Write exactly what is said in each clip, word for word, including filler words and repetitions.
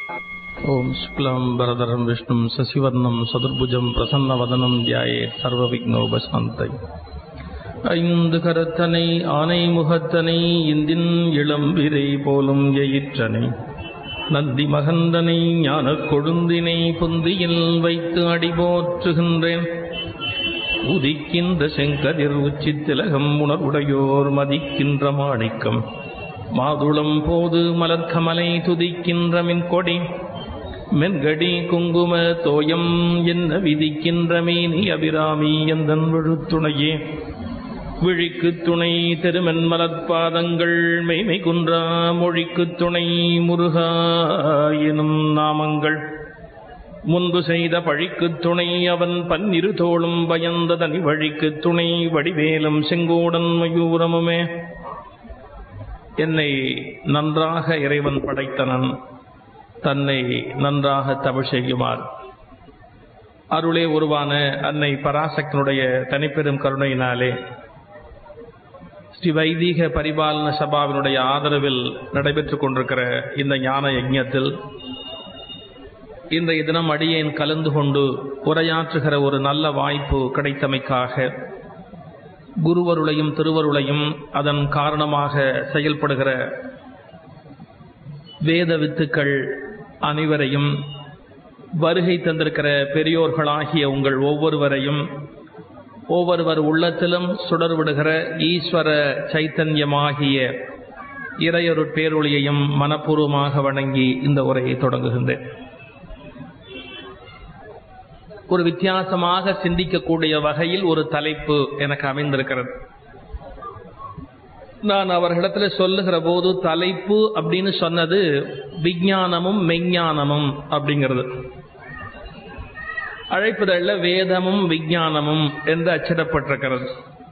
ஓம் சுக்லாம் பரதரம் விஷ்ணும் சசிவர்ணம் சதுர்புஜம் பிரசன்னவதனம் தியாயே சர்வ விக்னோபசாந்தை. ஐந்து கரத்தனை ஆனை முகத்தனை இந்தின் இளம்பிரை போலும் எயிற்றனை நந்தி மகந்தனை ஞானக் கொழுந்தினை பொந்தியில் வைத்து அடிபோற்றுகின்றேன். உதிக்கின்ற செங்கதிர் உச்சித்திலகம் உணர்வுடையோர் மதிக்கின்ற மாணிக்கம் மாதுளம் போது மலர்கமலை துதிக்கின்ற மின்கொடி மென்கடி குங்கும தோயம் என்ன விதிக்கின்ற மேனி அபிராமி எந்தன் விழுத்துணையே. விழிக்கு துணை திருமென் மலர்பாதங்கள் மெய்மை குன்றா மொழிக்கு துணை முருகா எனும் நாமங்கள் முன்பு செய்த பழிக்கு துணை அவன் பன்னிரு தோளும் பயந்த தனி வழிக்கு துணை வடிவேலும் செங்கோடன் மயூரமுமே. என்னை நன்றாக இறைவன் படைத்தனன், தன்னை நன்றாக தமிழ் செய்யுமாறு அருளே உருவான அன்னை பராசக்தியினுடைய தனிப்பெரும் கருணையினாலே ஸ்ரீ வைதீக பரிபாலன சபாவினுடைய ஆதரவில் நடைபெற்றுக் கொண்டிருக்கிற இந்த ஞான யஜ்ஞத்தில் இன்றைய தினம் அடியேன் கலந்து கொண்டு உரையாற்றுகிற ஒரு நல்ல வாய்ப்பு கிடைத்தமைக்காக குருவருளையும் திருவருளையும் அதன் காரணமாக செயல்படுகிற வேத வித்துக்கள் அனைவரையும், வருகை தந்திருக்கிற பெரியோர்களாகிய உங்கள் ஒவ்வொருவரையும், ஒவ்வொருவர் உள்ளத்திலும் சுடர்விடுகிற ஈஸ்வர சைத்தன்யமாகிய இறையொரு பேரொளியையும் மனப்பூர்வமாக வணங்கி இந்த உரையை தொடங்குகின்றேன். ஒரு வித்தியாசமாக சிந்திக்கக்கூடிய வகையில் ஒரு தலைப்பு எனக்கு அமைந்திருக்கிறது. நான் அவர்களிடத்துல சொல்லுகிற போது தலைப்பு அப்படின்னு சொன்னது விஞ்ஞானமும் மெஞ்ஞானமும் அப்படிங்கிறது. அழைப்புதல்ல வேதமும் விஞ்ஞானமும் என்று அச்சிடப்பட்டிருக்கிறது.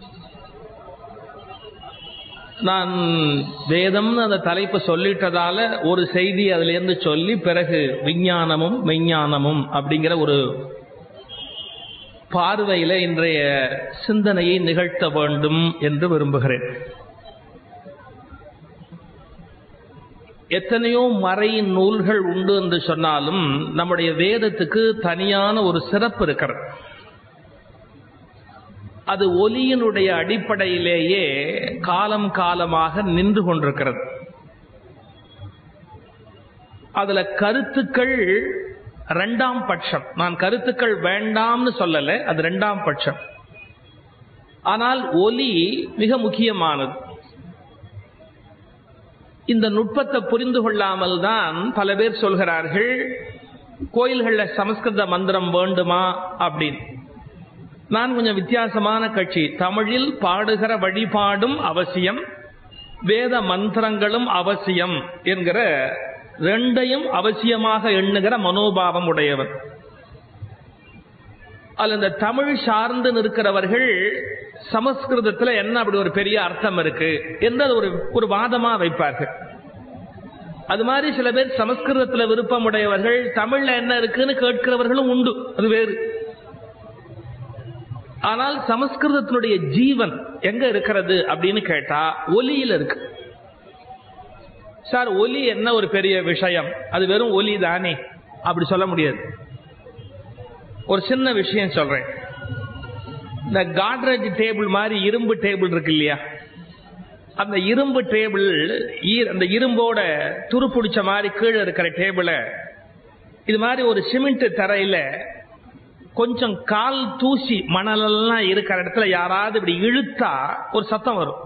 நான் வேதம்னு அந்த தலைப்பு சொல்லிட்டதால ஒரு செய்தி அதுல இருந்து சொல்லி பிறகு விஞ்ஞானமும் மெஞ்ஞானமும் அப்படிங்கிற ஒரு பார்வையில இன்றைய சிந்தனையை நிகழ்த்த வேண்டும் என்று விரும்புகிறேன். எத்தனையோ மறை நூல்கள் உண்டு என்று சொன்னாலும் நம்முடைய வேதத்துக்கு தனியான ஒரு சிறப்பு இருக்கிறது. அது ஒலியினுடைய அடிப்படையிலேயே காலம் காலமாக நின்று கொண்டிருக்கிறது. அதுல கருத்துக்கள் இரண்டாம் பட்சம். நான் கருத்துக்கள் வேண்டாம்னு சொல்லல, அது இரண்டாம் பட்சம். ஆனால் ஒலி மிக முக்கியமானது. இந்த நுட்பத்தை புரிந்து கொள்ளாமல் தான் பல பேர் சொல்கிறார்கள் கோயில்கள்ல சமஸ்கிருத மந்திரம் வேண்டுமா அப்படின்னு. நான் கொஞ்சம் வித்தியாசமான கட்சி. தமிழில் பாடுகிற வழிபாடும் அவசியம், வேத மந்திரங்களும் அவசியம் என்கிற ரெண்டையும் அவசியமாக எண்ணுகிற மனோபாவம் உடையவர். அல்ல இந்த தமிழ் சார்ந்து நிற்கிறவர்கள் சமஸ்கிருதத்துல என்ன அப்படி ஒரு பெரிய அர்த்தம் இருக்கு என்று ஒரு ஒரு வாதமா வைப்பார்கள். அது மாதிரி சில பேர் சமஸ்கிருதத்துல விருப்பம் உடையவர்கள் தமிழ்ல என்ன இருக்குன்னு கேட்கிறவர்களும் உண்டு, அது வேறு. ஆனால் சமஸ்கிருதத்தினுடைய ஜீவன் எங்க இருக்கிறது அப்படின்னு கேட்டா ஒலியில் இருக்கு. சார் ஒலி என்ன ஒரு பெரிய விஷயம், அது வெறும் ஒலி தானே அப்படி சொல்ல முடியாது. ஒரு சின்ன விஷயம் சொல்றேன். இந்த காட்ரேஜ் டேபிள் மாதிரி இரும்பு டேபிள் இருக்கு இல்லையா, அந்த இரும்பு டேபிள் அந்த இரும்போட துரு பிடிச்ச மாதிரி கீழே இருக்கிற டேபிளை இது மாதிரி ஒரு சிமெண்ட் தரையில கொஞ்சம் கால் தூசி மணலெல்லாம் இருக்கிற இடத்துல யாராவது இப்படி இழுத்தா ஒரு சத்தம் வரும்.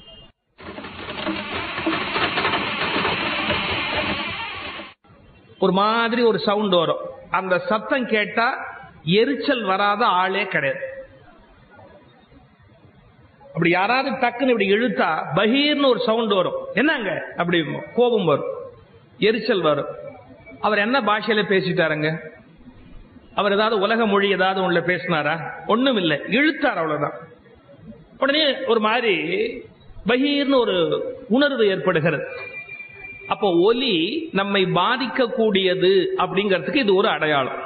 ஒரு மாதிரி ஒரு சவுண்ட் வரும். அந்த சத்தம் கேட்டா எரிச்சல் வராத ஆளே கிடையாது. அப்படி யாராவது டக்குன்னு இப்படி இழுத்தா பகீர்னு ஒரு சவுண்ட் வரும். என்னங்க அப்படி கோபம் வரும், எரிச்சல் வரும். அவர் என்ன பாஷையில பேசிட்டாருங்க? அவர் ஏதாவது உலக மொழி ஏதாவது உள்ள பேசினாரா? ஒண்ணும் இல்லை, இழுத்தார், அவ்வளவுதான். உடனே ஒரு மாதிரி பகீர்னு ஒரு உணர்வு ஏற்படுகிறது. அப்போ ஒலி நம்மை பாதிக்கக்கூடியது அப்படிங்கிறதுக்கு இது ஒரு அடையாளம்.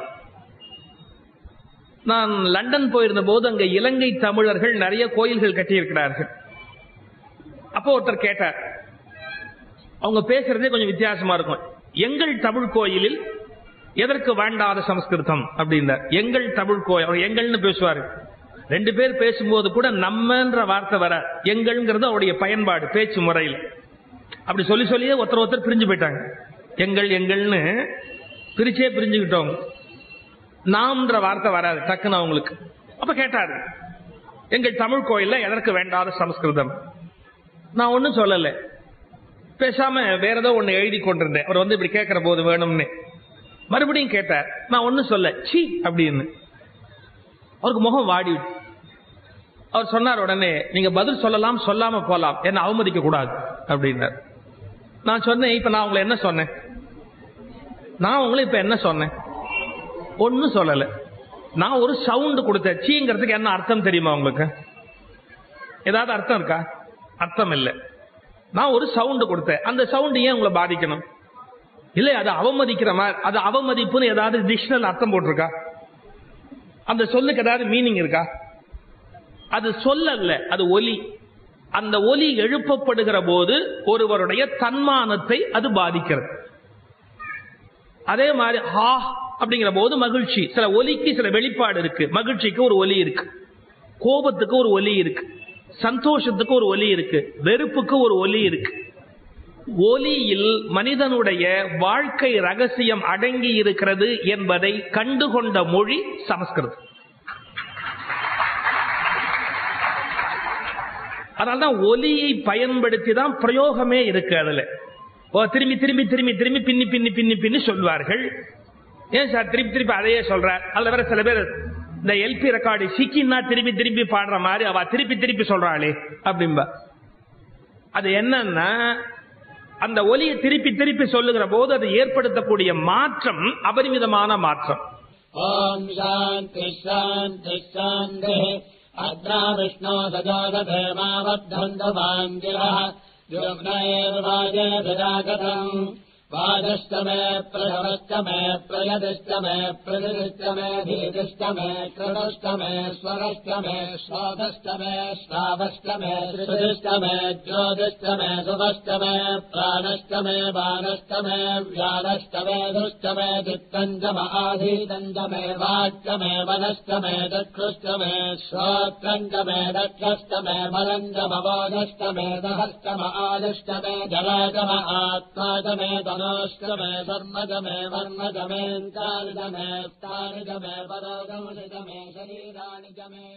நான் லண்டன் போயிருந்த போது அங்க இலங்கை தமிழர்கள் நிறைய கோயில்கள் கட்டியிருக்கிறார்கள். அப்போ ஒருத்தர் கேட்டார், அவங்க பேசுறதே கொஞ்சம் வித்தியாசமா இருக்கும். எங்கள் தமிழ் கோயிலில் எதற்கு வேண்டாத சமஸ்கிருதம் அப்படின்னார். எங்கள் தமிழ் கோயில், எங்கள்னு பேசுவாரு. ரெண்டு பேர் பேசும்போது கூட நம்மன்ற வார்த்தை வர, எங்கள்ங்கிறது அவருடைய பயன்பாடு பேச்சு முறையில். அப்படி சொல்லி சொல்லியே ஒருத்தர் ஒருத்தர் பிரிஞ்சு போயிட்டாங்க. எங்கள் எங்கள்னு பிரிச்சே பிரிஞ்சுக்கிட்டோம். நாம்ன்ற வார்த்தை வராது டக்குன்னு அவங்களுக்கு. அப்ப கேட்டாரு, எங்கள் தமிழ் கோயில்ல எதற்கு வேண்டாத சமஸ்கிருதம்? நான் ஒன்னும் சொல்லல, பேசாம வேற ஏதோ ஒண்ணு எழுதி கொண்டிருந்தேன். அவர் வந்து இப்படி கேட்கிற போது வேணும்னு மறுபடியும் கேட்டார். நான் ஒன்னும் சொல்ல, சி அப்படின்னு. அவருக்கு முகம் வாடி. அவர் சொன்னார் உடனே, நீங்க பதில் சொல்லலாம் சொல்லாம போலாம், என்ன அவமதிக்க கூடாது அப்படின்னார். நான் சொன்னேன், இப்ப நான் உங்களை என்ன சொன்னேன்? நான் உங்களை இப்ப என்ன சொன்னேன்? ஒன்னும் சொல்லல. நான் ஒரு சவுண்ட் கொடுத்தேன். சீங்கிறதுக்கு என்ன அர்த்தம் தெரியுமா உங்களுக்கு? ஏதாவது அர்த்தம் இருக்கா? அர்த்தம் இல்லை. நான் ஒரு சவுண்ட் கொடுத்தேன். அந்த சவுண்ட் ஏன் உங்களை பாதிக்கணும்? இல்ல, அது அவமதிக்கிற மாதிரி. அது அவமதிப்புன்னு ஏதாவது டிக்ஷனல் அர்த்தம் போட்டிருக்கா? அந்த சொல்லுக்கு ஏதாவது மீனிங் இருக்கா? அது சொல்லல்ல, அது ஒலி. அந்த ஒலி எழுப்பப்படுகிற போது ஒருவருடைய தன்மானத்தை அது பாதிக்கிறது. அதே மாதிரி ஹா அப்படிங்கிற போது மகிழ்ச்சி. சில ஒலிக்கு சில வெளிப்பாடு இருக்கு. மகிழ்ச்சிக்கு ஒரு ஒலி இருக்கு, கோபத்துக்கு ஒரு ஒலி இருக்கு, சந்தோஷத்துக்கு ஒரு ஒலி இருக்கு, வெறுப்புக்கு ஒரு ஒலி இருக்கு. ஒலியில் மனிதனுடைய வாழ்க்கை ரகசியம் அடங்கி இருக்கிறது என்பதை கண்டுகொண்ட மொழி சமஸ்கிருதம். அதனால்தான் ஒலியை பயன்படுத்தி தான் பிரயோகமே இருக்கு. அதுல திரும்பி திரும்பி திரும்பி திரும்பி பின்னி பின்னி பின்னி பின்னி சொல்வார்கள். ஏன் சார் திருப்பி திருப்பி அதையே சொல்றார்? அதுல வேற சில பேர் இந்த எல்பி ரெக்கார்டு சிக்கின்னா திரும்பி திரும்பி பாடுற மாதிரி அவ திருப்பி திருப்பி சொல்றாளே அப்படின்பா. அது என்னன்னா, அந்த ஒலியை திருப்பி திருப்பி சொல்லுகிற போது அது ஏற்படுத்தக்கூடிய மாற்றம் அபரிமிதமான மாற்றம். ஓம் சாந்தி சாந்தி சாந்தி. அத்ரா விஷ்ணோ சஜாதே மாவத்தந்தவாங்கிரஹ யுக்னயேர்வாஜே தஜாகதம் வாஜஷ்டமே பிரசவஷ்டமே பிரயதிஷ்டமே பிரதிஷ்டமே தீதிஷ்டமே கிருதஷ்டமே ஸ்வரஷ்டமே ஸ்வாதஷ்டமே ஸ்ராவஷ்டமே திருதிஷ்டமே ஜோதிஷ்டமே சுபஷ்டமே பிராணஷ்டமே பானஷ்டமே வியாழஷ்டமே துஷ்டமே தித்தஞ்சம ஆதீதஞ்சமே வாச்சமே வனஷ்டமே தக்ருஷ்டமே ஸ்ரோத்ரஞ்சமே தக்ஷஷ்டமே மலஞ்சமவோதஷ்டமே தஹஷ்டம ஆதிஷ்டமே ஜலஜம ஆத்மாஜமே தனோஷ்டமே தர்மஜமே வர்ணஜமேந்தாரிஜமே தாரிஜமே பரோகமுஷிஜமே சரீராணிஜமே.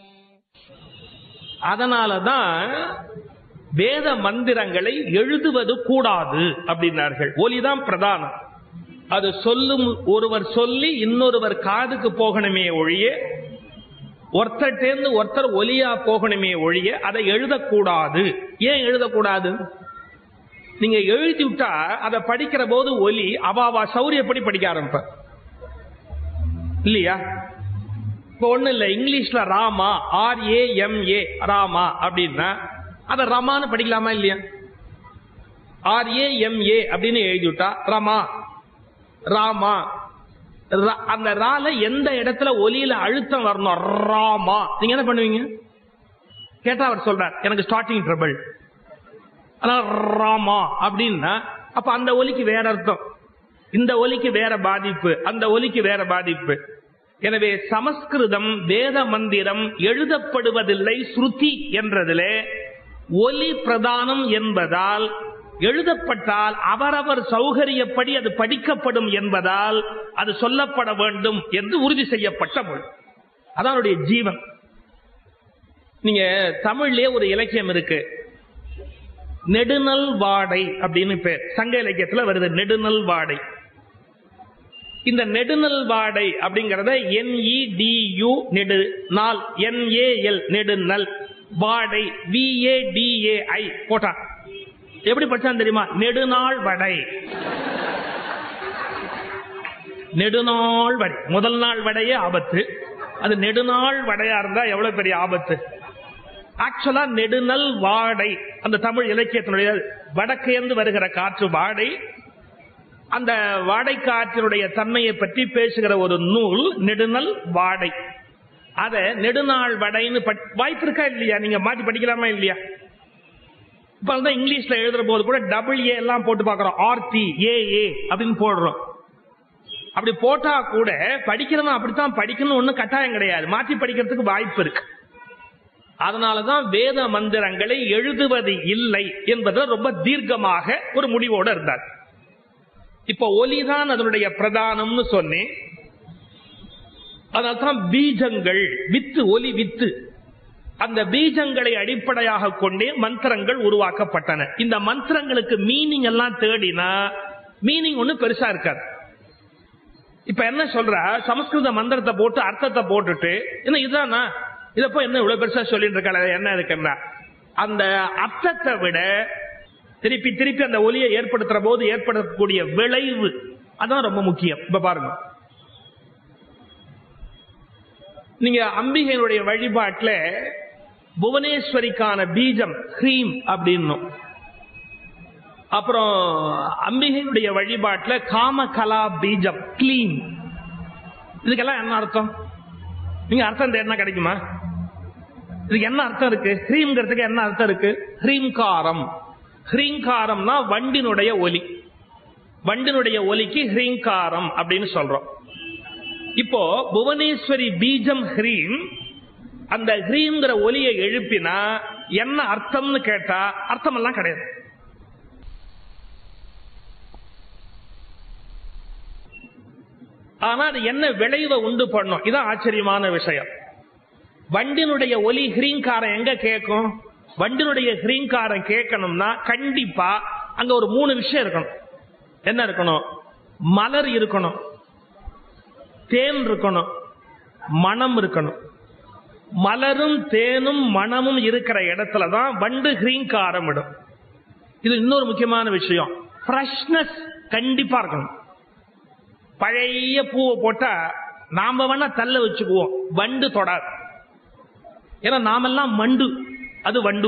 அதனாலதான் வேத மந்திரங்களை எழுதுவது கூடாது அப்படின்னார்கள். ஒலிதான் பிரதானம். அது சொல்லும் ஒருவர் சொல்லி இன்னொருவர் காதுக்கு போகணுமே ஒழிய, ஒருத்தர் தேர்ந்து ஒருத்தர் ஒலியா போகணுமே ஒழிய அதை எழுதக்கூடாது. ஏன் எழுதக்கூடாது? நீங்க எழுதி விட்டா அதை படிக்கிற போது ஒலி அவாவா சௌரியப்படி படிக்க ஆரம்பிப்ப இல்லையா? இப்ப ஒண்ணு இல்ல, இங்கிலீஷ்ல Rama R A M A Rama அப்படின்னா அத ரமான்னு படிக்கலாமா இல்லையா? ஆர் ஏ எம் ஏ அப்படின்னு எழுதி விட்டா ரமா ராமா. அந்த ரால எந்த இடத்துல ஒலியில அழுத்தம் வரணும்? ராமா. நீங்க என்ன பண்ணுவீங்க கேட்டா அவர் சொல்றார், எனக்கு ஸ்டார்டிங் ட்ரபிள் ராமா அப்படின்னா அப்ப அந்த ஒலிக்கு வேற அர்த்தம், இந்த ஒலிக்கு வேற பாதிப்பு, அந்த ஒலிக்கு வேற பாதிப்பு. எனவே சமஸ்கிருதம் வேத மந்திரம் எழுதப்படுவதில்லை ஸ்ருதி என்றதிலே ஒலி பிரதானம் என்பதால், எழுதப்பட்டால் அவரவர் சௌகரியப்படி அது படிக்கப்படும் என்பதால் அது சொல்லப்பட வேண்டும் என்று உறுதி செய்யப்பட்ட மொழி. அதனுடைய ஜீவன். நீங்க தமிழ்லயே ஒரு இலக்கியம் இருக்கு, நெடுநல் வாடை அப்படின்னு பேர். சங்க இலக்கியத்துல வருது நெடுநல் வாடை. இந்த நெடுநல் வாடை அப்படிங்கறத என்இடியு நெடு நாள் என்ஏஎல் நெடுநல் வாடை விஏடிஏஐ போட்டா எப்படி படிச்சான் தெரியுமா? நெடுநாள் வடை. நெடுநாள் வடை. முதல் நாள் வடையே ஆபத்து, அது நெடுநாள் வடையா இருந்தா எவ்வளவு பெரிய ஆபத்து. ஆக்சுவலா நெடுநல் வாடை அந்த தமிழ் இலக்கியத்தினுடைய வடக்கேந்து வருகிற காற்று வாடை. அந்த வாடை காற்றினுடைய தன்மையை பற்றி பேசுகிற ஒரு நூல் நெடுநல் வாடை. அத நெடுநாள் வடைன்னு வாய்ப்பு இருக்கா இல்லையா? நீங்க மாற்றி படிக்கலாமா இல்லையா? இப்ப அதான் இங்கிலீஷ்ல எழுதுற போது கூட டபுள் ஏ எல்லாம் போட்டு பாக்குறோம், ஆர்டி ஏ ஏ அப்படின்னு போடுறோம். அப்படி போட்டா கூட படிக்கிறவன் அப்படித்தான் படிக்கணும் ஒண்ணு கட்டாயம் கிடையாது, மாற்றி படிக்கிறதுக்கு வாய்ப்பு இருக்கு. அதனாலதான் வேத மந்திரங்களை எழுதுவது இல்லை என்பது ரொம்ப தீர்க்கமாக ஒரு முடிவோட இருந்தார். இப்ப ஒலிதான் அதனுடைய பிரதானம்னு சொன்னேன். அதனால்தான் பீஜங்கள், வித்து, ஒலி வித்து, அந்த பீஜங்களை அடிப்படையாக கொண்டே மந்திரங்கள் உருவாக்கப்பட்டன. இந்த மந்திரங்களுக்கு மீனிங் எல்லாம் தேடினா மீனிங் ஒண்ணு பெருசா இருக்காது. இப்ப என்ன சொல்ற, சமஸ்கிருத மந்திரத்தை போட்டு அர்த்தத்தை போட்டுட்டு என்ன இதுதானா, இதப்போ என்ன இவ்வளவு பெருசா சொல்லிட்டு இருக்க, என்ன இருக்குன்னா அந்த அர்த்தத்தை விட திருப்பி திருப்பி அந்த ஒலியை ஏற்படுத்துற போது ஏற்படக்கூடிய விளைவு அதான் ரொம்ப முக்கியம். இப்ப பாருங்க, நீங்க அம்பிகையினுடைய வழிபாட்டுல புவனேஸ்வரிக்கான பீஜம் ஹ்ரீம் அப்படின்னும், அப்புறம் அம்பிகையுடைய வழிபாட்டுல காமகலா பீஜம் கிளீம். இதுக்கெல்லாம் என்ன அர்த்தம்? நீங்க அர்த்தம் தேடினா கிடைக்குமா? இதுக்கு என்ன அர்த்தம் இருக்கு? ஹ்ரீம்ங்கிறதுக்கு என்ன அர்த்தம் இருக்கு? ஹ்ரீங்காரம். ஹ்ரீங்காரம்னா வண்டினுடைய ஒலி, வண்டினுடைய ஒலிக்கு ஹ்ரீங்காரம் அப்படின்னு சொல்றோம். இப்போ புவனேஸ்வரி பீஜம் ஹ்ரீம், அந்த ஹ்ரீம்ங்கிற ஒலியை எழுப்பினா என்ன அர்த்தம்னு கேட்டா அர்த்தம் எல்லாம் கிடையாது. ஆனா அது என்ன விளைவை உண்டு பண்ணும், இதான் ஆச்சரியமான விஷயம். வண்டினுடைய ஒலி ஹ்ரீங்காரம் எங்க கேட்கும்? வண்டினுடைய ஹ்ரீங்காரம் கேட்கணும்னா கண்டிப்பா அங்க ஒரு மூணு விஷயம் இருக்கணும். என்ன இருக்கணும்? மலர் இருக்கணும், தேன் இருக்கணும், மனம் இருக்கணும். மலரும் தேனும் மனமும் இருக்கிற இடத்துலதான் வண்டு ஹ்ரீங்காரம் இடும். இது இன்னொரு முக்கியமான விஷயம், ஃப்ரெஷ்னஸ் கண்டிப்பா இருக்கணும். பழைய பூவை போட்டா நாம வேணா தள்ள வச்சுக்குவோம், வண்டு தொடாது. ஏன்னா நாமெல்லாம் மண்டு, அது வண்டு.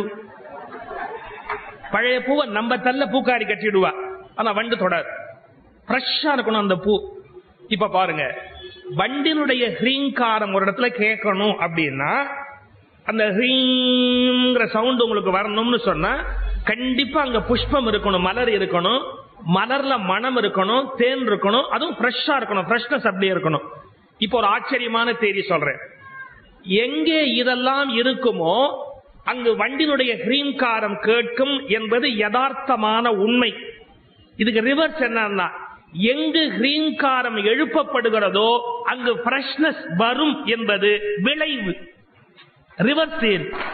பழைய பூவை நம்ம தள்ள பூக்காரி கட்டிடுவா, ஆனா வண்டு தொடாது. ஃப்ரெஷ்ஷா இருக்கணும் அந்த பூ. இப்ப பாருங்க, வண்டினுடைய ஹ்ரீங்காரம் ஒரு இடத்துல கேட்கணும் அப்படின்னா அந்த ஹ்ரீங்கிற சவுண்ட் உங்களுக்கு வரணும்னு சொன்னா கண்டிப்பா அங்க புஷ்பம் இருக்கணும், மலர் இருக்கணும், மலர்ல மனம் இருக்கணும், தேன் இருக்கணும், அதுவும் ஃப்ரெஷ்ஷா இருக்கணும், ஃப்ரெஷ்னஸ் அப்படியே இருக்கணும். இப்போ ஒரு ஆச்சரியமான தேதி சொல்றேன். எங்கே இதெல்லாம் இருக்குமோ அங்கு வண்டினுடைய ஹ்ரீங்காரம் கேட்கும் என்பது யதார்த்தமான உண்மை. இதுக்கு ரிவர்ஸ் என்னன்னா, எங்கு ஹ்ரீங்காரம் எழுப்பப்படுகிறதோ அங்கு ஃப்ரெஷ்னஸ் வரும் என்பது விளைவு. ரிவர்ஸ்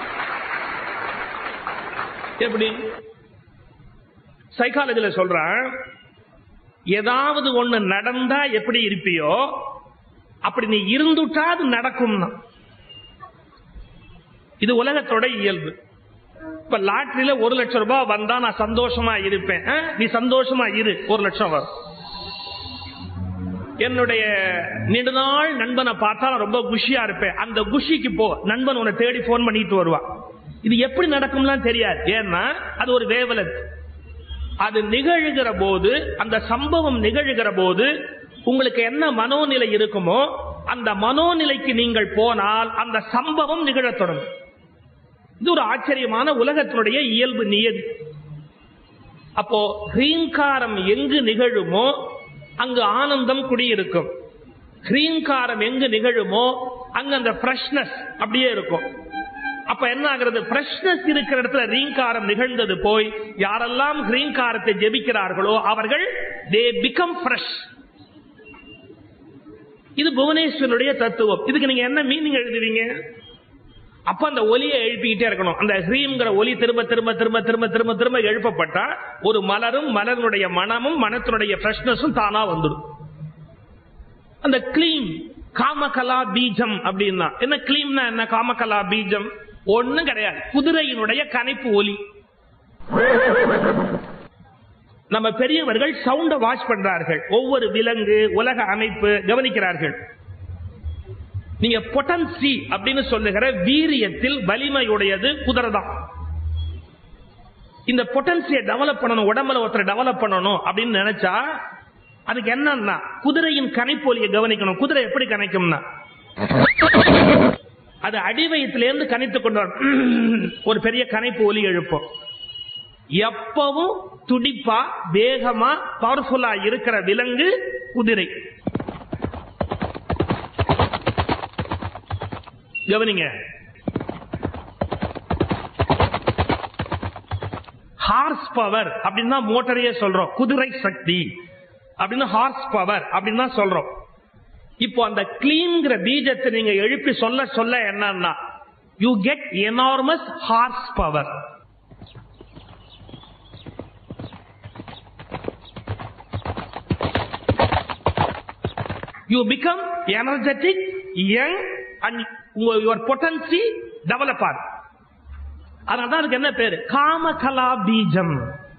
எப்படி? சைக்காலஜில சொல்றான், ஏதாவது ஒண்ணு நடந்தா எப்படி இருப்பியோ அப்படி நீ இருந்துட்டா அது நடக்கும்னா. இது உலகத்தோட இயல்பு. இப்ப லாட்டரியில ஒரு லட்சம் ரூபாய் வந்தா நான் சந்தோஷமா இருப்பேன், நீ சந்தோஷமா இரு, ஒரு லட்சம் வரும். என்னுடைய நெடுநாள் நண்பனை பார்த்தா ரொம்ப குஷியா இருப்பேன், அந்த குஷிக்கு போ, நண்பன் உன்னை தேடி போன் பண்ணிட்டு வருவான். இது எப்படி நடக்கும்லாம் தெரியாது, ஏன்னா அது ஒரு வேவலத். அது நிகழ்கிற போது, அந்த சம்பவம் நிகழ்கிற போது உங்களுக்கு என்ன மனோநிலை இருக்குமோ அந்த மனோநிலைக்கு நீங்கள் போனால் அந்த சம்பவம் நிகழத் தொடங்கும். இது ஒரு ஆச்சரியமான உலகத்தினுடைய இயல்பு நியதி. அப்போ ஹ்ரீங்காரம் எங்கு நிகழுமோ அங்கு ஆனந்தம் குடியிருக்கும். ஹ்ரீங்காரம் எங்கு நிகழுமோ அங்கு அந்த ஃப்ரெஷ்னஸ் அப்படியே இருக்கும். அப்ப என்ன ஆகிறது? ஃப்ரெஷ்னஸ் இருக்கிற இடத்துல ஹ்ரீங்காரம் நிகழ்ந்தது போய் யாரெல்லாம் ஹ்ரீங்காரத்தை ஜெபிக்கிறார்களோ அவர்கள் they become fresh. இது புவனேஸ்வரனுடைய தத்துவம். இதுக்கு நீங்க என்ன மீனிங் எழுதுவீங்க? அப்ப அந்த ஒலியை எழுப்பிக்கிட்டே இருக்கணும். அந்த ஹ்ரீம்ங்கிற ஒலி திரும்ப திரும்ப திரும்ப திரும்ப திரும்ப திரும்ப எழுப்பப்பட்டா ஒரு மலரும் மலருடைய மனமும் மனத்தினுடைய ஃப்ரெஷ்னஸும் தானா வந்துடும். அந்த கிளீம் காமகலா பீஜம் அப்படின்னா என்ன? கிளீம்னா என்ன? காமகலா பீஜம் ஒண்ணும் கிடையாது, குதிரையினுடைய கனைப்பு ஒலி. நம்ம பெரியவர்கள் சவுண்ட வாட்ச் பண்றார்கள், ஒவ்வொரு விலங்கு உலக அமைப்பு கவனிக்கிறார்கள். நீங்க பொட்டன்சி அப்படின்னு சொல்லுகிற வீரியத்தில் வலிமையுடையது குதிரை தான். இந்த பொட்டன்சியை டெவலப் பண்ணணும், உடம்புல ஒருத்தர் டெவலப் பண்ணணும் அப்படின்னு நினைச்சா அதுக்கு என்னன்னா குதிரையின் கனைப்பொலியை கவனிக்கணும். குதிரை எப்படி கனைக்கும்னா அது அடிவயத்திலிருந்து கனைத்துக் கொண்டு ஒரு பெரிய கனைப்பு ஒலி எழுப்போம். எப்பவும் துடிப்பா வேகமா பவர்ஃபுல்லா இருக்கிற விலங்கு குதிரை. கவனிங்க, ஹார்ஸ் பவர் அப்படின்னா மோட்டரையே சொல்றோம், குதிரை சக்தி அப்படின்னு ஹார்ஸ் பவர் அப்படின்னு தான் சொல்றோம். இப்போ அந்த கிளீன்ங்கிற பீஜத்தை நீங்க எழுப்பி சொல்ல சொல்ல என்னன்னா you get enormous horse power. You become energetic, young and your potency develop. அதனால அதுக்கு என்ன பேரு? காமகலா பீஜம்.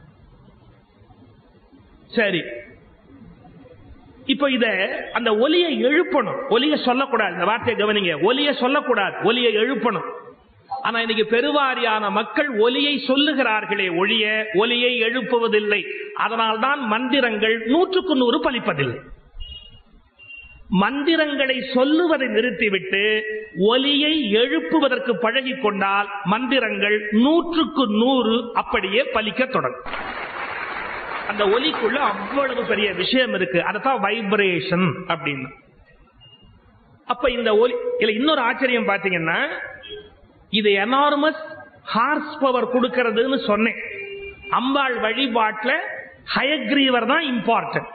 சரி, இப்ப இத அந்த ஒலியை எழுப்பணும். ஒலியை சொல்லக்கூடாது, இந்த வார்த்தையை கவனிங்க. ஒலியை சொல்லக்கூடாது, ஒலியை எழுப்பணும். ஆனா இன்னைக்கு பெருவாரியான மக்கள் ஒலியை சொல்லுகிறார்களே ஒழிய ஒலியை எழுப்புவதில்லை. அதனால்தான் மந்திரங்கள் நூற்றுக்கு நூறு பலிப்பதில்லை. மந்திரங்களை சொல்லுவதை நிறுத்திவிட்டு ஒலியை எழுப்புவதற்கு பழகி கொண்டால் மந்திரங்கள் நூற்றுக்கு நூறு அப்படியே பலிக்க தொடங்கும். அந்த ஒலிக்குள்ள அவ்வளவு பெரிய விஷயம் இருக்கு. அதான் வைப்ரேஷன் அப்படின்னு. அப்ப இந்த ஒலி இல்ல, இன்னொரு ஆச்சரியம் பாத்தீங்கன்னா இது எனார்மஸ் ஹார்ஸ் பவர் கொடுக்கிறதுன்னு சொன்னேன். அம்பாள் வழிபாட்டுல ஹயக்ரீவர் தான் இம்பார்ட்டன்ட்.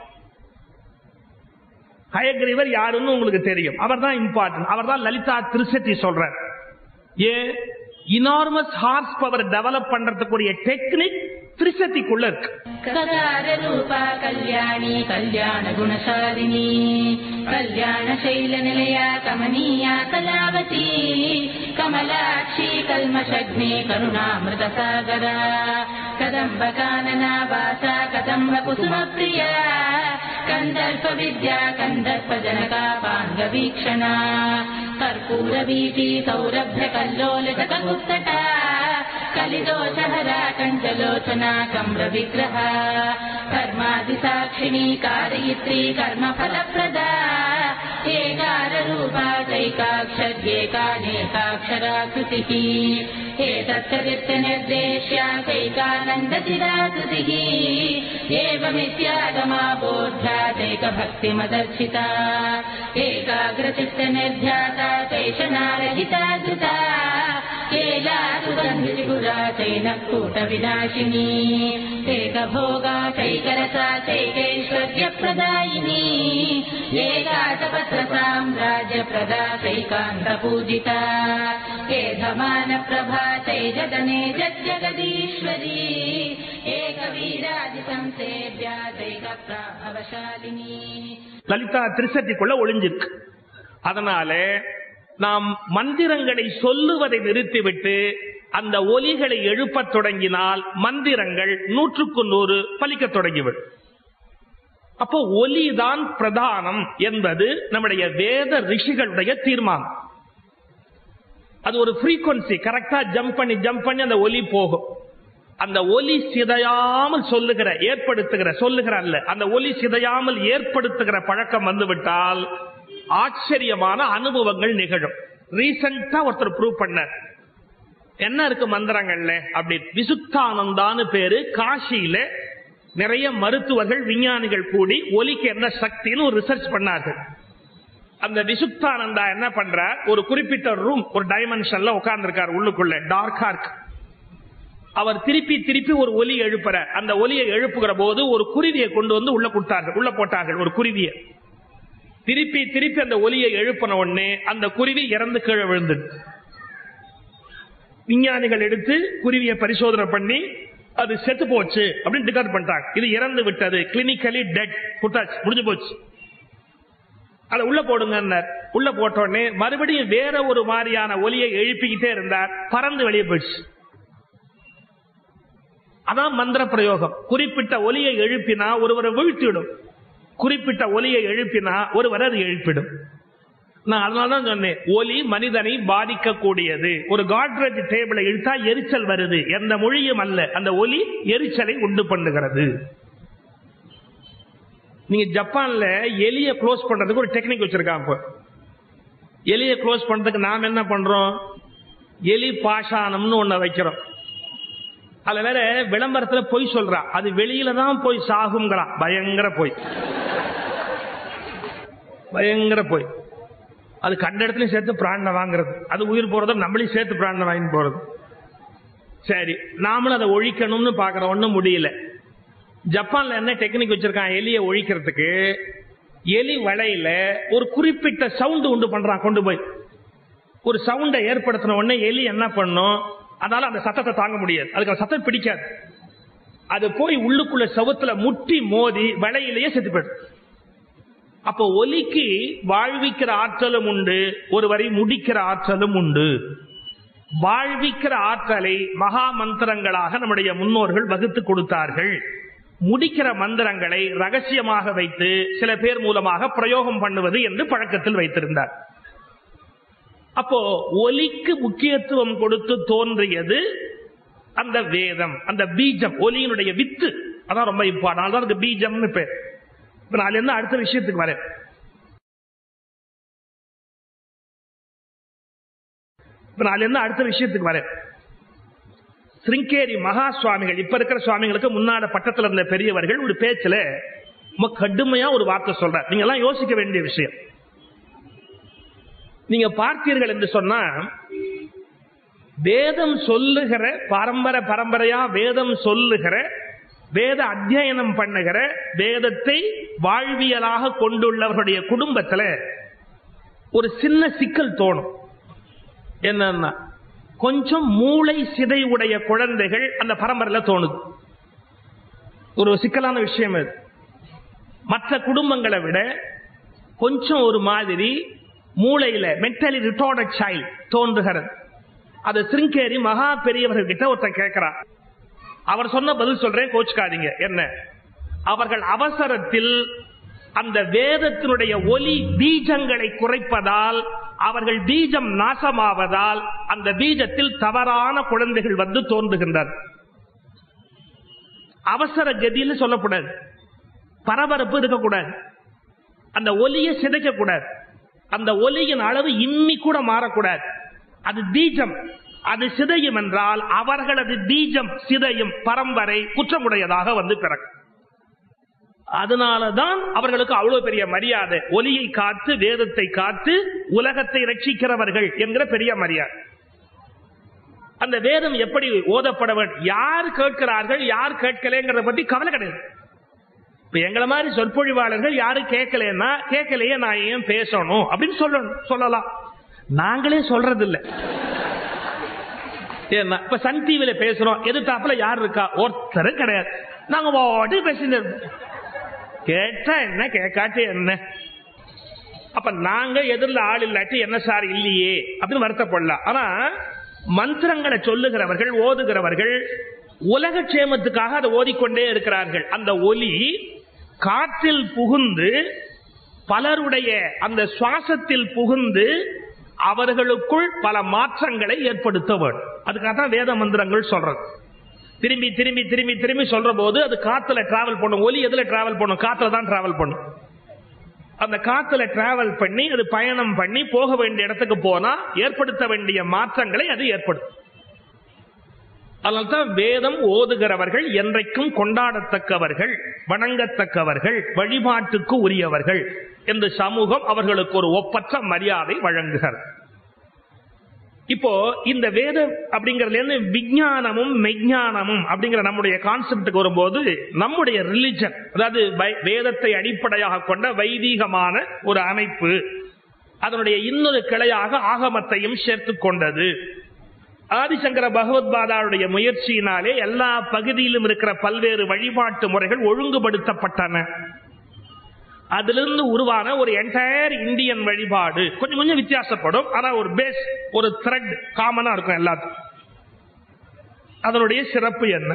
ஹயக்ரீவர் யாருன்னு உங்களுக்கு தெரியும், அவர் தான் இம்பார்ட்டன்ட். அவர் தான் லலிதா திரிசதி சொல்றார். ஏன் இனார்மஸ் ஹார்ஸ் பவர் டெவலப் பண்றதுக்குரிய டெக்னிக் திரிசதிக்குள்ள இருக்கு. கதார ரூபா கல்யாணி கல்யாண குணசாலினி கல்யாண சைல நிலையா கமனீயா கலாவதி கமலாட்சி கல்மஷக்னே கருணாமிருத சாகரா கதம்ப கானனா வாசா கதம்ப குசும பிரியா கந்தர்ப்ப வித்யா கந்தர்ப்ப ஜனகா பாங்க வீக்ஷணா கற்பூர வீதி சௌரಭ್ಯ கல்லோலித ககுப்தடா கலிதோஷஹரா கஞ்சலோಚನಾ கம்ர விக்கிரஹ கர்மாதி சாட்சிணி காரயித்ரி கர்ம ஃபலப்ரதா ஏகார ரூபா தைகாக்ஷர்யேகாநேகாக்ஷராकृतिः ஏதத்வித்ய நிர்தேஷ்யா தைகானந்தசிராकृतिः ஏவமித்யாகமா போத்யா தைகபக்திமதர்ச்சிதா ஏகாग्रचित्त निर्ध्याता तैषणारहिता धृता केलासुगन्धिपुरा तैनकूट विनाशिनी एकभोगा तैकरसा तैकैश्वर्यप्रदायिनी एकातपत्र साम्राज्यप्रदा तैकान्तपूजिता एधमानप्रभा तैजगने जगदीश्वरी एकवीरादिसंसेव्या तैकप्राभवशालिनी. லலிதா திரிசதிக்குள்ள ஒளிஞ்சிருக்கு. அதனால நாம் மந்திரங்களை சொல்லுவதை நிறுத்திவிட்டு அந்த ஒலிகளை எழுப்பத் தொடங்கினால் மந்திரங்கள் நூற்றுக்கு நூறு பலிக்க தொடங்கிவிடும். அப்போ ஒலிதான் பிரதானம் என்பது நம்முடைய வேத ரிஷிகளுடைய தீர்மானம். அது ஒரு ஃப்ரீக்வன்சி, கரெக்டா ஜம்ப் பண்ணி ஜம்ப் பண்ணி அந்த ஒலி போகும். அந்த ஒலி சிதையாமல் சொல்லுகிற ஏற்படுத்துகிற சொல்லுகிற அல்ல, அந்த ஒலி சிதையாமல் ஏற்படுத்துகிற பழக்கம் வந்துவிட்டால் ஆச்சரியமான அனுபவங்கள் நிகழும். ரீசெண்டா ஒருத்தர் ப்ரூவ் பண்ணார். என்ன இருக்கு மந்திரங்கள்ல அப்படி, விசுத்தானந்தான்னு பேரு. காசியில நிறைய மருத்துவர்கள் விஞ்ஞானிகள் கூடி ஒலிக்கு என்ன சக்தின்னு ஒரு ரிசர்ச் பண்ணார்கள். அந்த விசுத்தானந்தா என்ன பண்றார், ஒரு குறிப்பிட்ட ரூம் ஒரு டைமென்ஷன்ல உட்கார்ந்து இருக்கார், உள்ளுக்குள்ள டார்க்கா இருக்கு. அவர் திருப்பி திருப்பி ஒரு ஒலி எழுப்புறார். அந்த ஒலியை எழுப்புகிற போது ஒரு குருவியை கொண்டு வந்து உள்ள கொடுத்தார்கள், உள்ள போட்டார்கள் ஒரு குருவியை. திருப்பி திருப்பி அந்த ஒலியை எழுப்பின உடனே அந்த குருவி இறந்து கீழே விழுந்தது. விஞ்ஞானிகள் எடுத்து குருவியை பரிசோதனை பண்ணி அது செத்து போச்சு அப்படின்னு டிக்ளேர் பண்ணிட்டாங்க. இது இறந்து விட்டது, கிளினிக்கலி டெட், முடிஞ்சு போச்சு. அதை உள்ள போடுங்க. உள்ள போட்ட உடனே மறுபடியும் வேற ஒரு மாதிரியான ஒலியை எழுப்பிக்கிட்டே இருந்தார், பறந்து வெளியே போயிடுச்சு. அதான் மந்திர பிரயோகம். குறிப்பிட்ட ஒலியை எழுப்பினா ஒருவரை வீழ்த்திடும், குறிப்பிட்ட ஒலியை எழுப்பினா ஒருவரை அது எழுப்பிடும். நான் அதனாலதான் சொன்னேன், ஒலி மனிதனை பாதிக்கக்கூடியது. ஒரு காட்ரேஜ் டேபிளை இழுத்தா எரிச்சல் வருது, எந்த மொழியும் அல்ல, அந்த ஒலி எரிச்சலை உண்டு பண்ணுகிறது. நீங்க ஜப்பான்ல எலிய க்ளோஸ் பண்றதுக்கு ஒரு டெக்னிக் வச்சிருக்காங்க. எலிய க்ளோஸ் பண்றதுக்கு நாம் என்ன பண்றோம், எலி பாஷானம்னு ஒண்ணு வைக்கிறோம். அதுல வேற விளம்பரத்துல போய் சொல்றா, அது வெளியில தான் போய் சாகுங்களா. பயங்கர போய் பயங்கர போய் அது கண்ட இடத்துலயும் சேர்த்து பிராணனை வாங்குறது, அது உயிர் போறதும் நம்மளையும் சேர்த்து பிராணனை வாங்கி போறது. சரி, நாமளும் அதை ஒழிக்கணும்னு பாக்குறோம், ஒன்னும் முடியல. ஜப்பான்ல என்ன டெக்னிக் வச்சிருக்கான் எலியை ஒழிக்கிறதுக்கு? எலி வலையில ஒரு குறிப்பிட்ட சவுண்ட் உண்டு பண்றான். கொண்டு போய் ஒரு சவுண்டை ஏற்படுத்தின உடனே எலி என்ன பண்ணும், அதனால அந்த சத்தத்தை தாங்க முடியாது, அதுக்கு அந்த சத்தம் பிடிக்காது. அது போய் உள்ளுக்குள்ள சவுத்துல முட்டி மோதி வலையிலேயே செத்து போயிடும். அப்போ ஒலிக்கு வாழ்விக்கிற ஆற்றலும் உண்டு, ஒருவரை முடிக்கிற ஆற்றலும் உண்டு. வாழ்விக்கிற ஆற்றலை மகா மந்திரங்களாக நம்முடைய முன்னோர்கள் வகுத்து கொடுத்தார்கள். முடிக்கிற மந்திரங்களை ரகசியமாக வைத்து சில பேர் மூலமாக பிரயோகம் பண்ணுவது என்று பழக்கத்தில் வைத்திருந்தார். அப்போ ஒலிக்கு முக்கியத்துவம் கொடுத்து தோன்றியது அந்த வேதம், அந்த பீஜம், ஒலியினுடைய வித்து. அதான் ரொம்ப இம்பார்ட்டன்ட், அதுக்கு பீஜம்னு பேர். இப்ப நான் இருந்து அடுத்த விஷயத்துக்கு வரேன். இப்ப நான் இருந்து அடுத்த விஷயத்துக்கு வரேன். சிருங்கேரி மகா சுவாமிகள், இப்ப இருக்கிற சுவாமிகளுக்கு முன்னாட பட்டத்தில் இருந்த பெரியவர்கள் ஒரு பேச்சுல ரொம்ப கடுமையா ஒரு வார்த்தை சொல்றார். நீங்க எல்லாம் யோசிக்க வேண்டிய விஷயம். நீங்க பார்த்தீர்கள் என்று சொன்னா, வேதம் சொல்லுகிற பரம்பரை பரம்பரையா வேதம் சொல்லுகிற, வேத அத்தியனம் பண்ணுகிற, வேதத்தை வாழ்வியலாக கொண்டுள்ளவர்களுடைய குடும்பத்துல ஒரு சின்ன சிக்கல் தோணும். என்னன்னா, கொஞ்சம் மூளை சிதை உடைய குழந்தைகள் அந்த பரம்பரையில தோணுது. ஒரு சிக்கலான விஷயம் அது. மற்ற குடும்பங்களை விட கொஞ்சம் ஒரு மாதிரி மூளையில மென்டலி ரிட்டார்டட் சைல்ட் தோன்றுகிறது. அது சிருங்கேரி மகா பெரியவர்கள் கிட்ட ஒருத்தன் கேட்கிறார். அவர் சொன்ன பதில் சொல்றேன், கோச்சுக்காதீங்க. என்ன? அவர்கள் அவசரத்தில் அந்த வேதத்தினுடைய ஒலி பீஜங்களை குறைப்பதால், அவர்கள் பீஜம் நாசமாவதால் அந்த பீஜத்தில் தவறான குழந்தைகள் வந்து தோன்றுகின்றனர். அவசர கதியில் சொல்லக்கூடாது, பரபரப்பு இருக்கக்கூடாது, அந்த ஒலியை சிதைக்க கூடாது, அந்த ஒலியின் அளவு இன்னி கூட மாறக்கூடாது. அது பீஜம், அது சிதையும் என்றால் அவர்களது பீஜம் சிதையும், பரம்பரை குற்றமுடையதாக வந்து பிறக்கும். அதனாலதான் அவர்களுக்கு அவ்வளவு பெரிய மரியாதை. ஒலியை காத்து, வேதத்தை காத்து உலகத்தை ரட்சிக்கிறவர்கள் என்கிற பெரிய மரியாதை. அந்த வேதம் எப்படி ஓதப்பட வேண்டும், யார் கேட்கிறார்கள் யார் கேட்கலங்கிறத பத்தி கவலை கிடையாது. இப்ப எங்களை மாதிரி சொற்பொழிவாளர்கள் யாரு கேட்கலன்னா, கேட்கலையே நான் ஏன் பேசணும் அப்படின்னு சொல்லணும், சொல்லலாம். நாங்களே சொல்றது இல்லை. இப்ப சன் டிவில பேசுறோம், எதிர்த்தாப்புல யார் இருக்கா? ஒருத்தரும் கிடையாது. நாங்க வாட்டி பேசிட்டு கேட்டா என்ன, கேட்காட்டி என்ன. அப்ப நாங்க எதிரில் ஆள் இல்லாட்டி என்ன சார் இல்லையே அப்படின்னு வருத்தப்படலாம். ஆனா மந்திரங்களை சொல்லுகிறவர்கள், ஓதுகிறவர்கள் உலக க்ஷேமத்துக்காக அதை ஓதிக்கொண்டே இருக்கிறார்கள். அந்த ஒலி காற்றில் புகுந்து பலருடைய அந்த சுவாசத்தில் புகுந்து அவர்களுக்குள் பல மாற்றங்களை ஏற்படுத்த வேண்டும். அதுக்காக தான் வேத மந்திரங்கள் சொல்றது. திரும்பி திரும்பி திரும்பி திரும்பி சொல்ற போது அது காத்துல டிராவல் பண்ணும். ஒலி எதுல டிராவல் பண்ணும்? காத்துல தான் டிராவல் பண்ணும். அந்த காத்துல டிராவல் பண்ணி அது பயணம் பண்ணி போக வேண்டிய இடத்துக்கு போனா ஏற்படுத்த வேண்டிய மாற்றங்களை அது ஏற்படுத்தும். அதனால்தான் வேதம் ஓதுகிறவர்கள் என்றைக்கும் கொண்டாடத்தக்கவர்கள், வணங்கத்தக்கவர்கள், வழிபாட்டுக்கு உரியவர்கள் என்று சமூகம் அவர்களுக்கு ஒரு ஒப்பற்ற மரியாதை வழங்குகிறது. இப்போ இந்த வேதம் அப்படிங்கறதுல இருந்து விஞ்ஞானமும் மெய்ஞானமும் அப்படிங்கிற நம்முடைய கான்செப்டுக்கு வரும்போது, நம்முடைய ரிலிஜன், அதாவது வேதத்தை அடிப்படையாக கொண்ட வைதீகமான ஒரு அமைப்பு, அதனுடைய இன்னொரு கிளையாக ஆகமத்தையும் சேர்த்துக் கொண்டது. ஆதிசங்கர பகவத் பாதாவுடைய முயற்சியினாலே எல்லா பகுதியிலும் இருக்கிற பல்வேறு வழிபாட்டு முறைகள் ஒழுங்குபடுத்தப்பட்டன. அதிலிருந்து உருவான ஒரு என்டையர் இந்தியன் வழிபாடு கொஞ்சம் கொஞ்சம் வித்தியாசப்படும். ஆனா ஒரு பேஸ், ஒரு த்ரெட் காமனா இருக்கும் எல்லாத்துக்கும். அதனுடைய சிறப்பு என்ன?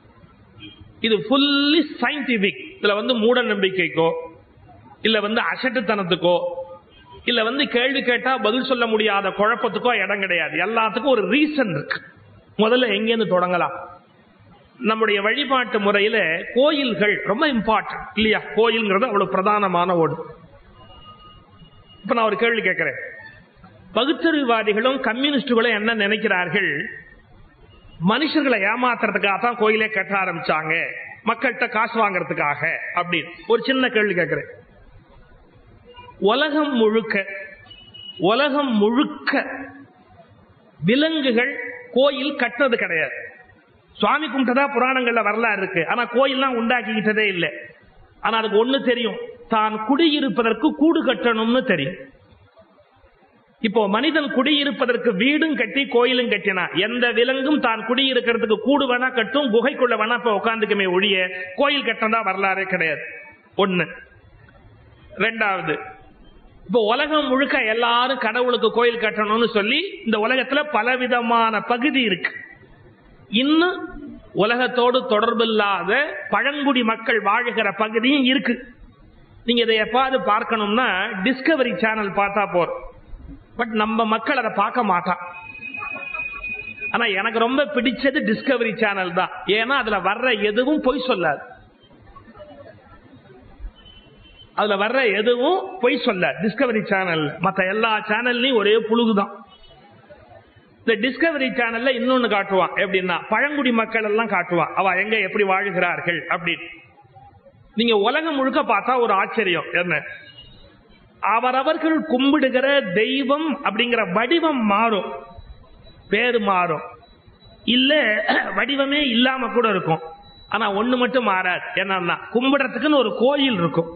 இது ஃபுல்லி சயின்டிபிக். இதுல வந்து மூட நம்பிக்கைக்கோ இல்ல வந்து அசட்டுத்தனத்துக்கோ இல்ல வந்து கேள்வி கேட்டா பதில் சொல்ல முடியாத குழப்பத்துக்கோ இடம் கிடையாது. எல்லாத்துக்கும் ஒரு ரீசன் இருக்கு. முதல்ல எங்கேருந்து தொடங்கலாம்? நம்முடைய வழிபாட்டு முறையில கோயில்கள் ரொம்ப இம்பார்ட்டன்ட் இல்லையா? கோயில்ங்கிறது அவ்வளவு பிரதானமான ஒன்று. இப்ப நான் ஒரு கேள்வி கேட்கிறேன். பகுத்தறிவாதிகளும் கம்யூனிஸ்டுகளும் என்ன நினைக்கிறார்கள்? மனுஷர்களை ஏமாத்துறதுக்காக தான் கோயிலே கட்ட ஆரம்பிச்சாங்க, மக்கள்கிட்ட காசு வாங்கறதுக்காக அப்படின்னு ஒரு சின்ன கேள்வி கேட்கிறேன். உலகம் முழுக்க உலகம் முழுக்க விலங்குகள் கோயில் கட்டுறது கிடையாது. சுவாமி கும்பிட்டதா புராணங்கள்ல வரலாறு இருக்கு. ஆனா கோயில்லாம் உண்டாக்கிக்கிட்டதே இல்லை. ஆனா அதுக்கு ஒண்ணு தெரியும், தான் குடியிருப்பதற்கு கூடு கட்டணும்னு தெரியும். இப்போ மனிதன் குடியிருப்பதற்கு வீடும் கட்டி கோயிலும் கட்டினா எந்த விலங்கும் தான் குடியிருக்கிறதுக்கு கூடு வேணா கட்டும், குகைக்குள்ள வேணா இப்ப உட்காந்துக்குமே ஒழிய கோயில் கட்டணா வரலாறே கிடையாது. ஒண்ணு. ரெண்டாவது, இப்போ உலகம் முழுக்க எல்லாரும் கடவுளுக்கு கோயில் கட்டணும்னு சொல்லி இந்த உலகத்துல பலவிதமான பகுதி இருக்கு. இன்னும் உலகத்தோடு தொடர்பில்லாத பழங்குடி மக்கள் வாழுகிற பகுதியும் இருக்கு. நீங்க இதை எப்பாவது பார்க்கணும்னா டிஸ்கவரி சேனல் பார்த்தா போறோம். பட் நம்ம மக்கள் அதை பார்க்க மாட்டான். ஆனா எனக்கு ரொம்ப பிடிச்சது டிஸ்கவரி சேனல் தான். ஏன்னா அதுல வர்ற எதுவும் பொய் சொல்லாது. அதுல வர்ற எதுவும் பொய் சொல்ல டிஸ்கவரி சேனல். மற்ற எல்லா சேனல்லையும் ஒரே புழுகுதான். இந்த டிஸ்கவரி சேனல்ல இன்னொன்னு காட்டுவான். எப்படின்னா பழங்குடி மக்கள் எல்லாம் காட்டுவான், அவ எங்க எப்படி வாழுகிறார்கள் அப்படின்னு. நீங்க உலகம் முழுக்க பார்த்தா ஒரு ஆச்சரியம் என்ன, அவரவர்கள் கும்பிடுகிற தெய்வம் அப்படிங்கிற வடிவம் மாறும், பேரு மாறும், இல்ல வடிவமே இல்லாம கூட இருக்கும். ஆனா ஒண்ணு மட்டும் மாறாது, என்னன்னா கும்பிடுறதுக்குன்னு ஒரு கோயில் இருக்கும்.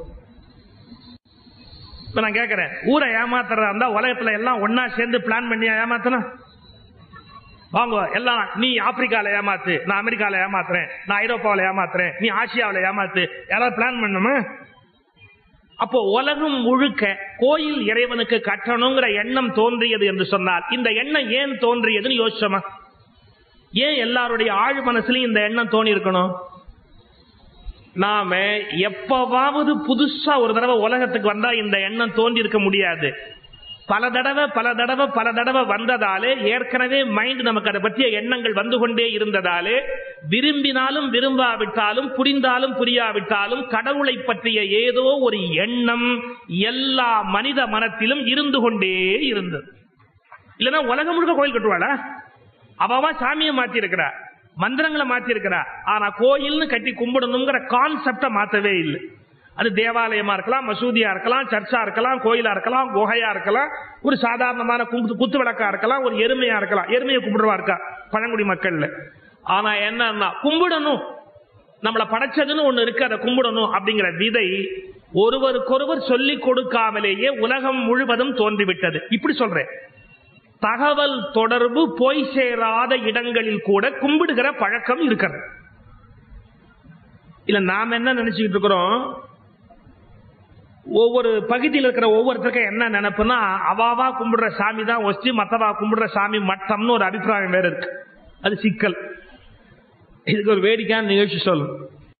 இப்ப நான் கேட்கிறேன், ஊரை ஏமாத்துறதா இருந்தா உலகத்துல எல்லாம் ஒன்னா சேர்ந்து பிளான் பண்ணி ஏமாத்தணும். வாங்க எல்லாம், நீ ஆப்பிரிக்கால ஏமாத்து, நான் அமெரிக்கால ஏமாத்துறேன், நான் ஐரோப்பாவில ஏமாத்துறேன், நீ ஆசியாவில ஏமாத்து, யாராவது பிளான் பண்ணுமா? அப்போ உலகம் முழுக்க கோயில் இறைவனுக்கு கட்டணுங்கிற எண்ணம் தோன்றியது என்று சொன்னால் இந்த எண்ணம் ஏன் தோன்றியதுன்னு யோசிச்சோமா? ஏன் எல்லாருடைய ஆழ் மனசுலயும் இந்த எண்ணம் தோணி இருக்கணும்? நாம எப்பவாவது புதுசா ஒரு தடவை உலகத்துக்கு வந்தா இந்த எண்ணம் தோன்றி இருக்க முடியாது. பல தடவை பல தடவை பல தடவை வந்ததாலே ஏற்கனவே மைண்ட் நமக்கு அதை பற்றிய எண்ணங்கள் வந்து கொண்டே இருந்ததாலே விரும்பினாலும் விரும்பாவிட்டாலும் புரிந்தாலும் புரியாவிட்டாலும் கடவுளை பற்றிய ஏதோ ஒரு எண்ணம் எல்லா மனித மனத்திலும் இருந்து கொண்டே இருந்தது. இல்லைன்னா உலகம் முழுக்க கோயில் கட்டுவாளா? அவவா சாமியை மாத்தி இருக்கிறா, மந்திரங்களை மாத்தி இருக்கிறா. ஆனா கோயில்னு கட்டி கும்பிடணுங்கிற கான்செப்டை மாத்தவே இல்லை. அது தேவாலயமா இருக்கலாம், மசூதியா இருக்கலாம், சர்ச்சா இருக்கலாம், கோயிலா இருக்கலாம், குகையா இருக்கலாம், ஒரு சாதாரணமான குத்து விளக்கா இருக்கலாம், ஒரு எருமையா இருக்கலாம். எருமையை கும்பிடுவா இருக்கா பழங்குடி மக்கள்ல. ஆனா என்னன்னா கும்பிடணும், நம்மளை படைச்சதுன்னு ஒண்ணு இருக்கு, அதை கும்பிடணும் அப்படிங்கிற விதை ஒருவருக்கொருவர் சொல்லிக் கொடுக்காமலேயே உலகம் முழுவதும் தோன்றிவிட்டது. இப்படி சொல்றேன், தகவல் தொடர்பு போய் சேராத இடங்களில் கூட கும்பிடுகிற பழக்கம் இருக்கிறது. இல்ல நாம என்ன நினைச்சுக்கிட்டு இருக்கிறோம், ஒவ்வொரு பகுதியில் இருக்கிற ஒவ்வொருத்தருக்கும் என்ன நினைப்புனா அவாவா கும்பிடுற சாமி தான் ஒஸ்தி, மத்தவா கும்பிடுற சாமி மட்டம்னு ஒரு அபிப்பிராயம் வேற இருக்கு. அது சிக்கல். இதுக்கு ஒரு வேடிக்கையான நிகழ்ச்சி சொல்லும்.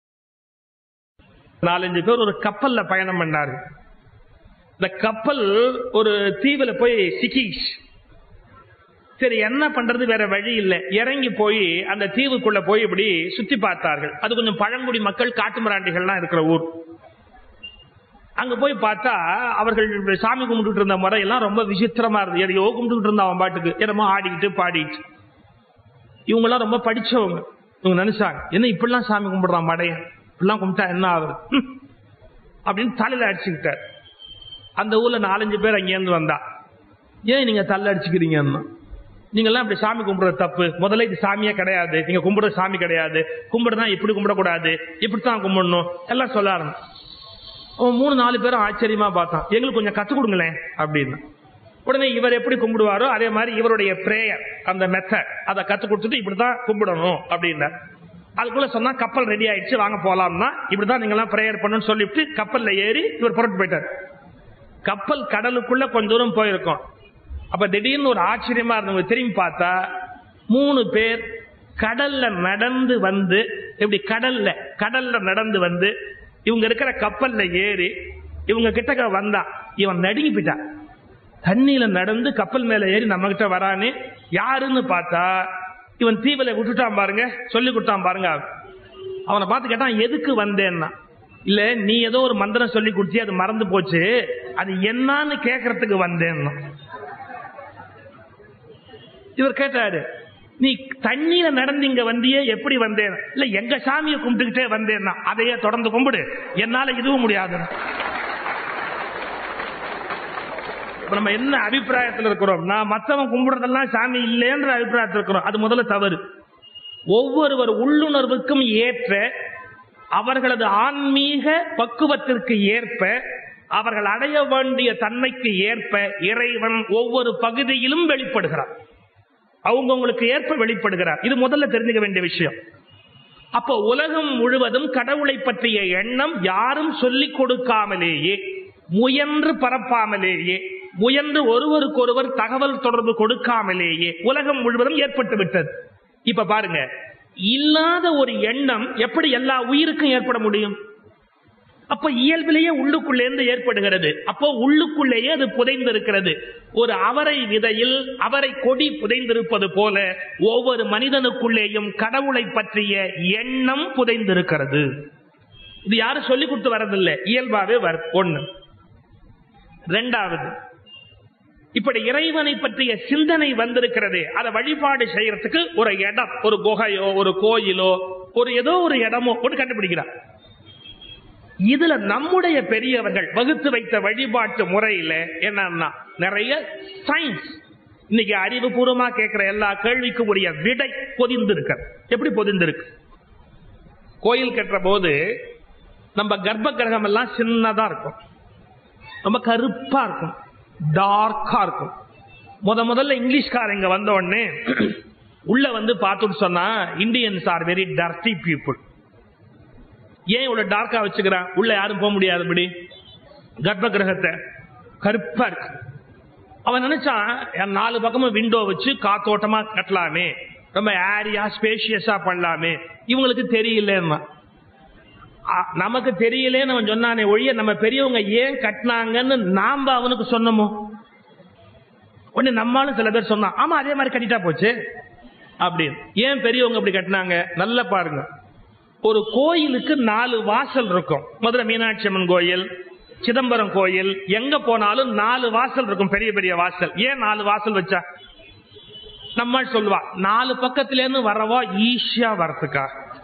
நாலஞ்சு பேர் ஒரு கப்பல்ல பயணம் பண்ணாரு. இந்த கப்பல் ஒரு தீவுல போய் சிக்கிச்சு. சரி என்ன பண்றது, வேற வழி இல்லை. இறங்கி போய் அந்த தீவுக்குள்ள போய் இப்படி சுத்தி பார்த்தார்கள். அது கொஞ்சம் பழங்குடி மக்கள் காட்டு மிராண்டிகள்லாம் இருக்கிற ஊர். அங்க போய் பார்த்தா அவர்கள் சாமி கும்பிட்டு இருந்த முறையெல்லாம் ரொம்ப விசித்திரமா இருந்தது. எதையோ கும்பிட்டு இருந்தா அவன் பாட்டுக்கு என்னமோ ஆடிக்கிட்டு பாடிட்டு. இவங்க எல்லாம் ரொம்ப படிச்சவங்க. இவங்க நினைச்சாங்க, என்ன இப்படிலாம் சாமி கும்பிடுறான் மடையன், இப்படிலாம் கும்பிட்டா என்ன ஆகுது அப்படின்னு தலையில அடிச்சுக்கிட்டார். அந்த ஊர்ல நாலஞ்சு பேர் அங்கேருந்து வந்தா, ஏன் நீங்க தள்ள அடிச்சுக்கிறீங்கன்னா, நீங்க எல்லாம் இப்படி சாமி கும்பிடுறது தப்பு, முதல்ல இது சாமியே கிடையாது, நீங்க கும்பிடுற சாமி கிடையாது, கும்பிடுறதா இப்படி கும்பிடக்கூடாது, இப்படித்தான் கும்பிடணும் எல்லாம் சொல்ல ஆரம்பிச்சு. மூணு நாலு பேரும் ஆச்சரியமா பார்த்தான், எங்களுக்கு கொஞ்சம் கத்துக் கொடுங்களேன் அப்படின்னு. உடனே இவர் எப்படி கும்பிடுவாரோ அதே மாதிரி இவருடைய பிரேயர் அந்த மெத்தட் அதை கத்துக் கொடுத்துட்டு இப்படிதான் கும்பிடணும் அப்படின்னா. அதுக்குள்ள சொன்னா கப்பல் ரெடி ஆயிடுச்சு, வாங்க போலாம்னா இப்படிதான் நீங்க எல்லாம் பிரேயர் பண்ணணும்னு சொல்லிட்டு கப்பல்ல ஏறி இவர் புறட்டு போயிட்டார். கப்பல் கடலுக்குள்ள கொஞ்ச தூரம் போயிருக்கோம். அப்ப திடீர்னு ஒரு ஆச்சரியமா இருந்தவங்க திரும்பி பார்த்தா மூணு பேர் கடல்ல நடந்து வந்து, எப்படி கடல்ல கடல்ல நடந்து வந்து இவங்க இருக்கிற கப்பல்ல ஏறி இவங்க கிட்ட வந்தா இவன் நடுங்கி போயிட்டான். தண்ணியில நடந்து கப்பல் மேல ஏறி நம்ம கிட்ட வரானே யாருன்னு பார்த்தா இவன் தீவில விட்டுட்டான் பாருங்க, சொல்லி கொடுத்தான் பாருங்க. அவனை பார்த்து கேட்டான், எதுக்கு வந்தேன்னா, இல்ல நீ ஏதோ ஒரு மந்திரம் சொல்லி கொடுத்தி அது மறந்து போச்சு, அது என்னன்னு கேட்கறதுக்கு வந்தேன்னா. இவர் கேட்டாரு, நீ தண்ணீர நடந்து இங்க வந்தியே, எப்படி வந்தேன்? இல்ல எங்க சாமியை கும்பிட்டுக்கிட்டே வந்தேன்னா அதையே தொடர்ந்து கும்பிடு, என்னால இதுவும் முடியாது. நம்ம என்ன அபிப்பிராயத்தில் இருக்கிறோம்? நான் மற்றவன் கும்பிடுறதெல்லாம் சாமி இல்லைன்ற அபிப்பிராயத்தில் இருக்கிறோம். அது முதல்ல தவறு. ஒவ்வொருவர் உள்ளுணர்வுக்கும் ஏற்ற, அவர்களது ஆன்மீக பக்குவத்திற்கு ஏற்ப, அவர்கள் அடைய வேண்டிய தன்மைக்கு ஏற்ப இறைவன் ஒவ்வொரு பகுதியிலும் வெளிப்படுகிறார். அவங்கவுங்களுக்கு ஏற்ப வெளிப்படுகிறார். இது முதல்ல தெரிஞ்சுக்க வேண்டிய விஷயம். அப்போ உலகம் முழுவதும் கடவுளை பற்றிய எண்ணம் யாரும் சொல்லிக் கொடுக்காமலேயே, முயன்று பரப்பாமலேயே, முயன்று ஒருவருக்கொருவர் தகவல் தொடர்பு கொடுக்காமலேயே உலகம் முழுவதும் ஏற்பட்டு விட்டது. இப்ப பாருங்க, இல்லாத ஒரு எண்ணம் எப்படி எல்லா உயிருக்கும் ஏற்பட முடியும்? அப்ப இயல்பிலேயே உள்ளுக்குள்ளே இருந்து ஏற்படுகிறது. அப்போ உள்ளுக்குள்ளேயே அது புதைந்திருக்கிறது. ஒரு அவரை விதையில் அவரை கொடி புதைந்திருப்பது போல ஒவ்வொரு மனிதனுக்குள்ளேயும் கடவுளை பற்றிய எண்ணம் புதைந்திருக்கிறது. இது யாரும் சொல்லிக் கொடுத்து வரதில்லை, இயல்பாவே வர. ஒண்ணு. ரெண்டாவது, இப்படி இறைவனை பற்றிய சிந்தனை வந்திருக்கிறது. அதை வழிபாடு செய்யறதுக்கு ஒரு இடம், ஒரு குகையோ ஒரு கோயிலோ ஒரு ஏதோ ஒரு இடமோ ஒன்று கண்டுபிடிக்கிறார். இதுல நம்முடைய பெரியவர்கள் வகுத்து வைத்த வழிபாட்டு முறையில என்னன்னா நிறைய சயின்ஸ், இன்னைக்கு அறிவுபூர்வமா கேட்கிற எல்லா கேள்விக்கும் உரிய விடை பொதிந்திருக்க. எப்படி பொதிந்திருக்கு? கோயில் கட்டுற போது நம்ம கர்ப்ப கிரகம் எல்லாம் சின்னதா இருக்கும், ரொம்ப கருப்பா இருக்கும், டார்க்கா இருக்கும். முத முதல்ல இங்கிலீஷ்காரங்க வந்த உடனே உள்ள வந்து பார்த்துட்டு சொன்னா, Indians are very dirty people. ஏன் இவ்வளவு டார்க்கா வச்சுக்கிறான்? உள்ள யாரும் போக முடியாதபடி கர்ப்ப கிரகத்தை கருப்பா இருக்கு. அவன் நினைச்சான் நாலு பக்கமும் விண்டோ வச்சு காத்தோட்டமா கட்டலாமே, ரொம்ப ஏரியா ஸ்பேஷியஸா பண்ணலாமே. இவங்களுக்கு தெரியலன்னா, நமக்கு தெரியலேன்னு அவன் சொன்னானே ஒழிய நம்ம பெரியவங்க ஏன் கட்டினாங்கன்னு நாம அவனுக்கு சொன்னமோ? உடனே நம்மளும் சில பேர் சொன்னான், ஆமா அதே மாதிரி கட்டிட்டா போச்சு அப்படின்னு. ஏன் பெரியவங்க அப்படி கட்டினாங்க? நல்லா பாருங்க. ஒரு கோயிலுக்கு நாலு வாசல் இருக்கும். முதல்ல மீனாட்சி அம்மன் கோயில், சிதம்பரம் கோயில், எங்க போனாலும் நாலு வாசல் இருக்கும், பெரிய பெரிய வாசல். ஏன் நாலு வாசல் வச்சா? நம்ம சொல்லுவா, நாலு பக்கத்துல இருந்து வரவா ஈஸியா வரத்துக்கா.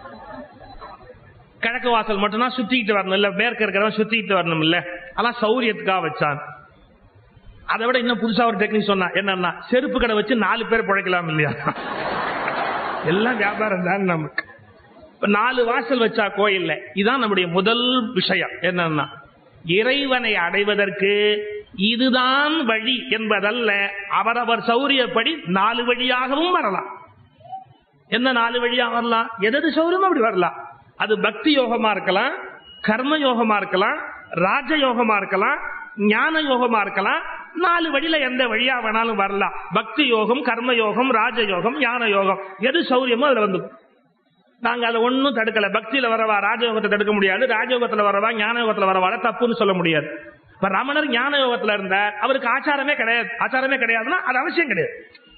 கிழக்கு வாசல் மட்டும்தான் சுத்திக்கிட்டு வரணும் இல்ல, மேற்கு இருக்கிறவன் சுத்திக்கிட்டு வரணும் இல்ல, அதான் சௌரியத்துக்காக வச்சான். அதை விட இன்னும் புதுசா ஒரு டெக்னிக் சொன்னா என்னன்னா, செருப்பு கடை வச்சு நாலு பேர் பிழைக்கலாம் இல்லையா. எல்லாம் வியாபாரம் தான் நமக்கு. நாலு வாசல் வச்சா கோயில்ல. இதான் நம்முடைய முதல் விஷயம். என்னன்னா, இறைவனை அடைவதற்கு இதுதான் வழி என்பதல்ல, அவரவர் சௌரியப்படி நாலு வழியாகவும் வரலாம். என்ன நாலு வழியா வரலாம்? எது சௌரியமா அப்படி வரலாம். அது பக்தி யோகமா இருக்கலாம், கர்ம யோகமா இருக்கலாம், ராஜயோகமா இருக்கலாம், ஞான யோகமா இருக்கலாம். நாலு வழியில எந்த வழியா வேணாலும் வரலாம். பக்தி யோகம், கர்ம யோகம், ராஜயோகம், ஞான யோகம், எது சௌரியமோ அதுல வந்து நாங்க அதை ஒன்னும் தடுக்கல. பக்தியில வரவா ராஜயோகத்தை தடுக்க முடியாது, ராஜயோகத்துல வரவா ஞான யோகத்துல வரவா தப்புன்னு சொல்ல முடியாது. இப்ப ரமணர் ஞான யோகத்துல இருந்த அவருக்கு ஆச்சாரமே கிடையாது. ஆச்சாரமே கிடையாதுன்னா அது அவசியம் கிடையாது.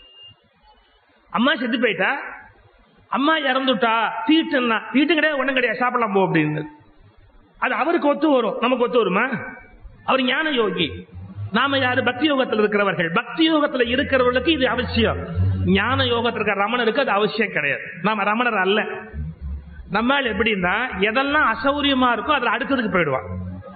அம்மா செத்து போயிட்டா, அம்மா இறந்துட்டா, தீட்டுன்னா தீட்டு கிடையாது, ஒண்ணும் கிடையாது, சாப்பிடலாம் போ அப்படின்னு. அது அவருக்கு ஒத்து வரும், நமக்கு ஒத்து வருமா? அவர் ஞான யோகி, நாம யாரு பக்தி யோகத்தில் இருக்கிறவர்கள். பக்தி யோகத்துல இருக்கிறவர்களுக்கு இது அவசியம். ஞான யோகத்தில் இருக்கிற ரமணருக்கு அது அவசியம் கிடையாது. நாம ரமணர் அல்ல. நம்ம எப்படின்னா எதெல்லாம் அசௌரியமா இருக்கோ அதுல அடுத்ததுக்கு போயிடுவான்.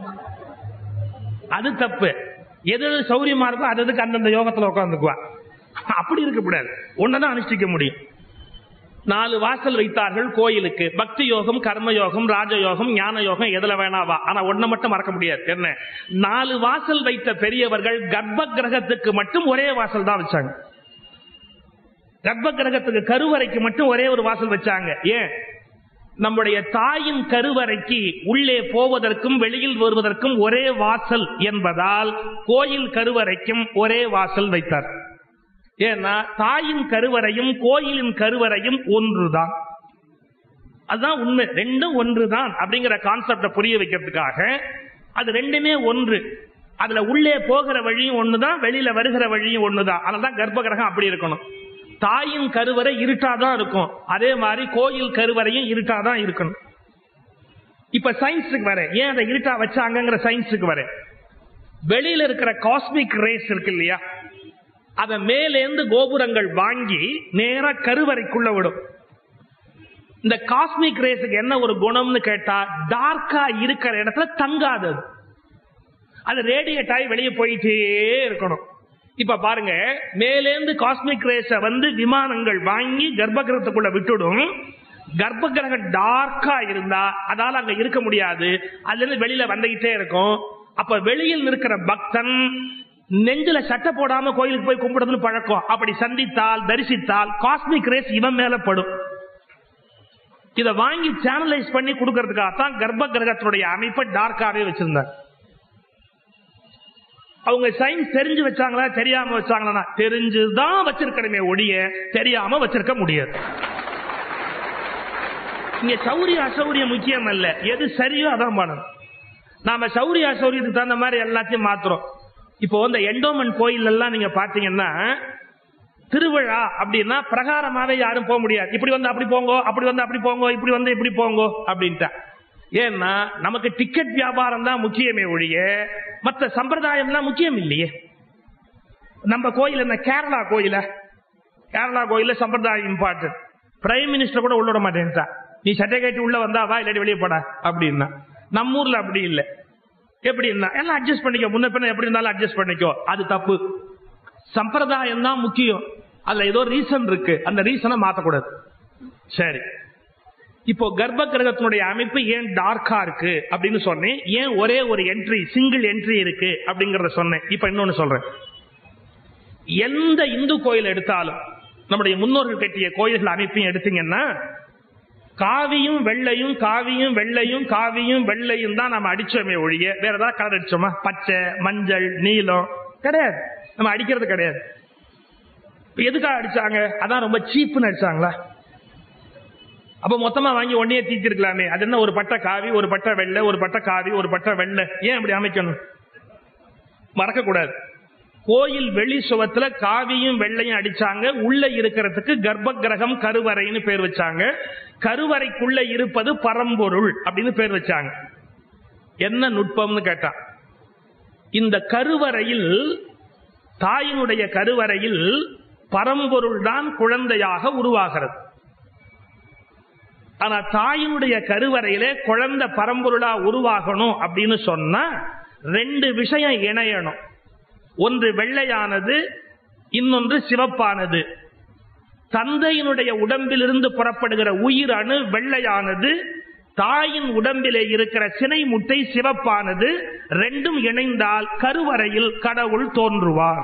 அது தப்பு. எது சௌரியமா இருக்கோ அதுக்கு அந்தந்த யோகத்துல உட்காந்துக்குவான். அப்படி இருக்கக்கூடாது. ஒன்னதான் அனுஷ்டிக்க முடியும். நாலு வாசல் வைத்தார்கள் கோயிலுக்கு. பக்தி யோகம், கர்ம யோகம், ராஜயோகம், ஞான யோகம், எதுல வேணாவா. ஆனா ஒன்ன மட்டும் மறக்க முடியாது. என்ன? நாலு வாசல் வைத்த பெரியவர்கள் கர்ப்ப கிரகத்துக்கு மட்டும் ஒரே வாசல் தான் வச்சாங்க. கர்ப்ப கிரகத்துக்கு கருவறைக்கு மட்டும் ஒரே ஒரு வாசல் வச்சாங்க. ஏன்? நம்முடைய தாயின் கருவறைக்கு உள்ளே போவதற்கும் வெளியில் வருவதற்கும் ஒரே வாசல் என்பதால் கோயில் கருவறைக்கும் ஒரே வாசல் வைத்தார். ஏன்னா தாயின் கருவறையும் கோயிலின் கருவறையும் ஒன்றுதான். அதுதான் உண்மை. ரெண்டும் ஒன்றுதான் அப்படிங்கிற கான்செப்ட புரிய வைக்கிறதுக்காக அது ரெண்டுமே ஒன்று. அதுல உள்ளே போகிற வழியும் ஒண்ணுதான், வெளியில வருகிற வழியும் ஒண்ணுதான். அதனால்தான் கர்ப்ப கிரகம் அப்படி இருக்கணும். தாயின் கருவறை இருட்டாதான் இருக்கும், அதே மாதிரி கோயில் கருவறையும் இருட்டாதான் இருக்கணும். இப்ப சயின்ஸுக்கு வர, ஏன் அதை இருட்டா வச்சாங்கிற சயின்ஸுக்கு வர, வெளியில இருக்கிற காஸ்மிக் ரேஸ் இருக்கு இல்லையா, அத மேலேந்து கோபுரங்கள் வாங்கி நேரா கருவறைக்குள்ள விடும். இந்த காஸ்மிக் ரேஸுக்கு என்ன ஒரு குணம்னு கேட்டா, டார்க்கா இருக்கிற இடத்துல தங்காது, அது ரேடியேட் ஆகி வெளியே போயிட்டே இருக்கணும். இப்ப பாருங்க, மேலேந்து காஸ்மிக் ரேஸ வந்து விமானங்கள் வாங்கி கர்ப்பகிரகத்துக்குள்ள விட்டுடும். கர்ப்பகிரகம் டார்க்கா இருந்தா அதால அங்க இருக்க முடியாது, அதுல இருந்து வெளியில வந்துகிட்டே இருக்கும். அப்ப வெளியில் இருக்கிற பக்தன் நெஞ்சில சட்டை போடாம கோயிலுக்கு போய் கும்பிடுறதுன்னு பழக்கம். அப்படி சந்தித்தால் தரிசித்தால் காஸ்மிக் ரேஸ் இவன் மேல படும். இதை வாங்கி சேனலைஸ் பண்ணி கொடுக்கறதுக்காகத்தான் கர்ப்ப கிரகத்தினுடைய அமைப்பை டார்க்காவே வச்சிருந்தார். அவங்க சயின்ஸ் தெரிஞ்சு வச்சாங்களா தெரியாம வச்சாங்களா? தெரிஞ்சுதான் வச்சிருக்கணுமே ஒழிய தெரியாம வச்சிருக்க முடியாது. இங்க சௌரிய அசௌரியம் முக்கியம் அல்ல, எது சரியோ அதான் பண்ணணும். நாம சௌரிய அசௌரியத்துக்கு தகுந்த மாதிரி எல்லாத்தையும் மாத்துறோம். இப்போ இந்த எண்டோமென்ட் கோயில் எல்லாம் நீங்க பாத்தீங்கன்னா, திருவிழா அப்படின்னா பிரகாரமாவே யாரும் போக முடியாது. இப்படி வந்து அப்படி போங்க, அப்படி வந்து அப்படி போங்க, இப்படி வந்து இப்படி போங்க அப்படின்ட்டா. ஏன்னா நமக்கு டிக்கெட் வியாபாரம் தான் முக்கியமே ஒழிய மற்ற சம்பிரதாயம்லாம் முக்கியம் இல்லையே. நம்ம கோயில் என்ன கேரளா கோயில? கேரளா கோயில சம்பிரதாயம் இம்பார்ட்டன்ட். பிரைம் மினிஸ்டர் கூட உள்ள விட மாட்டேன்ட்டா. நீ சட்டை கட்டி உள்ள வந்தா வா, இல்லாட்டி வெளியே போடா அப்படின்னா. நம்ம ஊர்ல அப்படி இல்லை. எப்படின்னா எல்லாம் அட்ஜஸ்ட் பண்ணிக்கோ, முன்ன பின்ன எப்படி இருந்தாலும் அட்ஜஸ்ட் பண்ணிக்கோ. அது தப்பு. சம்பிரதாயம் தான் முக்கியம். அதுல ஏதோ ரீசன் இருக்கு, அந்த ரீசனை மாத்தக்கூடாது. சரி, இப்போ கர்ப்ப கிரகத்தினுடைய அமைப்பு ஏன் டார்க்கா இருக்கு அப்படின்னு சொன்னேன். ஏன் ஒரே ஒரு என்ட்ரி, சிங்கிள் என்ட்ரி இருக்கு அப்படிங்கறத சொன்னேன். இப்ப இன்னொன்னு சொல்றேன். எந்த இந்து கோயில் எடுத்தாலும், நம்முடைய முன்னோர்கள் கட்டிய கோயில்கள் அமைப்பையும் எடுத்தீங்கன்னா, காவியும் வெள்ளையும் காவியும் வெள்ளையும் காவியும் வெள்ளையும் தான் நம்ம அடிச்சோமே ஒழிய வேற ஏதாவது கலர் அடிச்சோமா? பச்சை, மஞ்சள், நீலம் கிடையாது. நம்ம அடிக்கிறது கிடையாது. எதுக்காக அடிச்சாங்க? அதான் ரொம்ப சீப்புன்னு அடிச்சாங்களா? அப்ப மொத்தமா வாங்கி ஒன்னே தீர்த்திருக்கலாமே. அது என்ன, ஒரு பட்டை காவி, ஒரு பட்டை வெள்ளை, ஒரு பட்டை காவி, ஒரு பட்டை வெள்ளை, ஏன் அப்படி அமைக்கணும்? மறக்க கூடாது. கோயில் வெளி சுவத்துல காவியும் வெள்ளையும் அடிச்சாங்க. உள்ள இருக்கிறதுக்கு கர்ப்ப கிரகம் கருவறைன்னு பேர் வச்சாங்க. கருவறைக்குள்ள இருப்பது பரம்பொருள் அப்படின்னு பேர் வச்சாங்க. என்ன நுட்பம்னு கேட்டா, இந்த கருவறையில், தாயினுடைய கருவறையில் பரம்பொருள் தான் குழந்தையாக உருவாகிறது. ஆனா தாயினுடைய கருவறையிலே குழந்தை பரம்பொருளா உருவாகணும் அப்படின்னு சொன்னா ரெண்டு விஷயம் இணையணும். ஒன்று வெள்ளையானது, இன்னொன்று சிவப்பானது. தந்தையினுடைய உடம்பிலிருந்து புறப்படுகிற உயிர் அணு வெள்ளையானது, தாயின் உடம்பிலே இருக்கிற சினை முட்டை சிவப்பானது. ரெண்டும் இணைந்தால் கருவறையில் கடவுள் தோன்றுவார்.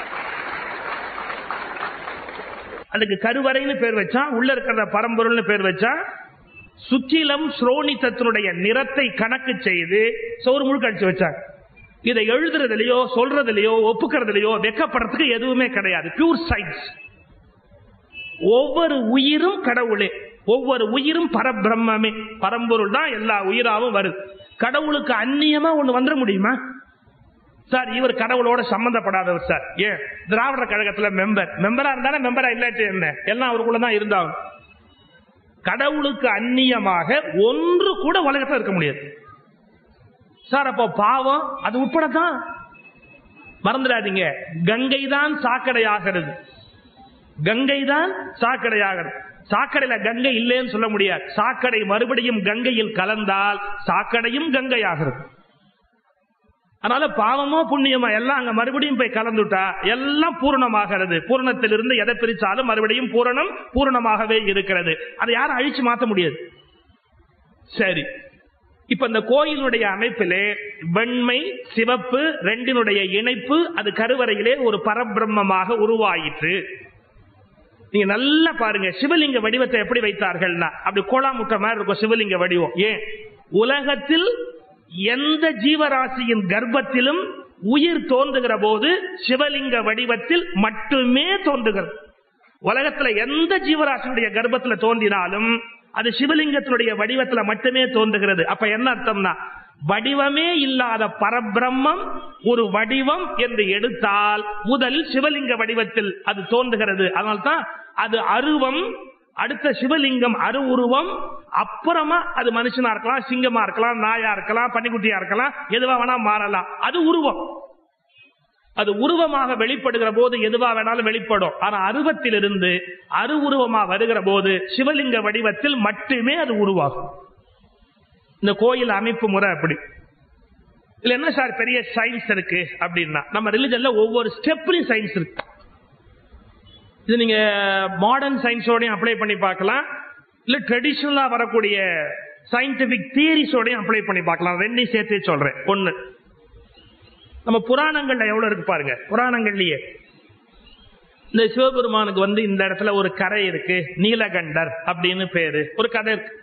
அதுக்கு கருவறைன்னு பேர் வச்சா, உள்ள இருக்கிற பரம்பொருள்னு பேர் வச்சா, சுற்றிலும் ஸ்ரோணித்தத்தினுடைய நிறத்தை கணக்கு செய்து சோறு முழுக்க அடிச்சு வச்சாங்க. இதை எழுதுறதுலயோ சொல்றதுலயோ ஒப்புக்கிறதுலயோ வெக்கப்படுறதுக்கு எதுவுமே கிடையாது. Pure science. ஒவ்வொரு உயிரும் கடவுளே, ஒவ்வொரு உயிரும் பரபிரம்மே, பரம்பொருள் தான் எல்லா உயிராவும் வருது. கடவுளுக்கு அந்நியமா ஒண்ணு வந்துட முடியுமா? சார் இவர் கடவுளோட சம்பந்தப்படாதவர் சார். ஏன் திராவிட கழகத்துல மெம்பர் மெம்பரா இருந்தானே, மெம்பரா இல்லாட்டி என்ன, எல்லாம் அவருக்குள்ளதான் இருந்தாங்க. கடவுளுக்கு அந்நியமாக ஒன்று கூட உலகத்தில் இருக்க முடியாது சார். அப்போ பாவம் அது உட்படத்தான். மறந்துடாதீங்க, கங்கை தான் சாக்கடையாகிறது. கங்கை தான் சாக்கடையாகிறது. சாக்கடையில கங்கை இல்லைன்னு சொல்ல முடியாது. சாக்கடை மறுபடியும் கங்கையில் கலந்தால் சாக்கடையும் கங்கை ஆகிறது. அதனால பாவமோ புண்ணியமோ எல்லாம் அங்க மறுபடியும் போய் கலந்துட்டா எல்லாம் பூரணமாகிறது. பூரணத்திலிருந்து எதை பிரிச்சாலும் மறுபடியும் பூரணம் பூரணமாகவே இருக்கிறது. அதை யாரும் அழிச்சு மாற்ற முடியாது. சரி, இப்ப இந்த கோயிலுடைய அமைப்பிலே வெண்மை சிவப்பு ரெண்டினுடைய இணைப்பு, அது கருவறையிலே ஒரு பரபிரம்மமாக உருவாயிற்று. நீங்க நல்லா பாருங்க, சிவலிங்க வடிவத்தை எப்படி வைத்தார்கள்னா அப்படி கோலாமுட்ட மாதிரி இருக்கும் சிவலிங்க வடிவம். ஏன், உலகத்தில் எந்த ஜீவராசியின் கர்ப்பத்திலும் உயிர் தோன்றுகிற போது சிவலிங்க வடிவத்தில் மட்டுமே தோன்றுகிறது. உலகத்துல எந்த ஜீவராசியுடைய கர்ப்பத்துல தோன்றினாலும் அது சிவலிங்கத்தினுடைய வடிவத்துல மட்டுமே தோன்றுகிறது. அப்ப என்ன அர்த்தம்னா, வடிவமே இல்லாத பரபிரம்மம் ஒரு வடிவம் என்று எடுத்தால் முதலில் சிவலிங்க வடிவத்தில் அது தோன்றுகிறது. அதனால்தான் அது அருவம், அடுத்த சிவலிங்கம் அரு உருவம், அப்புறமா அது மனுஷனா இருக்கலாம், சிங்கமா இருக்கலாம், நாயா இருக்கலாம், பன்னிக்குட்டியா இருக்கலாம், எதுவா வேணா மாறலாம். அது உருவம். அது உருவமாக வெளிப்படுகிற போது எதுவா வேணாலும் வெளிப்படும். ஆனா அருவத்திலிருந்து அரு உருவமா வருகிற போது சிவலிங்க வடிவத்தில் மட்டுமே அது உருவாகும். இந்த கோயில் அமைப்பு முறை அப்படி. இல்ல என்ன சார் பெரிய சயின்ஸ் இருக்கு அப்படின்னா, நம்ம ரிலிஜன்ல ஒவ்வொரு ஸ்டெப்லயும் சயின்ஸ் இருக்கு. இது நீங்க மாடர்ன் சயின்ஸோடையும் அப்ளை பண்ணி பார்க்கலாம், இல்ல ட்ரெடிஷனலா வரக்கூடிய சயின்டிபிக் தியரிஸோடையும் அப்ளை பண்ணி பார்க்கலாம். ரெண்டையும் சேர்த்து சொல்றேன். ஒண்ணு, நம்ம புராணங்கள்ல எவ்வளவு இருக்கு பாருங்க. புராணங்கள்லயே இந்த சிவபெருமானுக்கு வந்து இந்த இடத்துல ஒரு கரை இருக்கு, நீலகண்டர் அப்படின்னு பேரு, ஒரு கதை இருக்கு.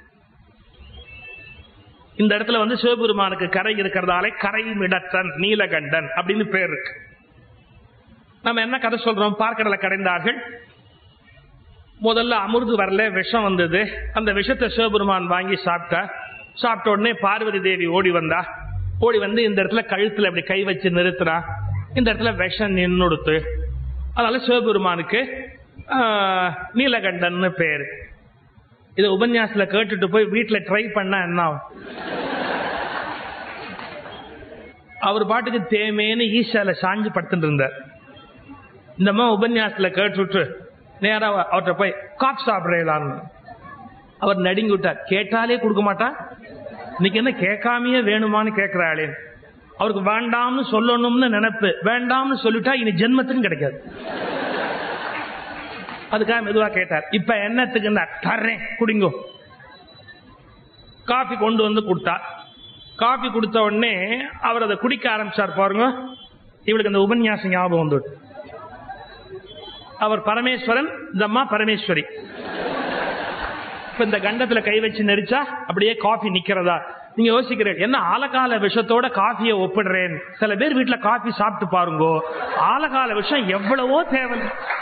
இந்த இடத்துல வந்து சிவபெருமானுக்கு கரை இருக்கிறதாலே கரை மிடத்தன் நீலகண்டன் அப்படின்னு பேர் இருக்கு. நம்ம என்ன கதை சொல்றோம்? பார்க்கடலை கடைந்தார்கள், முதல்ல அமிர்து வரல, விஷம் வந்தது. அந்த விஷத்தை சிவபெருமான் வாங்கி சாப்பிட்டா. சாப்பிட்ட உடனே பார்வதி தேவி ஓடி வந்தா. ஓடி வந்து இந்த இடத்துல கழுத்துல அப்படி கை வச்சு நிறுத்துறா. இந்த இடத்துல விஷம் நின்னுடுத்து. அதனால சிவபெருமானுக்கு நீலகண்டன் பேரு. இது உபன்யாசத்துல கேட்டுட்டு போய் வீட்டுல ட்ரை பண்ணா என்ன ஆகும்? அவர் பாட்டுக்கு தேமேன்னு ஈஷால சாஞ்சு படுத்துட்டு இருந்தார். இந்த மாதிரி உபன்யாசத்துல கேட்டுட்டு நேரா அவர்கிட்ட போய் காப் சாப்பிடலான்னு அவர் நடுங்கி விட்டார். கேட்டாலே கொடுக்க மாட்டா, இன்னைக்கு என்ன கேட்காமையே வேணுமான்னு கேட்கிறாளே. அவருக்கு வேண்டாம்னு சொல்லணும்னு நினைப்பு, வேண்டாம்னு சொல்லிட்டா இனி ஜென்மத்துக்கும் கிடைக்காது. அதுக்காக மெதுவா கேட்டார். இப்ப என்னத்துக்கு தர்றேன் குடிங்கோ. காஃபி கொண்டு வந்து கொடுத்தா. காஃபி கொடுத்த உடனே அவர் அதை குடிக்க ஆரம்பிச்சார். பாருங்க, இவளுக்கு அந்த உபன்யாசம் ஞாபகம் வந்து. அவர் பரமேஸ்வரன், இந்த அம்மா பரமேஸ்வரி. இப்ப இந்த கண்டத்துல கை வச்சு நெரிச்சா அப்படியே காஃபி நிக்கிறதா? நீங்க யோசிக்கிறேன், என்ன ஆலகால விஷத்தோட காஃபியை ஒப்பிடுறேன். சில பேர் வீட்டுல காஃபி சாப்பிட்டு பாருங்கோ, ஆலகால விஷம் எவ்வளவோ தேவை.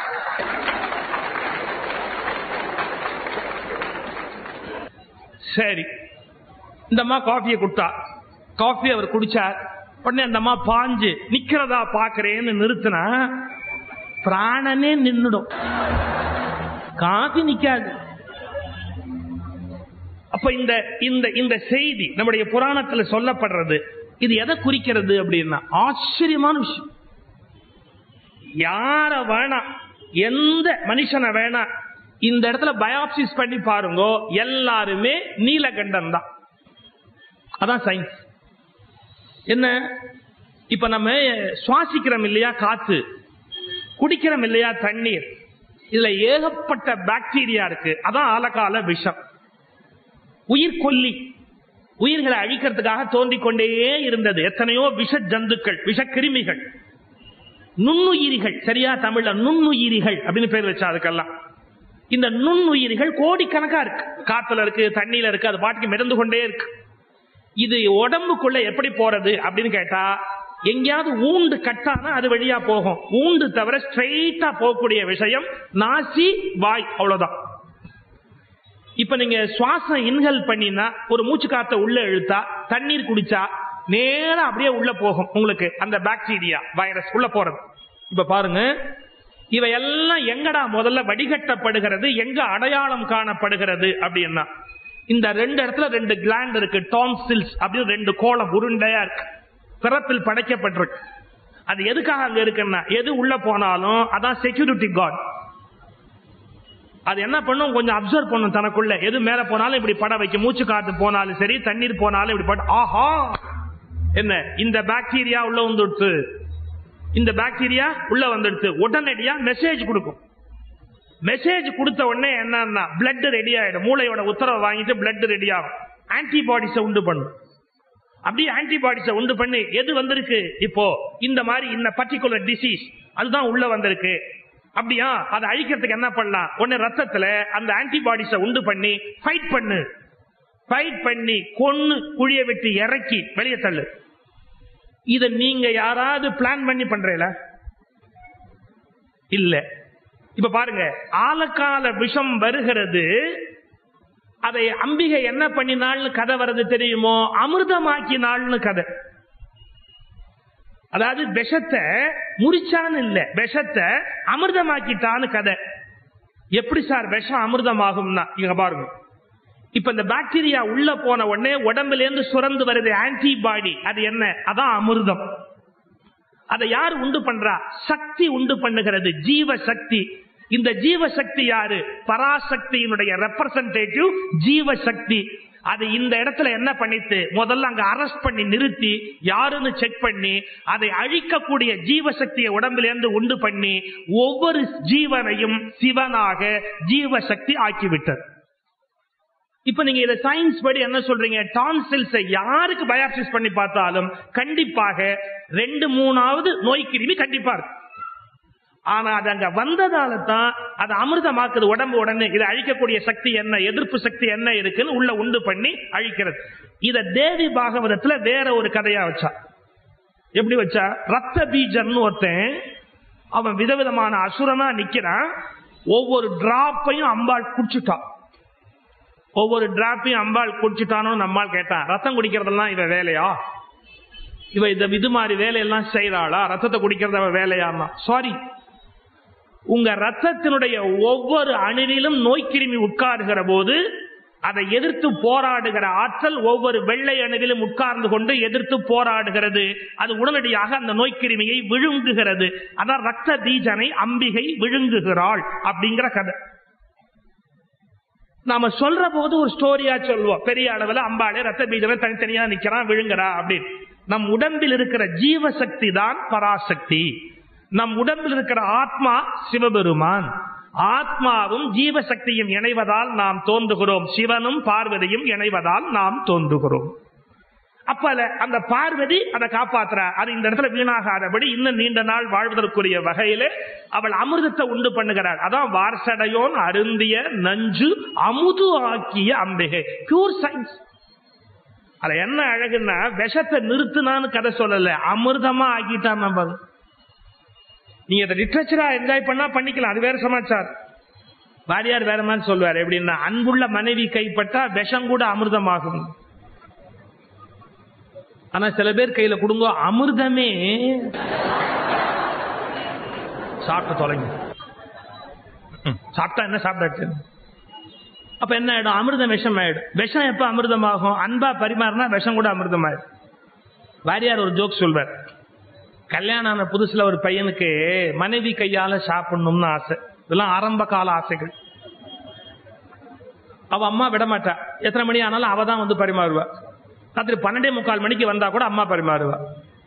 சரி, இந்த அம்மா காஃபியை கொடுத்தா. காஃபி அவர் குடிச்சார். உடனே அந்த அம்மா பாஞ்சு நிக்கிறதா பாக்குறேன்னு நிறுத்தினா பிராணனே நின்னுடும், காஃபி நிக்காது. அப்ப இந்த இந்த இந்த செய்தி நம்முடைய புராணத்துல சொல்லப்படுறது, இது எதை குறிக்கிறது அப்படின்னா ஆச்சரியமான விஷயம். யார வேணா, எந்த மனுஷனை வேணா இந்த இடத்துல பயாப்சிஸ் பண்ணி பாருங்க, எல்லாருமே நீலகண்டன் தான். அதான் சயின்ஸ். என்ன, இப்ப நம்ம சுவாசிக்கிறோம் இல்லையா காத்து, குடிக்கிறோம் இல்லையா தண்ணீர், இதுல ஏகப்பட்ட பாக்டீரியா இருக்கு. அதான் ஆலகால விஷம். உயிர் கொல்லி, உயிர்களை அழிக்கிறதுக்காக தோன்றிக் கொண்டே இருந்தது எத்தனையோ விஷ ஜந்துக்கள், விஷ கிருமிகள், நுண்ணுயிரிகள். சரியா தமிழ்ல நுண்ணுயிரிகள் அப்படின்னு பேர் வச்சா அதுக்கெல்லாம். இந்த நுண்ணுயிரிகள் கோடிக்கணக்கா இருக்கு, காத்துல இருக்கு, தண்ணியில இருக்கு, அது பாட்டுக்கு மிதந்து கொண்டே இருக்கு. இது உடம்புக்குள்ள எப்படி போறது அப்படின்னு கேட்டா, எங்கேயாவது ஊண்டு கட்டானா அது வழியா போகும். ஊண்டு தவிர ஸ்ட்ரெயிட்டா போகக்கூடிய விஷயம் நாசி, வாய், அவ்வளவுதான். இப்ப நீங்க சுவாசம் இன்ஹேல் பண்ணினா, ஒரு மூச்சு காத்த உள்ள இழுத்தா, தண்ணீர் குடிச்சா நேரா அப்படியே உள்ள போகும் உங்களுக்கு அந்த பாக்டீரியா, வைரஸ் உள்ள போறது. இப்ப பாருங்க, இவையெல்லாம் எங்கடா முதல்ல வடிகட்டப்படுகிறது, எங்க அடையாளம் காணப்படுகிறது அப்படின்னா, இந்த ரெண்டு இடத்துல ரெண்டு கிளாண்ட் இருக்கு, டான்சில்ஸ் அப்படின்னு ரெண்டு கோலம் உருண்டையா இருக்கு, பிறப்பில் படைக்கப்பட்டிருக்கு. அது எதுக்காக அங்க இருக்குன்னா, எது உள்ள போனாலும் அதான் செக்யூரிட்டி கார்டு. அது என்ன பண்ணும், கொஞ்சம் அப்சர்வ் பண்ணும் தனக்குள்ள. எது மேல போனாலும் இப்படி பட வைக்கும், மூச்சு காத்து போனாலும் சரி, தண்ணீர் போனாலும் இப்படி பட. ஆஹா, என்ன இந்த பாக்டீரியா உள்ள வந்துடுச்சு, இந்த பாக்டீரியா உள்ள வந்துடுச்சு, உடனடியா மெசேஜ் கொடுக்கும். மெசேஜ் கொடுத்த உடனே என்னன்னா பிளட் ரெடி ஆயிடும். மூளையோட உத்தரவை வாங்கிட்டு பிளட் ரெடி ஆகும், ஆன்டிபாடிஸை உண்டு பண்ணும். அப்படியே ஆன்டிபாடிஸை உண்டு பண்ணி எது வந்திருக்கு, இப்போ இந்த மாதிரி இந்த பர்டிகுலர் டிசீஸ் அதுதான் உள்ள வந்திருக்கு, அப்படியா அதை அழிக்கிறதுக்கு என்ன பண்ணலாம், உடனே ரத்தத்துல அந்த ஆன்டிபாடிஸை உண்டு பண்ணி ஃபைட் பண்ணு, ஃபைட் பண்ணி கொன்னு குழிய வெட்டி இறக்கி வெளியே தள்ளு. இத நீங்க யாராவது பிளான் பண்ணி பண்றீங்களா? இல்ல. இப்ப பாருங்க, ஆலகால விஷம் வருகிறது, அதை அம்பிகை என்ன பண்ணினாள்னு கதை வருது தெரியுமோ, அமிர்தமாக்கினாள்னு கதை. அதாவது விஷத்தை முறிச்சான்னு இல்ல, விஷத்தை அமிர்தமாக்கிட்டான்னு கதை. எப்படி சார் விஷம் அமிர்தமாகும்னா, இங்க பாருங்க, இப்ப இந்த பாக்டீரியா உள்ள போன உடனே உடம்புல இருந்து சுரந்து வருது ஆன்டிபாடி, அது என்ன, அதான் அமிர்தம். அதை யார் உண்டு பண்றா? சக்தி உண்டு பண்ணுகிறது, ஜீவ சக்தி. இந்த ஜீவசக்தி யாரு? பராசக்தியினுடைய ரெப்ரசன்டேட்டிவ் ஜீவசக்தி. அது இந்த இடத்துல என்ன பண்ணிட்டு முதல்ல அங்க அரெஸ்ட் பண்ணி நிறுத்தி யாருன்னு செக் பண்ணி அதை அழிக்கக்கூடிய ஜீவசக்தியை உடம்பிலிருந்து உண்டு பண்ணி ஒவ்வொரு ஜீவனையும் சிவனாக ஜீவசக்தி ஆக்கிவிட்டது. இப்ப நீங்க இதை சயின்ஸ் படி என்ன சொல்றீங்க? டான்சில்ஸை யாருக்கு பயாப்சிஸ் பண்ணி பார்த்தாலும் கண்டிப்பாக ரெண்டு மூணாவது நோய் கிருமி கண்டிப்பா இருக்கு. ஆனா அது அங்க வந்ததால தான் அது அமிர்தமாக்குது உடம்பு. உடனே இதை அழிக்கக்கூடிய சக்தி என்ன, எதிர்ப்பு சக்தி என்ன இருக்குன்னு உள்ள உண்டு பண்ணி அழிக்கிறது. இத தேவி பாகவதத்துல வேற ஒரு கதையா வச்சா. எப்படி வச்சா? ரத்த பீஜர்னு ஒருத்தன், அவன் விதவிதமான அசுரனா நிக்கிறான். ஒவ்வொரு டிராப்பையும் அம்பாள் குடிச்சுட்டான். ஒவ்வொரு டிராப்பையும் அம்பாள் குடிச்சுட்டானு நம்மால் கேட்டான், ரத்தம் குடிக்கிறதெல்லாம் இவ வேலையா? இவ இந்த இது மாதிரி வேலையெல்லாம் செய்யறாளா? ரத்தத்தை குடிக்கிறத அவ வேலையாமா? சாரி, உங்க ரத்தத்தினுடைய ஒவ்வொரு அணுவிலும் நோய்க்கிருமி உட்காருகிற போது அதை எதிர்த்து போராடுகிற ஆற்றல் ஒவ்வொரு வெள்ளை அணுவிலும் உட்கார்ந்து கொண்டு எதிர்த்து போராடுகிறது. அது உடனடியாக அந்த நோய்க்கிருமியை விழுங்குகிறது. அதான் ரத்த பீஜனை அம்பிகை விழுங்குகிறாள் அப்படிங்கிற கதை. நாம சொல்ற போது ஒரு ஸ்டோரியா சொல்லுவோம், பெரிய அளவுல அம்பாளே ரத்த பீஜனை தனித்தனியா நிக்கிறான் விழுங்குறா அப்படின்னு. நம் உடம்பில் இருக்கிற ஜீவசக்தி தான் பராசக்தி. நம் உடம்பில் இருக்கிற ஆத்மா சிவபெருமான். ஆத்மாவும் ஜீவசக்தியும் இணைவதால் நாம் தோன்றுகிறோம். சிவனும் பார்வதியும் இணைவதால் நாம் தோன்றுகிறோம். அப்ப அந்த பார்வதி அதை காப்பாற்றுற, அது இந்த இடத்துல வீணாகாதபடி இன்னும் நீண்ட நாள் வாழ்வதற்குரிய வகையில அவள் அமிர்தத்தை உண்டு பண்ணுகிறாள். அதான் வார்சடையோன் அருந்திய நஞ்சு அமுது ஆக்கிய அம்பிகை. Pure science. அது என்ன அழகுன்னா, விஷத்தை நிறுத்தினான்னு கதை சொல்லல, அமிர்தமா ஆக்கிட்டான். நம்ம நீங்க அதை லிட்ரேச்சரா என்ஜாய் பண்ணா பண்ணிக்கலாம், அது வேற சமாச்சாரம். வாரியார் வேற மாதிரி சொல்வார். எப்படின்னா, அன்புள்ள மனைவி கைப்பட்டா விஷம் கூட அமிர்தமாகும். ஆனா சில பேர் கையில கொடுங்க அமிர்தமே சாப்பிட்டு தொலைங்க. சாப்பிட்டா என்ன சாப்பிட்டாச்சு, அப்ப என்ன ஆயிடும்? அமிர்தம் விஷம் ஆயிடும். விஷம் எப்ப அமிர்தமாகும்? அன்பா பரிமாறினா விஷம் கூட அமிர்தமாயிடும். வாரியார் ஒரு ஜோக் சொல்வார். கல்யாணம் ஆன புதுசுல ஒரு பையனுக்கு மனைவி கையால சாப்பிடணும்னு ஆசை. இதெல்லாம் ஆரம்ப கால ஆசைகள். அவ அம்மா விட மாட்டா. எத்தனை மணி ஆனாலும் அவ தான் வந்து பரிமாறுவா. ராத்திரி பன்னெண்டே முக்கால் மணிக்கு வந்தா கூட அம்மா பரிமாறுவா.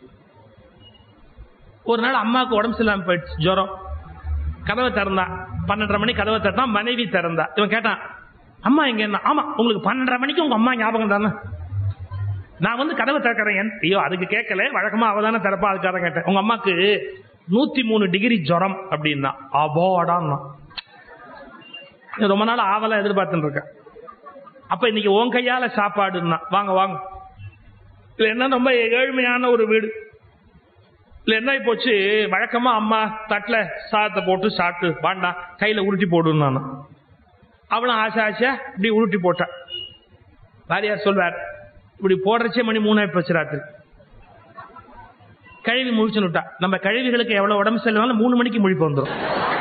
ஒரு நாள் அம்மாவுக்கு உடம்பு சரியில்லாம போயிடுச்சு, ஜுரம். கதவை திறந்தா, பன்னெண்டரை மணி கதவை திறந்தா, மனைவி திறந்தா. இவன் கேட்டான், அம்மா எங்க? என்ன? ஆமா, உங்களுக்கு பன்னெண்டரை மணிக்கு உங்க அம்மா ஞாபகம் தானே, நான் வந்து கதவை திறக்கிறேன். ஐயோ, அதுக்கு கேட்கல, வழக்கமா அவதானே திறப்பா, அதுக்காக கேட்டேன். உங்க அம்மாக்கு நூத்தி மூணு டிகிரி ஜுரம் அப்படின்னா. அபோடான்னா ரொம்ப நாள் ஆவலா எதிர்பார்த்துட்டு இருக்கேன். அப்ப இன்னைக்கு உன் கையால சாப்பாடுன்னா வாங்க வாங்க. இல்ல என்ன ரொம்ப ஏழ்மையான ஒரு வீடு. இல்ல என்ன போச்சு, வழக்கமா அம்மா தட்டுல சாதத்தை போட்டு சாப்பிட்டு வாண்டா கையில உருட்டி போடுன்னு நானும். அவளும் ஆசை ஆசையா இப்படி உருட்டி போட்டா. வாரியார் சொல்வார், இப்படி போடுறச்சே மணி மூணாயிரம் போச்சு ராத்திரி. கழுவி முழிச்சுட்டா. நம்ம கழுவிகளுக்கு எவ்வளவு உடம்பு செல்வாலும் மூணு மணிக்கு முழிப்பு வந்துடும்.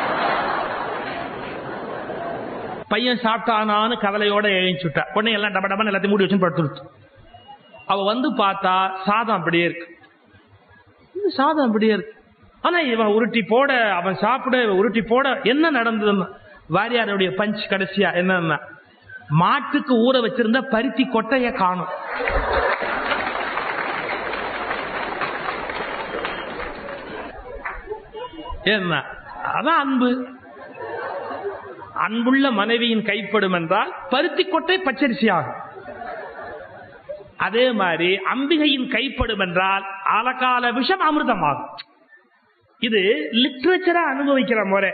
பையன் சாப்பிட்டானான்னு கவலையோட எழுந்துட்டா. உடனே எல்லாம் டப டபான்னு எல்லாத்தையும் மூடி வச்சு படுத்துருச்சு. அவ வந்து பார்த்தா சாதம் அப்படியே இருக்கு. சாதம் அப்படியே இருக்கு. ஆனா இவன் உருட்டி போட, அவன் சாப்பிட, உருட்டி போட என்ன நடந்ததுன்னு வாரியாருடைய பஞ்ச் கடைசியா என்னன்னா, மாட்டுக்கு ஊற வச்சிருந்த பருத்தி கொட்டைய காணும். என்ன அதான் அன்பு. அன்புள்ள மனைவியின் கைப்படும் என்றால் பருத்தி கொட்டை பச்சரிசி ஆகும். அதே மாதிரி அம்பிகையின் கைப்படும் என்றால் ஆலகால விஷம் அமிர்தமாகும். இது லிட்ரேச்சரா அனுபவிக்கிற முறை.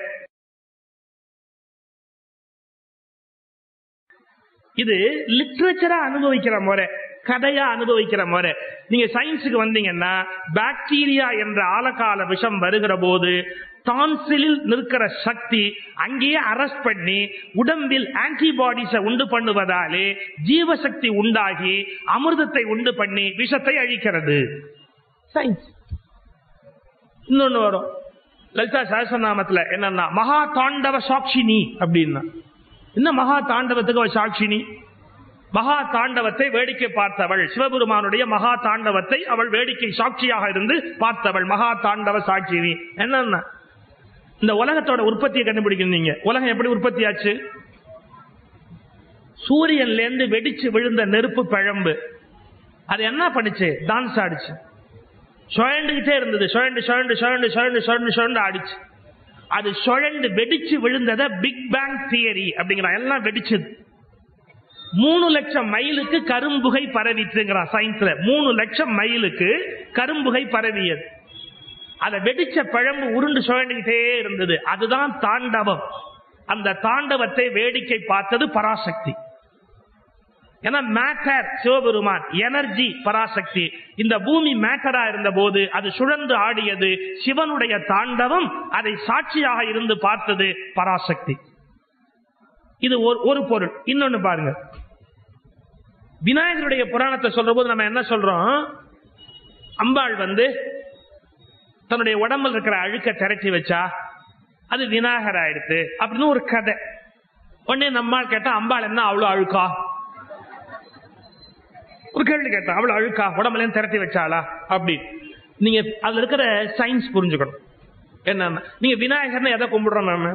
இது லிட்ரேச்சரா அனுபவிக்கிற முறை, கதையா அனுபவிக்கிற முறை. நீங்க சயின்ஸுக்கு வந்தீங்கன்னா, பாக்டீரியா என்ற ஆலகால விஷம் வருகிற போது டான்சிலில் நிற்கிற சக்தி அங்கேயே அரெஸ்ட் பண்ணி உடம்பில் ஆன்டிபாடிஸை உண்டு பண்ணுவதாலே ஜீவசக்தி உண்டாகி அமிர்தத்தை உண்டு பண்ணி விஷத்தை அழிக்கிறது. சயின்ஸ். இன்னொன்னு வரும் லலிதா சஹஸ்ரநாமத்துல என்னன்னா, மகா தாண்டவ சாட்சினி அப்படின்னா. என்ன மகா தாண்டவத்துக்கு ஒரு சாட்சினி? மகா தாண்டவத்தை வேடிக்கை பார்த்தவள். சிவபெருமானுடைய மகா தாண்டவத்தை அவள் வேடிக்கை சாட்சியாக இருந்து பார்த்தவள். மகா தாண்டவ சாட்சி. என்ன இந்த உலகத்தோட உற்பத்தியை கண்டுபிடிக்கிறீங்க. உலகம் எப்படி உற்பத்தி ஆச்சு? சூரியன்ல இருந்து வெடிச்சு விழுந்த நெருப்பு பழம்பு அது என்ன பண்ணுச்சு? டான்ஸ் ஆடிச்சு. சுழண்டுகிட்டே இருந்தது. சுழண்டு சுழண்டு சுழண்டு சுழண்டு சுழண்டு சுழண்டு ஆடிச்சு. அது சுழண்டு வெடிச்சு விழுந்தத பிக் பேங் தியரி அப்படிங்கிறான். எல்லாம் வெடிச்சது. மூணு லட்சம் மைலுக்கு கரும்புகை பரவிச்சுங்கிறான் சயின்ஸ்ல. மூணு லட்சம் மைலுக்கு கரும்புகை பரவியது. அதை வெடிச்ச பழம்பு உருண்டு சுழண்டுகிட்டே இருந்தது. அதுதான் தாண்டவம். அந்த தாண்டவத்தை வேடிக்கை பார்த்தது பராசக்தி. ஏன்னா மேட்டர் சிவபெருமான், எனர்ஜி பராசக்தி. இந்த பூமி மேட்டரா இருந்த போது அது சுழன்று ஆடியது. சிவனுடைய தாண்டவம் அதை சாட்சியாக இருந்து பார்த்தது பராசக்தி. இது ஒரு பொருள். இன்னொன்னு பாருங்க, விநாயகருடைய புராணத்தை சொல்ற போது நம்ம என்ன சொல்றோம்? அம்பாள் வந்து தன்னுடைய உடம்புல இருக்கிற அழுக்க திரட்டி வச்சா அது விநாயகர் ஆயிடுத்து அப்படின்னு ஒரு கதை. உடனே நம்மால் கேட்டா அம்பாள் என்ன அவ்வளவு அழுக்கா? ஒரு கேள்வி கேட்டா அவ்வளவு அழுக்கா உடம்புல திரட்டி வச்சாளா அப்படி. நீங்க அதுல இருக்கிற சயின்ஸ் புரிஞ்சுக்கணும். என்னன்னா நீங்க விநாயகர்னு எதை கும்பிடுறோம்? நாம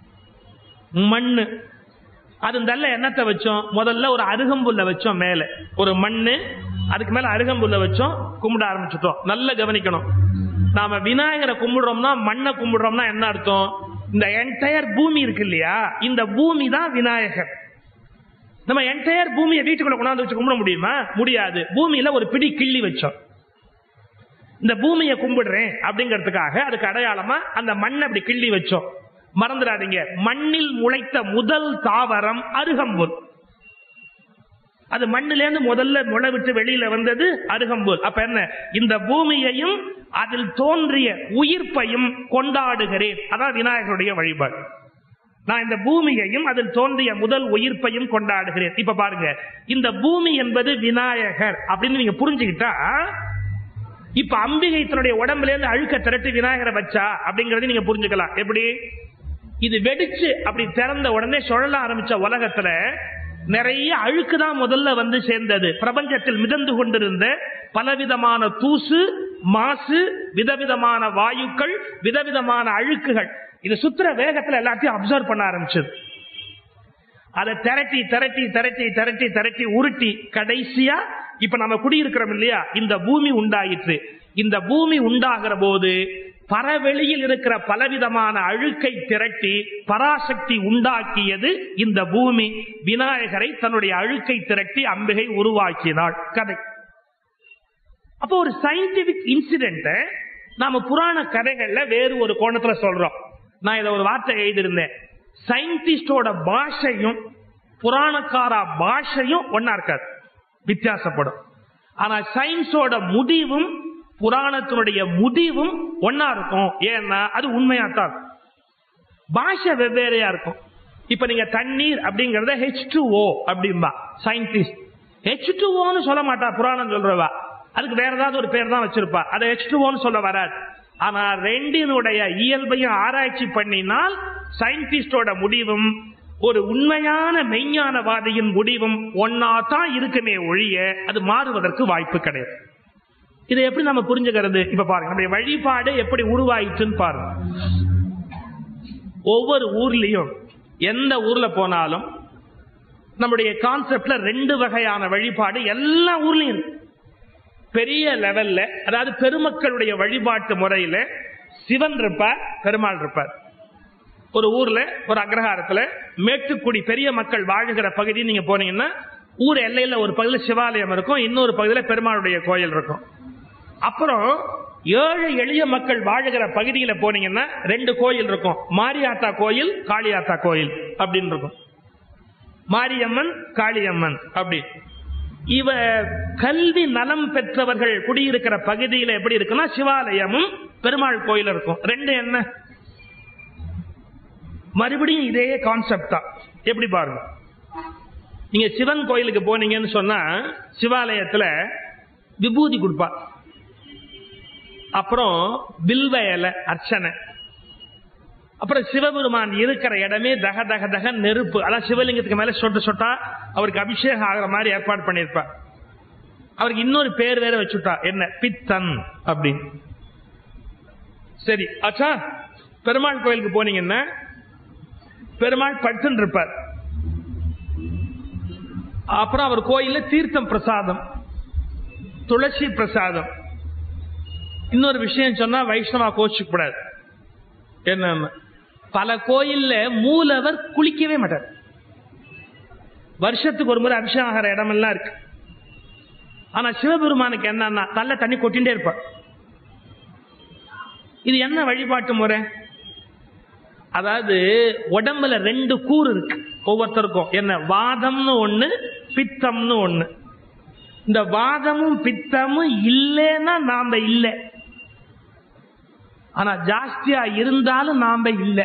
மண்ணு. அது நல்ல எண்ணத்தை வச்சோம். முதல்ல ஒரு அருகம்புல்ல வச்சோம் மேல, ஒரு மண்ணு, அதுக்கு மேல அருகம்புல்ல வச்சோம், கும்பிட ஆரம்பிச்சுட்டோம். நல்ல கவனிக்கணும். நாம விநாயகரை கும்பிடுறோம்னா மண்ணை கும்பிடுறோம்னா என்ன அர்த்தம்? இந்த என்டையர் பூமி இருக்கு இல்லையா, இந்த பூமி தான் விநாயகர். நம்ம என்டையர் பூமியை வீட்டுக்குள்ள கொண்டாந்து வச்சு கும்பிட முடியுமா? முடியாது. பூமியில ஒரு பிடி கிள்ளி வச்சோம். இந்த பூமியை கும்பிடுறேன் அப்படிங்கிறதுக்காக அதுக்கு அடையாளமா அந்த மண்ணை அப்படி கிள்ளி வச்சோம். மறந்துடாதீங்க, மண்ணில் முளைத்த முதல் தாவரம் அருகம்புல். அது மண்ணிலேருந்து முதல்ல முளை விட்டு வெளியில வந்தது அருகம்புல். அப்ப என்ன? இந்த பூமியையும் அதில் தோன்றிய உயிர்ப்பையும் கொண்டாடுகிறேன். அதான் விநாயகருடைய வழிபாடு. நான் இந்த பூமியையும் அதில் தோன்றிய முதல் உயிர்ப்பையும் கொண்டாடுகிறேன். இப்ப பாருங்க, இந்த பூமி என்பது விநாயகர் அப்படின்னு நீங்க புரிஞ்சுக்கிட்டா, இப்ப அம்பிகை தன்னுடைய உடம்புல இருந்து அழுக்க திரட்டி விநாயகரை வச்சா அப்படிங்கறத நீங்க புரிஞ்சுக்கலாம். எப்படி? இது வெடிச்சு அப்படி திறந்த உடனே சுழல ஆரம்பிச்ச உலகத்துல நிறைய அழுக்கு தான் முதல்ல வந்து சேர்ந்தது. பிரபஞ்சத்தில் மிதந்து கொண்டிருந்த பலவிதமான தூசு, மாசு, விதவிதமான வாயுக்கள், விதவிதமான அழுக்குகள், இது சுத்திர வேகத்துல எல்லாத்தையும் அப்சர்வ் பண்ண ஆரம்பிச்சது. அதை திரட்டி திரட்டி திரட்டி திரட்டி திரட்டி உருட்டி கடைசியா இப்ப நம்ம குடியிருக்கிறோம் இல்லையா, இந்த பூமி உண்டாயிற்று. இந்த பூமி உண்டாகிற போது பரவெளியில் இருக்கிற பலவிதமான அழுக்கை திரட்டி பராசக்தி உண்டாக்கியது இந்த பூமி. விநாயகரை தன்னுடைய அழுக்கை திரட்டி அம்பிகை உருவாக்கினாள். கதை. அப்போ ஒரு சயின்டிபிக் இன்சிடென்ட் நாம புராண கதைகள்ல வேறு ஒரு கோணத்துல சொல்றோம். நான் இதை ஒரு வார்த்தை எழுதியிருந்தேன். சயின்டிஸ்டோட பாஷையும் புராணக்காரா பாஷையும் ஒன்னா இருக்காது, வித்தியாசப்படும். ஆனா சயின்ஸோட முடிவும் புராணத்தினுடைய முடிவும் ஒன்னா இருக்கும். ஏன்னா அது உண்மையாத்தான். பாஷை வெவ்வேறையா இருக்கும். இப்ப நீங்க தண்ணீர் அப்படிங்கறத ஹெச் டூ ஓ அப்படின்பா சயின்டிஸ்ட். ஹெச் டூ ஓன்னு சொல்ல மாட்டா புராணம் சொல்றவா. அதுக்கு வேற ஏதாவது ஒரு பேர் தான் வச்சிருப்பா. அதை ஹெச் டூ ஓன்னு சொல்ல வராது. ஆனா ரெண்டினுடைய இயல்பையும் ஆராய்ச்சி பண்ணினால் சயின்டிஸ்டோட முடிவும் ஒரு உண்மையான மெய்ஞானவாதியின் முடிவும் ஒன்னா தான் இருக்குமே ஒழிய அது மாறுவதற்கு வாய்ப்பு கிடையாது. இதை எப்படி நம்ம புரிஞ்சுக்கிறது? இப்ப பாருங்க, நம்முடைய வழிபாடு எப்படி உருவாயிற்றுன்னு பாருங்க. ஒவ்வொரு ஊர்லயும் எந்த ஊர்ல போனாலும் நம்முடைய கான்செப்ட்ல ரெண்டு வகையான வழிபாடு எல்லா ஊர்லயும் இருக்கு. பெரிய லெவல்ல, அதாவது பெருமக்களுடைய வழிபாட்டு முறையில சிவன் இருப்பார், பெருமாள் இருப்பார். ஒரு ஊர்ல ஒரு அக்ரஹாரத்துல மேட்டுக்குடி பெரிய மக்கள் வாழுகிற பகுதி நீங்க போனீங்கன்னா ஊர் எல்லையில ஒரு பகுதியில் சிவாலயம் இருக்கும், இன்னொரு பகுதியில் பெருமாளுடைய கோயில் இருக்கும். அப்புறம் ஏழை எளிய மக்கள் வாழுகிற பகுதியில போனீங்கன்னா ரெண்டு கோயில் இருக்கும், மாரியாத்தா கோயில், காளியாத்தா கோயில் அப்படின்னு இருக்கும். மாரியம்மன், காளியம்மன் அப்படி. இவ கல்வி நலம் பெற்றவர்கள் குடியிருக்கிற பகுதியில எப்படி இருக்குன்னா சிவாலயமும் பெருமாள் கோயில் இருக்கும். ரெண்டு என்ன? மறுபடியும் இதே கான்செப்ட் தான். எப்படி பாருங்க, நீங்க சிவன் கோயிலுக்கு போனீங்கன்னு சொன்னா சிவாலயத்துல விபூதி கொடுப்பா, அப்புறம் வில்வ இலை அர்ச்சனை, அப்புறம் சிவபெருமான் இருக்கிற இடமே தக தக தக நெருப்பு. அதான் சிவலிங்கத்துக்கு மேல சொட்டு சொட்டா அவருக்கு அபிஷேகம் ஆகிற மாதிரி ஏற்பாடு பண்ணியிருப்பார். அவருக்கு இன்னொரு பேர் வேற வச்சுட்டா, என்ன? பித்தன் அப்படின்னு. சரி, ஆச்சா. பெருமாள் கோயிலுக்கு போனீங்கன்னா பெருமாள் படுத்துன்னு இருப்பார். அப்புறம் அவர் கோயில்ல தீர்த்தம் பிரசாதம், துளசி பிரசாதம். இன்னொரு விஷயம் சொன்னா வைஷ்ணவா கோச்சுக்க கூடாது. என்ன, பல கோயில்ல மூலவர் குளிக்கவே மாட்டார். வருஷத்துக்கு ஒரு முறை அபிஷேகம் ஆகிற இடமெல்லாம் இருக்கு. ஆனா சிவபெருமானுக்கு என்னன்னா தள்ள தண்ணி கொட்டிண்டே இருப்பார். இது என்ன வழிபாட்டு முறை? அதாவது உடம்புல ரெண்டு கூறு இருக்கு ஒவ்வொருத்தருக்கும். என்ன? வாதம்னு ஒண்ணு, பித்தம்னு ஒண்ணு. இந்த வாதமும் பித்தமும் இல்லைன்னா நாம இல்லை. ஆனா ஜாஸ்தியா இருந்தாலும் நாம இல்லை.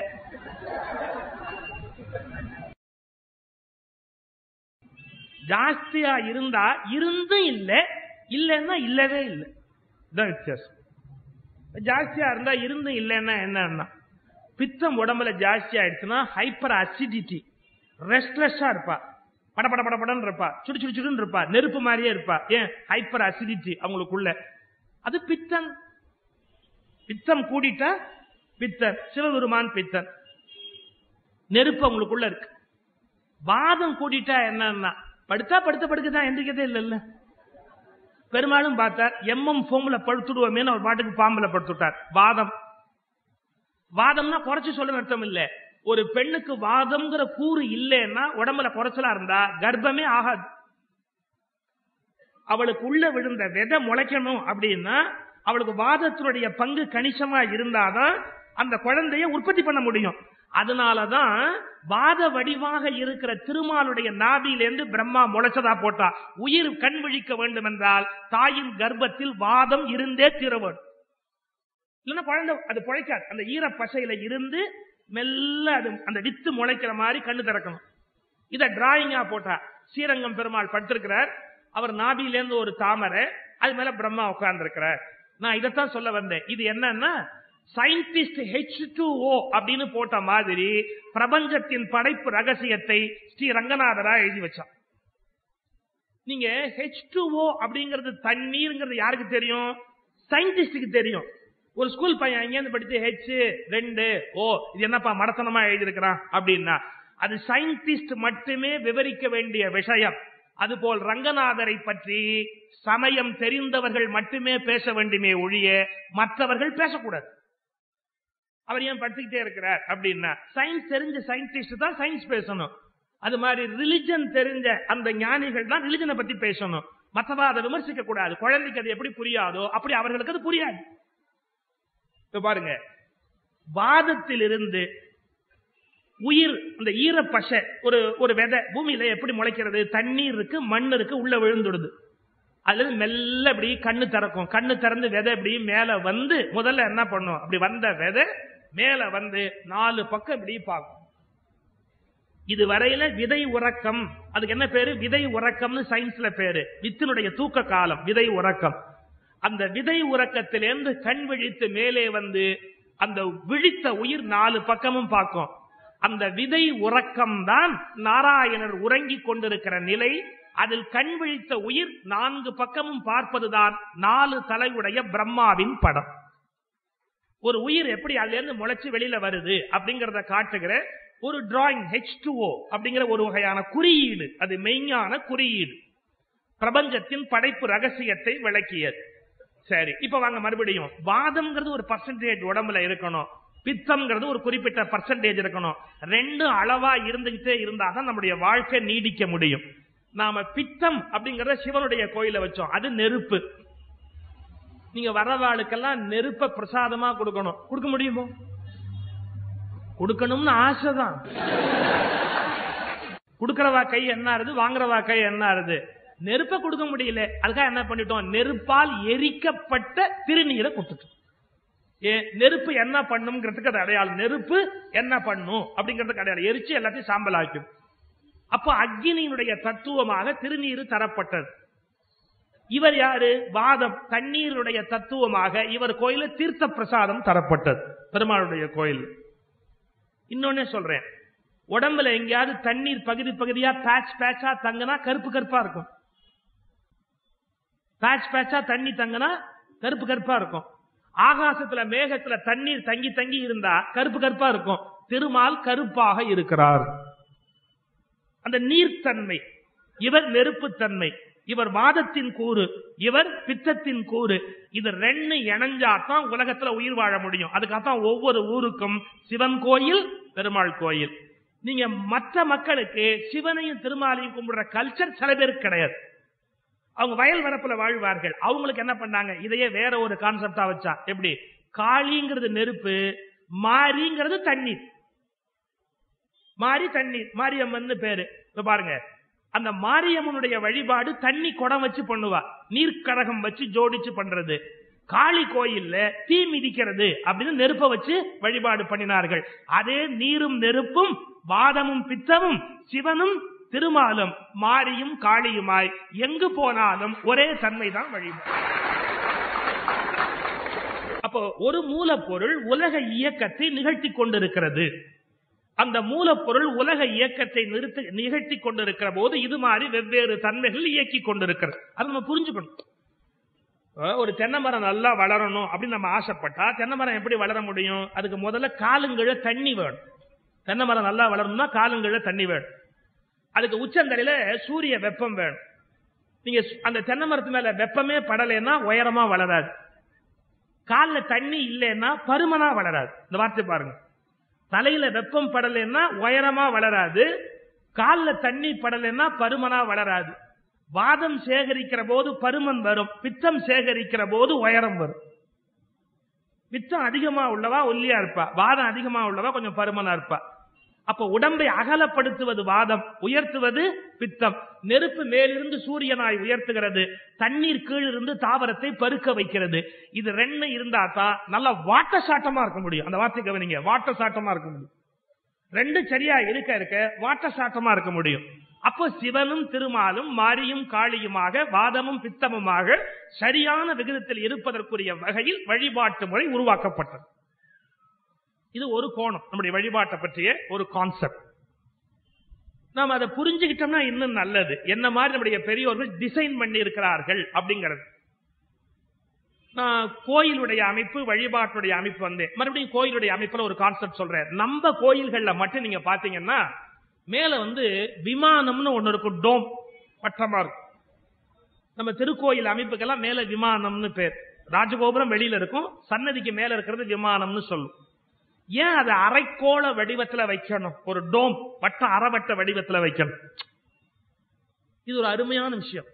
ஜாஸ்தியா இருந்தா இருந்தும் இல்லை, இல்லைன்னா இல்லவே இல்லை. வித்தியாசம். ஜாஸ்தியா இருந்தா இருந்தும் இல்லைன்னா என்னன்னா, பித்தம் உடம்புல ஜாஸ்தி ஆயிடுச்சுன்னா ஹைப்பர் அசிடிட்டி, ரெஸ்ட்லெஸ்ஸா இருப்பா, பட பட பட படன்னு இருப்பா, சுடு சுடு சுடுன்னு இருப்பா, நெருப்பு மாதிரியே இருப்பா. ஏன்? ஹைப்பர் அசிடிட்டி அவங்களுக்குள்ள. அது பித்தன். பித்தம் கூடிட்டா பித்தன். சிவபெருமான் பித்தன், நெருப்பு அவங்களுக்குள்ள இருக்கு. வாதம் கூடிட்டா என்னன்னா படுத்தா படுத்த படுக்கதான், எந்திரிக்கதே இல்ல. பெருமாளும் பார்த்தார், எம்எம் போம்ல படுத்துடுவோமே அவர் பாட்டுக்கு பாம்புல படுத்துட்டார். வாதம். வாதம்னா குறைச்சு சொல்ல அர்த்தம் இல்ல. ஒரு பெண்ணுக்கு வாதம்ங்கிற கூறு இல்லைன்னா உடம்புல குறைச்சலா இருந்தா கர்ப்பமே ஆகாது. அவளுக்கு உள்ள விழுந்த விதை முளைக்கணும் அப்படின்னா அவளுக்கு வாதத்தினுடைய பங்கு கணிசமா இருந்தாதான் அந்த குழந்தைய உற்பத்தி பண்ண முடியும். அதனாலதான் வாத வடிவாக இருக்கிற திருமாலுடைய நாபியிலிருந்து பிரம்மா முளைச்சதா போட்டா. உயிர் கண் விழிக்க வேண்டும் என்றால் தாயின் கர்ப்பத்தில் வாதம் இருந்தே தீர வேண்டும். இல்லைன்னா குழந்தை அது பொழைக்காது. அந்த ஈர பசையில இருந்து மெல்ல அது அந்த வித்து முளைக்கிற மாதிரி கண்ணு திறக்கணும். இத டிராயிங்கா போட்டா. ஸ்ரீரங்கம் பெருமாள் படுத்திருக்கிறார், அவர் நாபியிலேருந்து ஒரு தாமரை, அது மேல பிரம்மா உட்கார்ந்து இருக்கிறார். நான் இதைத்தான் சொல்ல வந்தேன். இது என்னன்னா சயின்டிஸ்ட் ஹெச் டூ ஓ அப்படின்னு போட்ட மாதிரி பிரபஞ்சத்தின் படைப்பு ரகசியத்தை ஸ்ரீ ரங்கநாதரா எழுதி வச்சான். நீங்க ஹெச் டூ ஓ அப்படிங்கிறது தண்ணீர்ங்கிறது யாருக்கு தெரியும்? சயின்டிஸ்டுக்கு தெரியும். ஒரு ஸ்கூல் பையன் எங்கேருந்து படித்து ஹெச் ரெண்டு ஓ இது என்னப்பா மடத்தனமா எழுதியிருக்கிறான் அப்படின்னா அது சயின்டிஸ்ட் மட்டுமே விவரிக்க வேண்டிய விஷயம். அதுபோல் ரங்கநாதரை பற்றி சமயம் தெரிந்தவர்கள் மட்டுமே பேச வேண்டுமே ஒழிய மற்றவர்கள் பேசக்கூடாது. அவர் ஏன் படிச்சுக்கிட்டே இருக்கிறார் அப்படின்னா சயின்ஸ் தெரிஞ்ச சயின்டிஸ்ட் தான் சயின்ஸ் பேசணும். அது மாதிரி ரிலிஜன் தெரிஞ்ச அந்த ஞானிகள் தான் ரிலிஜனை பத்தி பேசணும். மற்றவா அதை விமர்சிக்க கூடாது. குழந்தைக்கு அது எப்படி புரியாதோ அப்படி அவர்களுக்கு அது புரியாது. பாருங்க, வாதத்தில் இருந்து உயிர், அந்த ஈரப்பசை, ஒரு ஒரு விதை பூமியில எப்படி முளைக்கிறது? தண்ணீர் இருக்கு, மண் இருக்கு, உள்ள விழுந்துடுது. அதுல மெல்ல இப்படி கண்ணு திறக்கும். கண்ணு திறந்து விதை இப்படி மேல வந்து முதல்ல என்ன பண்ணும்? அப்படி வந்த விதை மேல வந்து நாலு பக்கம் இப்படி பார்க்கும். இது வரையில விதை உறக்கம். அதுக்கு என்ன பேரு? விதை உறக்கம்னு சயின்ஸ்ல பேரு. வித்தினுடைய தூக்க காலம் விதை உறக்கம். அந்த விதை உறக்கத்திலிருந்து கண் விழித்து மேலே வந்து அந்த விழித்த உயிர் நாலு பக்கமும் பார்க்கும். அந்த விதை உறக்கம் தான் நாராயணர் உறங்கிக் கொண்டிருக்கிற நிலை. அதில் கண் விழித்த உயிர் நான்கு பக்கமும் பார்ப்பதுதான் நாலு தலையுடைய பிரம்மாவின் படம். ஒரு உயிர் எப்படி அதுல இருந்து முளைச்சு வெளியில வருது அப்படிங்கறத காட்டுகிற ஒரு டிராயிங் ஹெச் டூ ஓ அப்படிங்கிற ஒரு வகையான குறியீடு. அது மெய்ஞான குறியீடு, பிரபஞ்சத்தின் படைப்பு ரகசியத்தை விளக்கியது. சரி, இப்ப வாங்க மறுபடியும். வாதம்ங்கிறது ஒரு பர்சன்டேஜ் உடம்புல இருக்கணும், பித்தம்ங்கிறது ஒரு குறிப்பிட்ட பர்சன்டேஜ் இருக்கணும். ரெண்டு அளவா இருந்துகிட்டே இருந்தாதான் நம்முடைய வாழ்க்கை நீடிக்க முடியும். நாம பித்தம் அப்படிங்கறத சிவனுடைய கோயில வச்சோம். அது நெருப்பு. நீங்க வரவாளுக்கெல்லாம் நெருப்ப பிரசாதமா கொடுக்கணும். கொடுக்க முடியுமோ? கொடுக்கணும்னு ஆசைதான். கொடுக்கறவா கை என்ன ஆறுது, வாங்குறவா கை என்ன ஆறுது? நெருப்ப கொடுக்க முடியல. அதுக்காக என்ன பண்ணிட்டோம்? நெருப்பால் எரிக்கப்பட்ட திருநீரை கொடுத்துட்டோம். ஏன்? நெருப்பு என்ன பண்ணுங்கிறதுக்கு அது அடையாளம். நெருப்பு என்ன பண்ணும் அப்படிங்கிறதுக்கு அடையாளம். எரிச்சு எல்லாத்தையும் சாம்பல் ஆக்கும். அப்போ அக்னியினுடைய தத்துவமாக திருநீர் தரப்பட்டது. இவர் யாரு? வாதம், தண்ணீருடைய தத்துவமாக இவர் கோயில தீர்த்த பிரசாதம் தரப்பட்டது பெருமாளுடைய கோயில். இன்னொன்னே சொல்றேன், உடம்புல எங்கேயாவது தண்ணீர் பகுதி பகுதியா பேட்ச் பேட்சா தங்கினா கருப்பு கருப்பா இருக்கும். பேட்ச் பேட்சா தண்ணி தங்கினா கருப்பு கருப்பா இருக்கும். ஆகாசத்துல மேகத்துல தண்ணீர் தங்கி தங்கி இருந்தா கருப்பு கருப்பா இருக்கும். திருமால் கருப்பாக இருக்கிறார். அந்த நீர்த்தன்மை, இவர் நெருப்புத்தன்மை, இவர் வாதத்தின் கூறு, இவர் பித்தத்தின் கூறு. இது ரெண்டு இணைஞ்சாதான் உலகத்துல உயிர் வாழ முடியும். அதுக்காகத்தான் ஒவ்வொரு ஊருக்கும் சிவன் கோயில், பெருமாள் கோயில். நீங்க மற்ற மக்களுக்கு சிவனையும் திருமாலையும் கும்பிடுற கல்ச்சர் சில பேருக்கு கிடையாது. அவங்க வயல் வரப்புல வாழ்வார்கள். அவங்களுக்கு என்ன பண்ணாங்க, இதையே வேற ஒரு கான்செப்டா வச்சா எப்படி, காளிங்கிறது நெருப்பு, மாரிங்கிறது தண்ணீர். மாரி தண்ணீர், மாரியம்மன் பேரு. இப்ப பாருங்க, அந்த மாரியம்மனுடைய வழிபாடு தண்ணி குடம் வச்சு பண்ணுவா, நீர்க்கடகம் வச்சு ஜோடிச்சு பண்றது. காளி கோயில்ல தீ மிதிக்கிறது அப்படின்னு நெருப்ப வச்சு வழிபாடு பண்ணினார்கள். அதே நீரும் நெருப்பும் வாதமும் பித்தமும் சிவனும் திருமாலும் மாரியும் காளியுமாய் எங்கு போனாலும் ஒரே தன்மைதான் வழிபாடு. அப்போ ஒரு மூலப்பொருள் உலக இயக்கத்தை நிகழ்த்தி கொண்டிருக்கிறது. அந்த மூலப்பொருள் உலக இயக்கத்தை நிறுத்தி நிகழ்த்தி கொண்டிருக்கிற போது இது மாதிரி வெவ்வேறு தன்மைகள் இயக்கி கொண்டிருக்கிறது. அது நம்ம புரிஞ்சுக்கணும். ஒரு தென்னை மரம் நல்லா வளரணும் அப்படின்னு நம்ம ஆசைப்பட்டா தென்னை மரம் எப்படி வளர முடியும்? அதுக்கு முதல்ல காலுங்கீழ தண்ணி வேணும். தென்னை மரம் நல்லா வளரணும்னா காலுங்கீழ தண்ணி வேணும். அதுக்கு உச்சந்தலையில சூரிய வெப்பம் வேணும். நீங்க அந்த தென்னை மரத்து மேல வெப்பமே படலைன்னா உயரமா வளராது. காலில் தண்ணி இல்லைன்னா பருமனா வளராது. இந்த வார்த்தை பாருங்க, தலையில வெப்பம் படலைன்னா உயரமா வளராது, காலில் தண்ணி படலைன்னா பருமனா வளராது. வாதம் சேகரிக்கிற போது பருமன் வரும், பித்தம் சேகரிக்கிற போது உயரம் வரும். பித்தம் அதிகமா உள்ளவா ஒல்லியா இருப்பா, வாதம் அதிகமா உள்ளவா கொஞ்சம் பருமனா இருப்பா. அப்ப உடம்பை அகலப்படுத்துவது வாதம், உயர்த்துவது பித்தம். நெருப்பு மேலிருந்து சூரியனாய் உயர்த்துகிறது, தண்ணீர் கீழிருந்து தாவரத்தை பருக்க வைக்கிறது. இது ரெண்டு இருந்தா தான் நல்லா வாட்ட சாட்டமா இருக்க முடியும். அந்த வார்த்தை கவனிங்க, வாட்ட சாட்டமா இருக்க முடியும். ரெண்டு சரியா இருக்க இருக்க வாட்ட சாட்டமா இருக்க முடியும். அப்போ சிவனும் திருமாலும் மாரியும் காளியுமாக வாதமும் பித்தமுமாக சரியான விகிதத்தில் இருப்பதற்குரிய வகையில் வழிபாட்டு முறை உருவாக்கப்பட்டது. இது ஒரு கோணம், நம்முடைய வழிபாட்டை பற்றிய ஒரு கான்செப்ட். நாம் அதை புரிஞ்சுக்கிட்டோம்னா இன்னும் நல்லது. என்ன மாதிரி நம்முடைய பெரியோர்கள் டிசைன் பண்ணி இருக்கிறார்கள் அப்படிங்கிறது. நான் கோயிலுடைய அமைப்பு, வழிபாட்டுடைய அமைப்பு வந்தேன். மறுபடியும் கோயிலுடைய அமைப்புல ஒரு கான்செப்ட் சொல்றேன். நம்ம கோயில்கள்ல மட்டும் நீங்க பாத்தீங்கன்னா மேல வந்து விமானம்னு ஒண்ணு இருக்கும், டோம் வட்டமா இருக்கும். நம்ம திருக்கோயில் அமைப்புக்கெல்லாம் மேல விமானம்னு பேர். ராஜகோபுரம் வெளியில இருக்கும், சன்னதிக்கு மேல இருக்கிறது விமானம்னு சொல்லும். ஏன் அதை அரைக்கோள வடிவத்துல வைக்கணும்? ஒரு டோம் வட்ட அறவட்ட வடிவத்துல வைக்கணும். இது ஒரு அருமையான விஷயம்.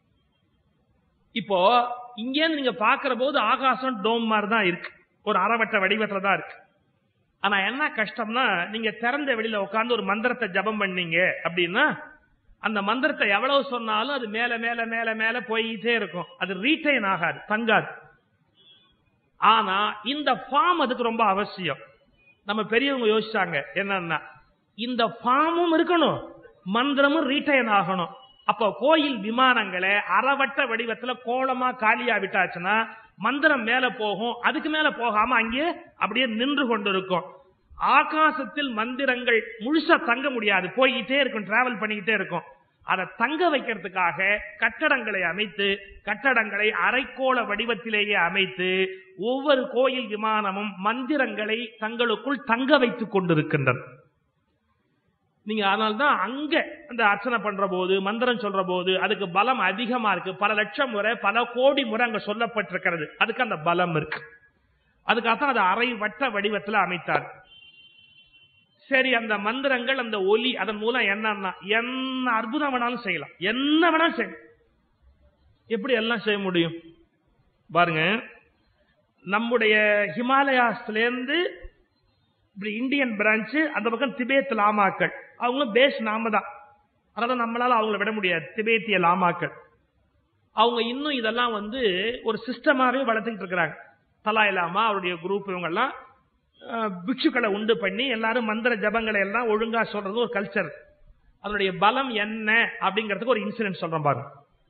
இப்போ இங்கே நீங்க பாக்குற போது ஆகாசம் டோம் மாதிரி தான் இருக்கு, ஒரு அறவட்ட வடிவத்துல தான் இருக்கு. ஆனா என்ன கஷ்டம்னா, நீங்க திறந்த வெளியில உட்கார்ந்து ஒரு மந்திரத்தை ஜபம் பண்ணீங்க அப்படின்னா அந்த மந்திரத்தை எவ்வளவு சொன்னாலும் அது மேல மேல மேல மேல போயிட்டே இருக்கும், அது ரீட்டைன் ஆகாது, தங்காது. ஆனா இந்த ஃபார்ம் அதுக்கு ரொம்ப அவசியம். நம்ம பெரியவங்க யோசிச்சாங்க என்னன்னா, இந்த ஃபார்மும் இருக்கணும், மந்திரமும் ரீட்டைன் ஆகணும். அப்ப கோயில் விமானங்களை அறவட்ட வடிவத்துல கோலமா காலியா விட்டாச்சுன்னா மந்திரம் மேல போகும், அதுக்கு மேல போகாம அங்கே அப்படியே நின்று கொண்டிருக்கும். ஆகாசத்தில் மந்திரங்கள் முழுசா தங்க முடியாது, போய்கிட்டே இருக்கும், டிராவல் பண்ணிக்கிட்டே இருக்கும். அதை தங்க வைக்கிறதுக்காக கட்டடங்களை அமைத்து, கட்டடங்களை அரைக்கோள வடிவத்திலேயே அமைத்து ஒவ்வொரு கோயில் விமானமும் மந்திரங்களை தங்களுக்குள் தங்க வைத்துக் கொண்டிருக்கின்றன. நீங்க அதனால்தான் அங்க அந்த அர்ச்சனை பண்ற போது, மந்திரம் சொல்ற போது அதுக்கு பலம் அதிகமா இருக்கு. பல லட்சம் முறை, பல கோடி முறை அங்க சொல்லப்பட்டிருக்கிறது. அதுக்கு அந்த பலம் இருக்கு. அதுக்காகத்தான் அதை அரை வட்ட வடிவத்தில் அமைத்தார். சரி, அந்த மந்திரங்கள், அந்த ஒலி, அதன் மூலம் என்னன்னா என்ன அற்புதம் வேணாலும் செய்யலாம், என்ன வேணாலும் செய்யலாம். எப்படி எல்லாம் செய்ய முடியும் பாருங்க. நம்முடைய ஹிமாலயாஸ்லேருந்து இப்படி இந்தியன் பிரான்ச், அந்த பக்கம் திபேத் லாமாக்கள், அவங்க பேஸ் நாம தான். அதனால நம்மளால அவங்கள விட முடியாது. திபேத்திய லாமாக்கள் அவங்க இன்னும் இதெல்லாம் வந்து ஒரு சிஸ்டமாவே வளர்த்துக்கிட்டு இருக்கிறாங்க. தலாய் லாமா அவருடைய குரூப் இவங்க எல்லாம் பிக்ஷுக்களை உண்டு பண்ணி எல்லாரும் மந்திர ஜபங்களை எல்லாம் ஒழுங்கா சொல்றது ஒரு கல்ச்சர். அதனுடைய பலம் என்ன அப்படிங்கிறதுக்கு ஒரு இன்சிடென்ட் சொல்றேன் பாருங்க.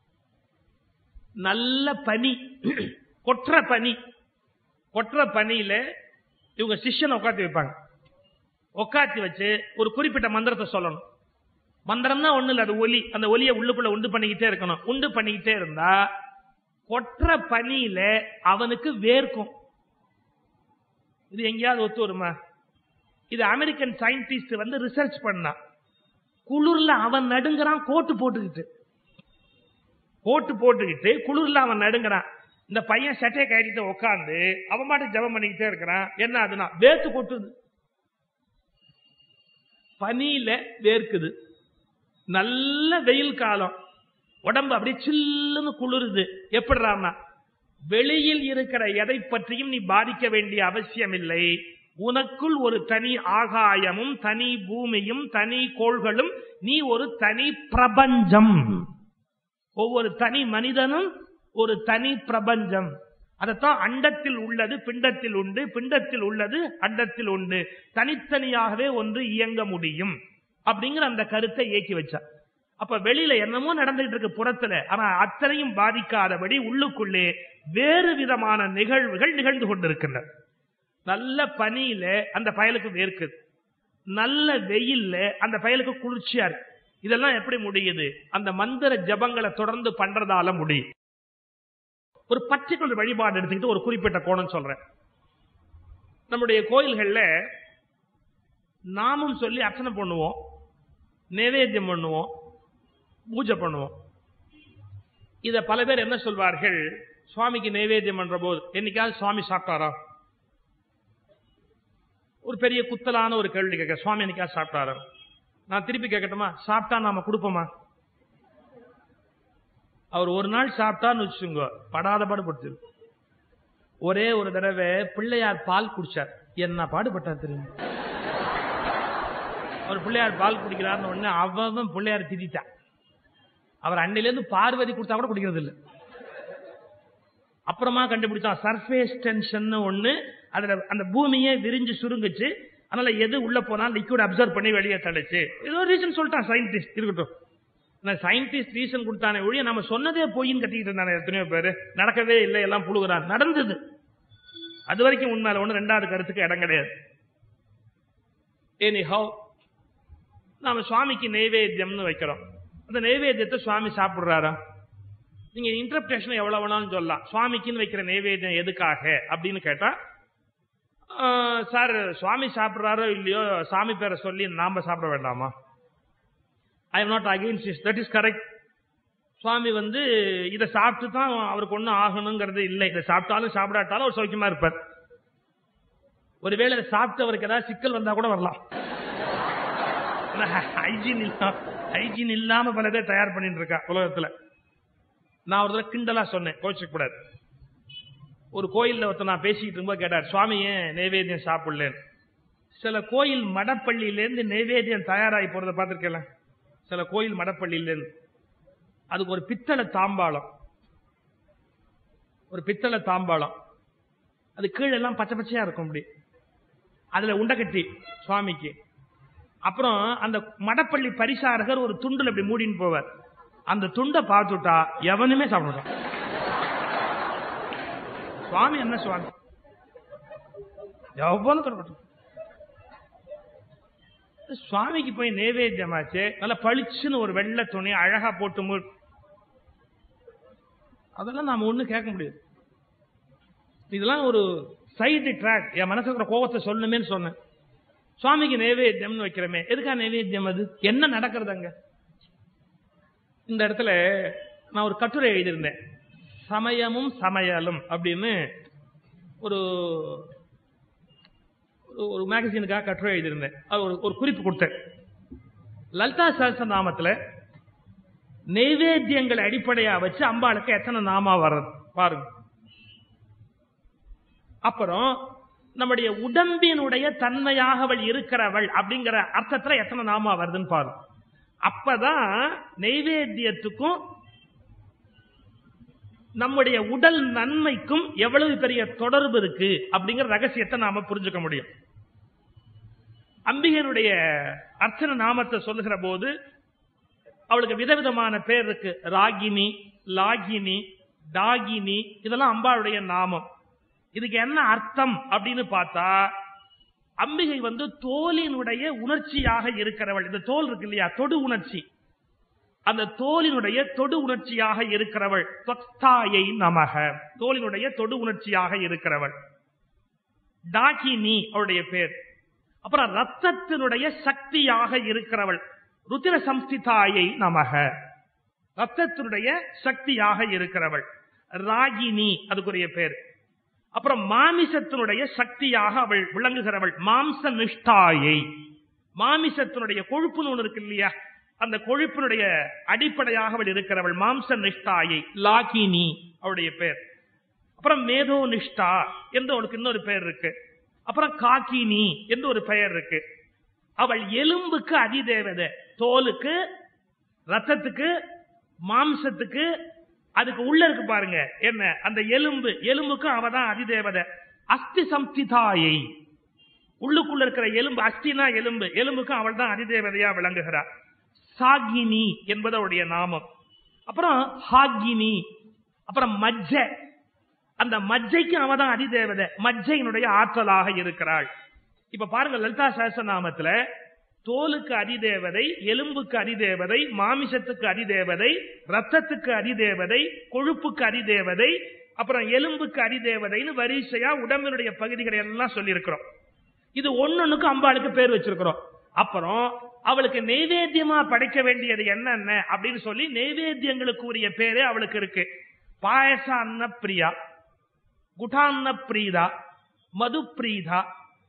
நல்ல பனி, கொற்ற பனி, கொற்ற பனியில இவங்க சிஷ்யனை உட்காந்து வைப்பாங்க. உட்காத்தி வச்சு ஒரு குறிப்பிட்ட மந்திரத்தை சொல்லணும். மந்திரம்னா ஒண்ணு இல்ல, அது ஒலி. அந்த ஒலியை உள்ளுக்குள்ள உண்டு பண்ணிக்கிட்டே இருக்கணும். உண்டு பண்ணிக்கிட்டே இருந்தா கொற்ற பனியில அவனுக்கு வேர்க்கும். இது எங்கேயாவது ஒத்து வருமா? இது அமெரிக்கன் சயின்டிஸ்ட் வந்து ரிசர்ச் பண்ணா. குளிர்ல அவன் நடுங்கிறான், கோட்டு போட்டுக்கிட்டு கோட்டு போட்டுக்கிட்டு குளிர்ல அவன் நடுங்கிறான். இந்த பையன் சட்டையை கட்டிட்டு உட்காந்து அவன் மாட்டு ஜபம் பண்ணிக்கிட்டே இருக்கிறான். என்ன அதுனா வேர்த்து கொட்டுது, பனியில வேர்க்குது. நல்ல வெயில் காலம், உடம்பு அப்படியே சில்லுன்னு குளிருது. எப்படிறான்னா, வெளியில் இருக்கிற எதை பற்றியும் நீ பாதிக்க வேண்டிய அவசியம் இல்லை. உனக்குள் ஒரு தனி ஆகாயமும் தனி பூமியும் தனி கோள்களும், நீ ஒரு தனி பிரபஞ்சம். ஒவ்வொரு தனி மனிதனும் ஒரு தனி பிரபஞ்சம். அதத்தான் அண்டத்தில் உள்ளது பிண்டத்தில் உண்டு, பிண்டத்தில் உள்ளது அண்டத்தில் உண்டு, தனித்தனியாகவே ஒன்று இயங்க முடியும் அப்படிங்கிற அந்த கருத்தை இயக்கி வச்சார். அப்ப வெளியில என்னமோ நடந்துகிட்டு இருக்கு புறத்துல, ஆனா அத்தனையும் பாதிக்காதபடி உள்ளுக்குள்ளே வேறு விதமான நிகழ்வுகள் நிகழ்ந்து கொண்டிருக்கின்றன. நல்ல பனியில அந்த பயலுக்கு வேர்க்குது, நல்ல வெயில்ல அந்த பயலுக்கு குளிர்ச்சியா இருக்கு. இதெல்லாம் எப்படி முடியுது? அந்த மந்திர ஜபங்களை தொடர்ந்து பண்றதால முடியும். ஒரு பர்டிகுலர் வழிபாடு எடுத்துக்கிட்டு ஒரு குறிப்பிட்ட கோணம் சொல்றேன். நம்முடைய கோயில்கள்ல நாமும் சொல்லி அர்ச்சனை பண்ணுவோம், நைவேத்தியம் பண்ணுவோம், பூஜை பண்ணுவோம். இத பல பேர் என்ன சொல்வார்கள், சுவாமிக்கு நைவேத்தியம் பண்ற போது என்னைக்காவது சுவாமி சாப்பிட்டாரா? ஒரு பெரிய குத்தலான ஒரு கேள்வி கேட்க, சுவாமி என்னைக்காவது சாப்பிட்டாரா? நான் திருப்பி கேட்கட்டுமா, சாப்பிட்டா நாம கொடுப்போமா? அவர் ஒரு நாள் சாப்பிட்டான்னு வச்சுங்க, படாத பாடுபடுத்து. ஒரே ஒரு தடவை பிள்ளையார் பால் குடிச்சார், என்ன பாடுபட்டார் தெரியும்? அவர் பிள்ளையார் பால் குடிக்கிறார்னு உடனே அவன் பிள்ளையார் திட்டான். அவர் அண்டையிலேருந்து பார்வதி கொடுத்தா கூட குடிக்கிறது இல்லை. அப்புறமா கண்டுபிடிச்சான் சர்ஃபேஸ் டென்ஷன் ஒண்ணு, அதுல அந்த பூமியே விரிஞ்சு சுருங்குச்சு, அதனால எது உள்ள போனா லிக்விட் அப்சர்வ் பண்ணி வெளியே தள்ளுச்சு. ஏதோ ரீசன் சொல்லிட்டான் சயின்டிஸ்ட். இருக்கட்டும், சயின்டிஸ்ட் ரீசன் கொடுத்தானே ஒழிய நம்ம சொன்னதே போயின்னு கட்டிக்கிட்டு இருந்தானே எத்தனையோ பேரு. நடக்கவே இல்லை, எல்லாம் புழுகிறான். நடந்தது, அது வரைக்கும் உண்மையில ஒண்ணு. ரெண்டாவது கருத்துக்கு இடம் கிடையாது. எனிஹவ், நாம சுவாமிக்கு நைவேத்தியம்னு வைக்கிறோம். அந்த நைவேத்தியத்தை சுவாமி சாப்பிடுறாரா? நீங்க இன்டர்பிரேஷன் எவ்வளவு வேணாலும் சொல்லலாம். சுவாமிக்குன்னு வைக்கிற நைவேத்தியம் எதுக்காக அப்படின்னு கேட்டா, சார் சுவாமி சாப்பிடுறாரோ இல்லையோ சாமி பேரை சொல்லி நாம சாப்பிட வேண்டாமா? I am not against, that is correct. Swami வந்து இதை சாப்பிட்டு தான் அவருக்கு ஒன்றும் ஆகணுங்கிறது இல்லை. இதை சாப்பிட்டாலும் சாப்பிடாட்டாலும் அவர் சௌக்கியமா இருப்பார். ஒருவேளை இதை சாப்பிட்டு அவருக்கு ஏதாவது சிக்கல் வந்தா கூட வரலாம். ஹைஜீன் இல்லாம ஹைஜீன் இல்லாம பல பேர் தயார் பண்ணிட்டு இருக்கா உலகத்துல. நான் ஒரு தடவை கிண்டலா சொன்னேன், கோச்சிக்க கூடாது. ஒரு கோயில்ல ஒருத்தர் நான் பேசிக்கிட்டு இருக்கும்போது கேட்டார், சுவாமி ஏன் நைவேத்தியம் சாப்பிடலன்னு. சில கோயில் மடப்பள்ளியிலேருந்து நைவேத்தியம் தயாராகி போறதை பார்த்திருக்கல. சில கோயில் மடப்பள்ளியிலேருந்து அதுக்கு ஒரு பித்தளை தாம்பாளம், ஒரு பித்தளை தாம்பாளம், அது கீழெல்லாம் பச்சை பச்சையா இருக்கும். அப்படி அதுல உண்டக்கட்டி சுவாமிக்கு. அப்புறம் அந்த மடப்பள்ளி பரிசாரகர் ஒரு துண்டுல இப்படி மூடின்னு போவார். அந்த துண்டை பார்த்துட்டா எவனுமே சாப்பிடுறான். சுவாமி என்ன சுவாமி எவ்வளவு தொடர்பு. சுவாமிக்கு போய் நைவேத்தியமாச்சு, நல்ல பளிச்சுன்னு ஒரு வெள்ளை துணி அழகா போட்டு மூ, அதெல்லாம் நாம ஒண்ணு கேட்க முடியாது. இதெல்லாம் ஒரு சைடு ட்ராக். என் மனசுக்கு கோபத்தை சொல்லணுமே சொன்னேன். சுவாமிக்கு நைவேத்தியம்னு வைக்கிறமே, எதுக்கா நைவேத்தியம்? அது என்ன நடக்கிறது அங்க? இந்த இடத்துல நான் ஒரு கட்டுரை எழுதியிருந்தேன், சமயமும் சமையலும் அப்படின்னு. ஒரு ஒரு மேகசினுக்காக கட்டுரை எழுதியிருந்தேன். ஒரு குறிப்பு கொடுத்தேன். லலிதா சஹஸ்ரநாமத்துல நைவேத்தியங்களை அடிப்படையா வச்சு அம்பாளுக்கு எத்தனை நாமா வர்றது பாருங்க. அப்புறம் நம்முடைய உடம்பினுடைய தன்மையாக அவள் இருக்கிறவள் அப்படிங்கிற அர்த்தத்துல எத்தனை நாமா வருதுன்னு பாருங்க. அப்பதான் நைவேத்தியத்துக்கும் நம்முடைய உடல் நன்மைக்கும் எவ்வளவு பெரிய தொடர்பு இருக்கு அப்படிங்கிற ரகசியத்தை நாம புரிஞ்சுக்க முடியும். அம்பிகையினுடைய அர்ச்சனை நாமத்தை சொல்லுகிற போது அவளுக்கு விதவிதமான பேர் இருக்கு. ராகினி, லாகினி, டாகினி, இதெல்லாம் அம்பாளுடைய நாமம். இதுக்கு என்ன அர்த்தம் அப்படின்னு பார்த்தா, அம்பிகை வந்து தோலினுடைய உணர்ச்சியாக இருக்கிறவள். இந்த தோல் இருக்கு இல்லையா, தொடு உணர்ச்சி, அந்த தோலினுடைய தொடு உணர்ச்சியாக இருக்கிறவள். தொக்தாயை நமக, தோலினுடைய தொடு உணர்ச்சியாக இருக்கிறவள். டாகினி அவளுடைய பேர். அப்புறம் ரத்தத்தினுடைய சக்தியாக இருக்கிறவள். ருத்திர சம்ஸ்திதாயை நமக, ரத்தத்தினுடைய சக்தியாக இருக்கிறவள். ராகினி அதுக்குரிய பேர். அப்புறம் மாமிசத்தினுடைய சக்தியாக அவள் விளங்குகிறவள். மாம்ச நிஷ்டாயை, மாமிசத்தினுடைய கொழுப்பு ஒன்று இருக்கு இல்லையா, அந்த கொழுப்பினுடைய அடிப்படையாக அவள் இருக்கிறவள். மாம்ச நிஷ்டாயை லாகினி அவளுடைய பேர். அப்புறம் மேதோ நிஷ்டா என்று அவளுக்கு இன்னொரு பெயர் இருக்கு. அப்புறம் காக்கினி என்று ஒரு பெயர் இருக்கு. அவள் எலும்புக்கு அதிதேவதை, தோலுக்கு, ரத்தத்துக்கு, மாம்சத்துக்கு, அதுக்கு உள்ள இருக்கு பாருங்க என்ன, அந்த எலும்பு, எலும்புக்கு அவதான் அதிதேவதை. அஸ்தி சம்ஸ்திதாயை, உள்ளுக்குள்ள இருக்கிற எலும்பு, அஸ்தினா எலும்பு, எலும்புக்கு அவள் தான் அதிதேவதையா விளங்குகிறார். சாகினி என்பது அவருடைய நாமம். அப்புறம் ஹாகினி, அப்புறம் மஜ்ஜை, அந்த மஜ்ஜைக்கு அவதான் அதிதேவதை, மஜ்ஜையினுடைய ஆற்றலாக இருக்கிறாள். இப்ப பாருங்க, லலிதா சஹஸ்ரநாமத்துல தோலுக்கு அதிதேவதை, எலும்புக்கு அதிதேவதை, மாமிசத்துக்கு அதிதேவதை, ரத்தத்துக்கு அதிதேவதை, கொழுப்புக்கு அதிதேவதை, அப்புறம் எலும்புக்கு அதிதேவதைன்னு வரிசையா உடம்பினுடைய பகுதிகளை எல்லாம் சொல்லி இருக்கிறோம். இது ஒன்னொன்னுக்கு அம்பாளுக்கு பேர் வச்சிருக்கிறோம். அப்புறம் அவளுக்கு நெய்வேத்தியமா படைக்க வேண்டியது என்னென்ன அப்படின்னு சொல்லி நெய்வேத்தியங்களுக்கு உரிய பேரே அவளுக்கு இருக்கு. பாயச அன்ன பிரியா, குடான்ன பிரீதா, மது பிரீதா,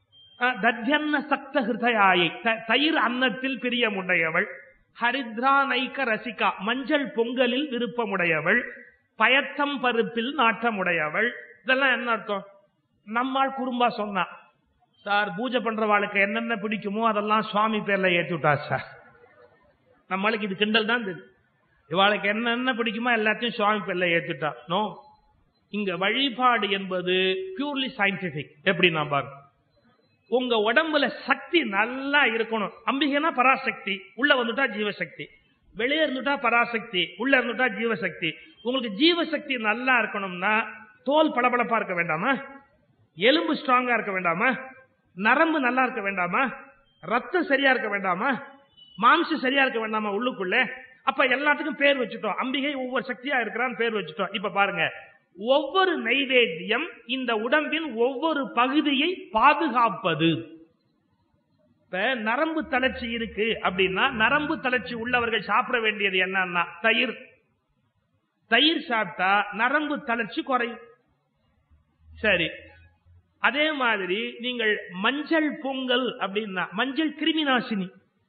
தத்யன்ன சக்த ஹிருதயாயை, தயிர் அன்னத்தில் பிரியமுடையவள். ஹரித்ரா நைக்க ரசிகா, மஞ்சள் பொங்கலில் விருப்பமுடையவள். பயத்தம் பருப்பில் நாட்டமுடையவள். இதெல்லாம் என்ன அர்த்தம்? நம்மால் குறும்பா சொன்னா, சார் பூஜை பண்றவாளுக்கு என்னென்ன பிடிக்குமோ அதெல்லாம் சுவாமி பேர்ல ஏற்றி விட்டா சார். நம்மளுக்கு இது கிண்டல் தான் தெரியும். இவாளுக்கு என்னென்ன பிடிக்குமோ எல்லாத்தையும் சுவாமி பேர்ல ஏற்றிட்டா. நோ, இங்க வழிபாடு என்பது பியூர்லி சயின்டிபிக். எப்படி நான் பாருங்க, உங்க உடம்புல சக்தி நல்லா இருக்கணும். அம்பிகைனா பராசக்தி, உள்ள வந்துட்டா ஜீவசக்தி. வெளியே இருந்துட்டா பராசக்தி, உள்ள இருந்துட்டா ஜீவசக்தி. உங்களுக்கு ஜீவசக்தி நல்லா இருக்கணும்னா தோல் பளபளப்பா இருக்க வேண்டாமா, எலும்பு ஸ்ட்ராங்கா இருக்க வேண்டாமா, நரம்பு நல்லா இருக்க வேண்டாமா, ரத்தம் சரியா இருக்க வேண்டாமா, மாம்சம் சரியா இருக்க வேண்டாமா உள்ளுக்குள்ள? அப்ப எல்லாத்துக்கும் பேர் வச்சுட்டோம். அம்பிகை ஒவ்வொரு சக்தியா இருக்கிறான்னு பேர் வச்சுட்டோம். இப்ப பாருங்க, ஒவ்வொரு நைவேத்தியம் இந்த உடம்பின் ஒவ்வொரு பகுதியை பாதுகாப்பது. இப்ப நரம்பு தளர்ச்சி இருக்கு அப்படின்னா, நரம்பு தளர்ச்சி உள்ளவர்கள் சாப்பிட வேண்டியது என்னன்னா தயிர். தயிர் சாப்பிட்டா நரம்பு தளர்ச்சி குறையும். சரி, அதே மாதிரி நீங்கள் மஞ்சள் பொங்கல் அப்படின்னா, மஞ்சள் கிருமி நாசினி,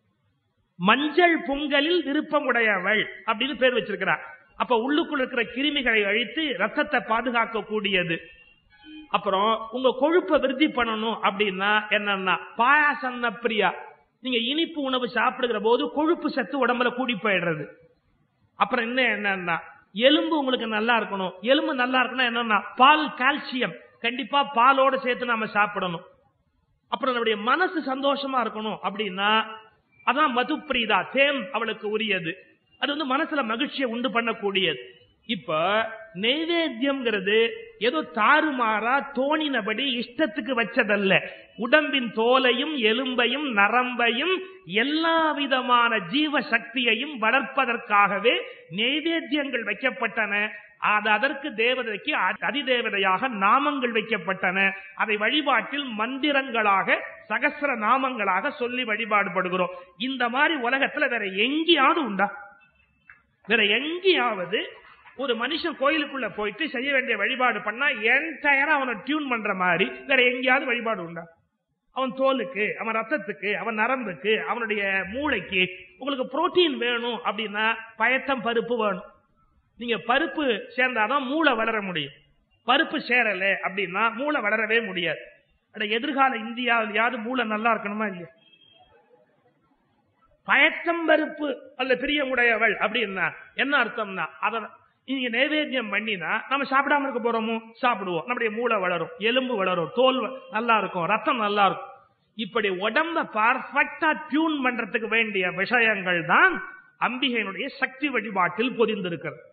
மஞ்சள் பொங்கலில் விருப்பமுடையவள் அப்படின்னு பேர் வச்சிருக்கிறார். அப்ப உள்ளுக்குள்ள இருக்கிற கிருமிகளை அழித்து ரத்தத்தை பாதுகாக்க கூடியது. அப்புறம் உங்க கொழுப்பை விருத்தி பண்ணணும் அப்படின்னா என்னன்னா பாயாசன்ன பிரியா, நீங்க இனிப்பு உணவு சாப்பிடுகிற போது கொழுப்பு சத்து உடம்புல கூடி போயிடுறது. அப்புறம் என்ன என்னன்னா எலும்பு உங்களுக்கு நல்லா இருக்கணும். எலும்பு நல்லா இருக்கணும் என்னன்னா பால், கால்சியம் கண்டிப்பா பாலோட சேர்த்து நாம சாப்பிடணும். அப்புறம் நம்முடைய மனசு சந்தோஷமா இருக்கணும் அப்படின்னா அதான் மது பிரீதா, தேன் அவளுக்கு உரியது. அது வந்து மனசுல மகிழ்ச்சியை உண்டு பண்ணக்கூடியது. இப்ப நைவேத்தியம்ங்கிறது ஏதோ தாறுமாறா தோணினபடி இஷ்டத்துக்கு வச்சதல்ல. உடம்பின் தோலையும் எலும்பையும் நரம்பையும் எல்லா விதமான ஜீவ சக்தியையும் வளர்ப்பதற்காகவே நைவேத்தியங்கள் வைக்கப்பட்டன. அது அதற்கு தேவதைக்கு அதிதேவதையாக நாமங்கள் வைக்கப்பட்டன. அதை வழிபாட்டில் மந்திரங்களாக, சகஸ்ர நாமங்களாக சொல்லி வழிபாடுபடுகிறோம். இந்த மாதிரி உலகத்துல வேற எங்கேயாவது உண்டா? வேற எங்கேயாவது ஒரு மனுஷன் கோயிலுக்குள்ள போயிட்டு செய்ய வேண்டிய வழிபாடு பண்ணா என்டையரா அவனை டியூன் பண்ற மாதிரி வேற எங்கேயாவது வழிபாடு உண்டா? அவன் தோலுக்கு, அவன் ரத்தத்துக்கு, அவன் நரம்புக்கு, அவனுடைய மூளைக்கு உங்களுக்கு புரோட்டீன் வேணும் அப்படின்னா பயத்தம் பருப்பு வேணும். நீங்க பருப்பு சேர்ந்தாதான் மூளை வளர முடியும். பருப்பு சேரல அப்படின்னா மூளை வளரவே முடியாது. எதிர்கால இந்தியாவிலேயாவது மூளை நல்லா இருக்கணுமா இல்லையா? பயத்தம் பருப்பு அல்ல பிரியமுடையவள் அப்படின்னா என்ன அர்த்தம்னா, அத நீங்க நைவேத்தியம் பண்ணினா நம்ம சாப்பிடாம இருக்க போறோமோ? சாப்பிடுவோம். நம்முடைய மூளை வளரும், எலும்பு வளரும், தோல் நல்லா இருக்கும், ரத்தம் நல்லா இருக்கும். இப்படி உடம்ப பர்ஃபெக்டா டியூன் பண்றதுக்கு வேண்டிய விஷயங்கள் தான் அம்பிகையினுடைய சக்தி வழிபாட்டில் பொதிந்திருக்கிறது.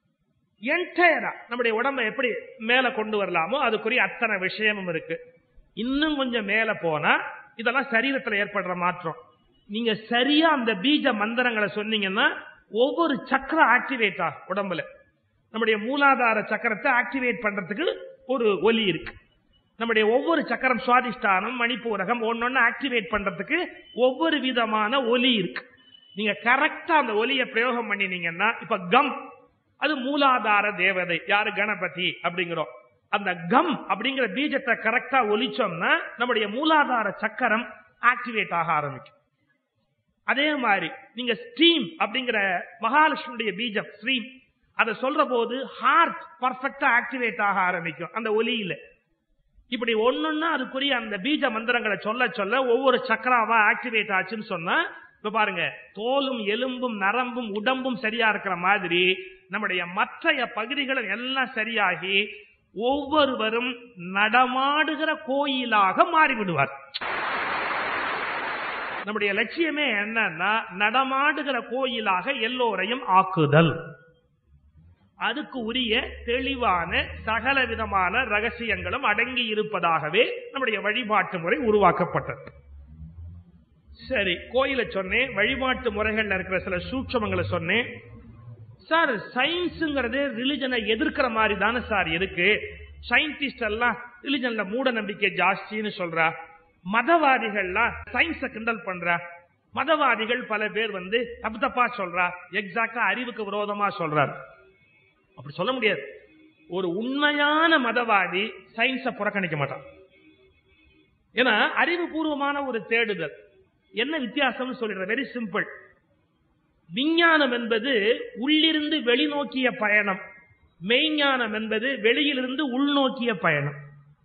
என்டையரா நம்முடைய உடம்பை எப்படி மேல கொண்டு வரலாமோ அதுக்குரிய அத்தனை விஷயமும் இருக்கு. இன்னும் கொஞ்சம் மேல போனா இதெல்லாம் சரீரத்தில் ஏற்படுற மாற்றம். நீங்க சரியா அந்த பீஜ மந்திரங்களை சொன்னீங்கன்னா ஒவ்வொரு சக்கரம் ஆக்டிவேட் ஆகும் உடம்புல. நம்முடைய மூலாதார சக்கரத்தை ஆக்டிவேட் பண்றதுக்கு ஒரு ஒலி இருக்கு. நம்முடைய ஒவ்வொரு சக்கரம் சுவாதிஷ்டானம் மணிப்பூரகம் ஒன்னொன்னு ஆக்டிவேட் பண்றதுக்கு ஒவ்வொரு விதமான ஒலி இருக்கு. நீங்க கரெக்டா அந்த ஒலியை பிரயோகம் பண்ணினீங்கன்னா, இப்ப கம் அது மூலாதார தேவதை, யாரு கணபதி அப்படிங்கிறோம். அந்த கம் அப்படிங்கிற பீஜத்தை கரெக்டா ஒலிச்சோம்னா நம்முடைய மூலாதார சக்கரம் ஆக்டிவேட் ஆக ஆரம்பிக்கும். அதே மாதிரி நீங்க ஸ்ட்ரீம் அப்படிங்கிற மகாலட்சுமியுடைய பீஜம் ஸ்ட்ரீம், அதை சொல்ற போது ஹார்ட் பர்ஃபெக்டா ஆக்டிவேட் ஆக ஆரம்பிக்கும் அந்த ஒலியில. இப்படி ஒன்னொன்னா அதுக்குரிய அந்த பீஜ மந்திரங்களை சொல்ல சொல்ல ஒவ்வொரு சக்கராவா ஆக்டிவேட் ஆச்சுன்னு சொன்னா, இப்ப பாருங்க, தோலும் எலும்பும் நரம்பும் உடம்பும் சரியா இருக்கிற மாதிரி நம்முடைய மற்றைய பகுதிகளும் எல்லாம் சரியாகி ஒவ்வொருவரும் நடமாடுகிற கோயிலாக மாறிவிடுவார். நம்முடைய லட்சியமே என்னன்னா நடமாடுகிற கோயிலாக எல்லோரையும் ஆக்குதல். அதுக்கு உரிய தெளிவான சகல விதமான ரகசியங்களும் அடங்கி இருப்பதாகவே நம்முடைய வழிபாட்டு முறை உருவாக்கப்பட்டது. சரி, கோயிலை சொன்னேன், வழிபாட்டு முறைகள்ல இருக்கிற சில சூட்சமங்களை சொன்னேன். சார், சயின்ஸுங்கிறது ரிலிஜனை எதிர்க்கிற மாதிரி தானே சார் இருக்கு. சயின்டிஸ்ட் எல்லாம் ரிலிஜன்ல மூட நம்பிக்கை ஜாஸ்தின்னு சொல்றா, மதவாதிகள்லாம் சயின்ஸை கிண்டல் பண்ற, மதவாதிகள் பல பேர் வந்து தப்பு தப்பா சொல்றா, எக்ஸாக்டா அறிவுக்கு விரோதமா சொல்றார். அப்படி சொல்ல முடியாது. ஒரு உண்மையான மதவாதி சயின்ஸை புறக்கணிக்க மாட்டான். ஏன்னா அறிவுபூர்வமான ஒரு தேடுதல். என்ன வித்தியாசம் சொல்லிடுற, வெரி சிம்பிள். விஞ்ஞானம் என்பது உள்ளிருந்து வெளிநோக்கிய பயணம், மெய்ஞானம் என்பது வெளியிலிருந்து உள்நோக்கிய பயணம்.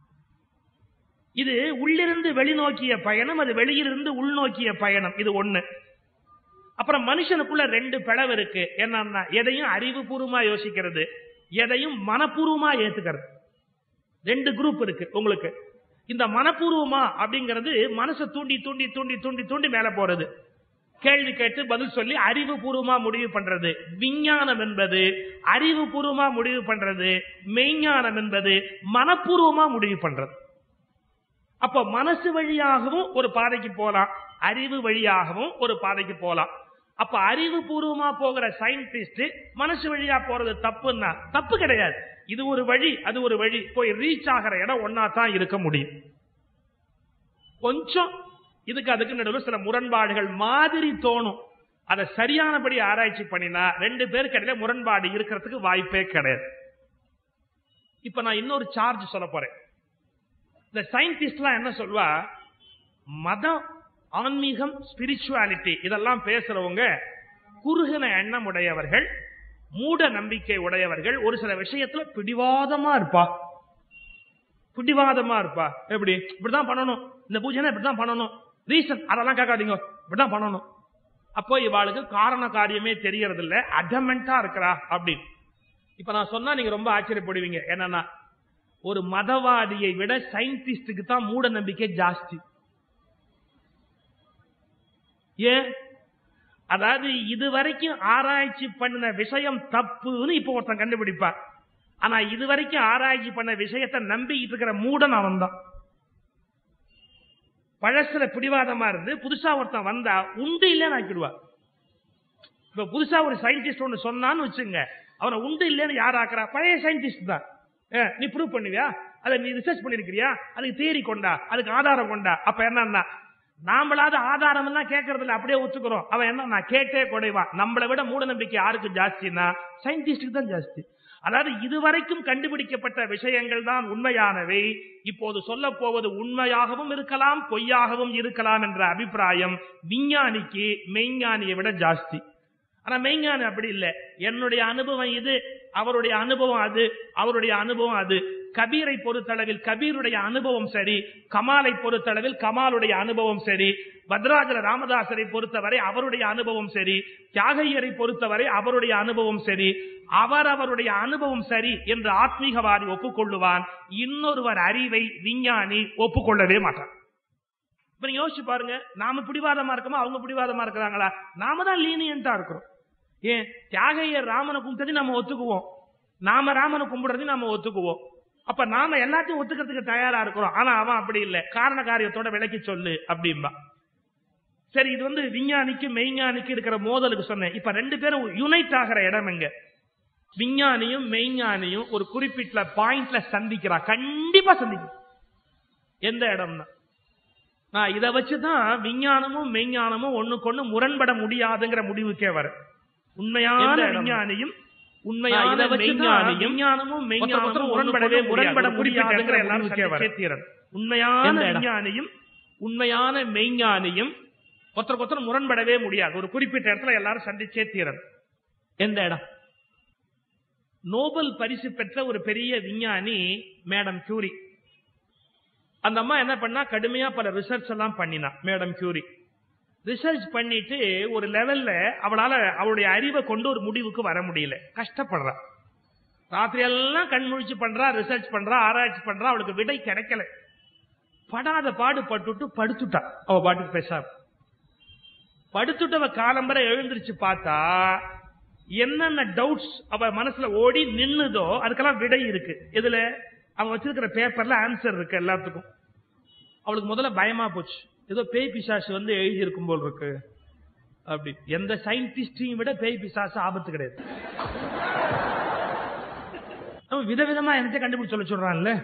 இது உள்ளிருந்து வெளிநோக்கிய பயணம், அது வெளியிலிருந்து உள்நோக்கிய பயணம். இது ஒண்ணு. அப்புறம் மனுஷனுக்குள்ள ரெண்டு பிளவு இருக்கு. என்னன்னா, எதையும் அறிவுபூர்வமா யோசிக்கிறது, எதையும் மனப்பூர்வமா ஏத்துக்கிறது. ரெண்டு குரூப் இருக்கு உங்களுக்கு. இந்த மனப்பூர்வமா அப்படிங்கிறது மனசை தூண்டி தூண்டி தூண்டி தூண்டி தூண்டி மேல போறது, கேள்வி கேட்டு பதில் சொல்லி அறிவுபூர்வமா முடிவு பண்றது. விஞ்ஞானம் என்பது அறிவுபூர்வமா முடிவு பண்றது, மெய்ஞானம் என்பது மனப்பூர்வமா முடிவு பண்றது. அப்ப மனசு வழியாகவும் ஒரு பாதைக்கு போலாம், அறிவு வழியாகவும் ஒரு பாதைக்கு போலாம். அப்ப அறிவு பூர்வமா போகிற சயின்டிஸ்ட் மனசு வழியா போறது தப்புன்னா தப்பு கிடையாது. இது ஒரு வழி, அது ஒரு வழி, போய் ரீச் ஆகிற இடம் ஒன்னா தான் இருக்க முடியும். கொஞ்சம் இதுக்கு அதுக்கு நடுவில் சில முரண்பாடுகள் மாதிரி தோணும். அதை சரியானபடி ஆராய்ச்சி பண்ணினா ரெண்டு பேருக்கு இடையில முரண்பாடு இருக்கிறதுக்கு வாய்ப்பே கிடையாது. இப்ப நான் இன்னொரு சார்ஜ் சொல்ல போறேன். இந்த சயின்டிஸ்ட்லாம் என்ன சொல்வா, மதம், ஆன்மீகம், ஸ்பிரிச்சுவாலிட்டி இதெல்லாம் பேசுறவங்க குறுகின எண்ணம் உடையவர்கள், மூட நம்பிக்கை உடையவர்கள், ஒரு சில விஷயத்துல பிடிவாதமா இருப்பா. பிடிவாதமா இருப்பா. எப்படி இப்படிதான் பண்ணணும், இந்த பூஜை இப்படிதான் பண்ணணும், ரீசன் அதெல்லாம் கேட்காதீங்க, இப்படிதான் பண்ணணும். அப்போ இவாளுக்கு காரண காரியமே தெரியறது இல்ல, அடமெண்டா இருக்கிறா அப்படின்னு. இப்ப நான் சொன்னா நீங்க ரொம்ப ஆச்சரியப்படுவீங்க. என்னன்னா, ஒரு மதவாதியை விட சயின்டிஸ்டுக்கு தான் மூட நம்பிக்கை ஜாஸ்தி. ஏன்? அதாவது இதுவரைக்கும் ஆராய்ச்சி பண்ண விஷயம் தப்புன்னு இப்ப ஒருத்தன் கண்டுபிடிப்பார். ஆனா இதுவரைக்கும் ஆராய்ச்சி பண்ண விஷயத்தை நம்பிக்கிட்டு இருக்கிற மூடன் அவன் தான். பழசுல பிடிவாதமா இருந்து புதுசா ஒருத்தன் வந்தா உண்டு இல்லைன்னு ஆக்கிடுவா. இப்ப புதுசா ஒரு சயின்டிஸ்ட் ஒண்ணு சொன்னான்னு வச்சுங்க, அவனை உண்டு இல்லைன்னு யார் ஆக்குறா? பழைய சயின்டிஸ்ட் தான். நீ ப்ரூவ் பண்ணுவியா, அதை நீ ரிசர்ச் பண்ணிருக்கிறியா, அதுக்கு தியரி கொண்டா, அதுக்கு ஆதாரம் கொண்டா. அப்ப என்னன்னா, நாமளாவது ஆதாரம் எல்லாம் கேட்கறது இல்ல, அப்படியே ஒத்துக்கிறோம். அவன் என்ன, நான் கேட்டே கொடைவா. நம்மளை விட மூட நம்பிக்கை யாருக்கு ஜாஸ்தின்னா சயின்டிஸ்டுக்கு தான் ஜாஸ்தி. அதாவது இதுவரைக்கும் கண்டுபிடிக்கப்பட்ட விஷயங்கள் தான் உண்மையானவை, இப்போது சொல்ல போவது உண்மையாகவும் இருக்கலாம் பொய்யாகவும் இருக்கலாம் என்ற அபிப்பிராயம் விஞ்ஞானிக்கு மெய்ஞானியை விட ஜாஸ்தி. ஆனா மெய்ஞானி அப்படி இல்லை. என்னுடைய அனுபவம் இது, அவருடைய அனுபவம் அது, அவருடைய அனுபவம் அது. கபீரை பொறுத்தளவில் கபீருடைய அனுபவம் சரி, கமாலை பொறுத்தளவில் கமாலுடைய அனுபவம் சரி, பத்ராஜல ராமதாசரை பொறுத்தவரை அவருடைய அனுபவம் சரி, தியாகையரை பொறுத்தவரை அவருடைய அனுபவம் சரி. அவர் அவருடைய அனுபவம் சரி என்று ஆத்மீகவாதி ஒப்புக்கொள்ளுவான், இன்னொருவர் அறிவை விஞ்ஞானி ஒப்புக்கொள்ளவே மாட்டான். இப்ப நீங்க யோசிச்சு பாருங்க, நாம பிடிவாதமா இருக்கோமா, அவங்க பிடிவாதமா இருக்கிறாங்களா? நாம தான் லீனியன்ட்டா இருக்கிறோம். ஏன்? தியாகையர் ராமனை கும்பிட்டது நம்ம ஒத்துக்குவோம், நாம ராமனை கும்பிடுறது நம்ம ஒத்துக்குவோம். அப்ப நாம எல்லாத்தையும் ஒத்துக்கிறதுக்கு தயாரா இருக்கிறோம். ஆனா அவன் அப்படி இல்லை, காரண காரியத்தோட விளக்கி சொல்லு அப்படின்பா. சரி, இது வந்து விஞ்ஞானிக்கு மெய்ஞானிக்கு இருக்கிற மோதலுக்கு சொன்னேன். இப்ப ரெண்டு பேரும் யுனைட் ஆகிற இடம் எங்க? விஞ்ஞானியும் மெய்ஞானியும் ஒரு குறிப்பிட்ட பாயிண்ட்ல சந்திக்கிறா, கண்டிப்பா சந்திக்கும். எந்த இடம்னா, நான் இதை வச்சுதான் விஞ்ஞானமும் மெய்ஞானமும் ஒண்ணுக்கு ஒண்ணு முரண்பட முடியாதுங்கிற முடிவுக்கே வர. உண்மையான விஞ்ஞானியும் உண்மையான விஞ்ஞானமும் மெய்ஞானமும் முரண்படவே முரண்பட முடியாதுங்கிற எல்லாரும் உண்மையான விஞ்ஞானியும் உண்மையான மெய்ஞானியும் ஒருத்தருக்கு ஒருத்தர் முரண்படவே முடியாது. ஒரு குறிப்பிட்ட இடத்துல எல்லாரும் சந்திச்சே தீரன். எந்த இடம்? நோபல் பரிசு பெற்ற ஒரு பெரிய விஞ்ஞானி மேடம் கியூரி. அந்த அம்மா என்ன பண்ணா, கடுமையா பல ரிசர்ச் எல்லாம் பண்ணினா. மேடம் கியூரி ரிசர்ச் பண்ணிட்டு ஒரு லெவல்ல அவளால அவளுடைய அறிவை கொண்டு ஒரு முடிவுக்கு வர முடியல, கஷ்டப்படுறா. ராத்திரி எல்லாம் கண் முழிச்சு பண்றா, ரிசர்ச் பண்றா, ஆராய்ச்சி பண்றா, அவளுக்கு விடை கிடைக்கல. படாத பாடு பட்டுட்டு படுத்துட்டா. அவ பாட்டுக்கு பேசாம படுத்துட்டவ காலம்பரை எழுந்திருச்சு பார்த்தா என்னென்ன டவுட்ஸ் அவ மனசுல ஓடி நின்னுதோ அதுக்கெல்லாம் விடை இருக்கு. இதுல அவன் வச்சிருக்கிற பேப்பர்ல ஆன்சர் இருக்கு எல்லாத்துக்கும். அவளுக்கு முதல்ல பயமா போச்சு, ஏதோ பேய் பிசாசு வந்து எழுதி இருக்கும் போல் இருக்கு அப்படி. எந்த சயின்டிஸ்டையும் விட பேய் பிசாசு ஆபத்து கிடையாது. அவன் விதவிதமா என்னத்தை கண்டுபிடிச்சு சொல்ல சொல்றான்ல.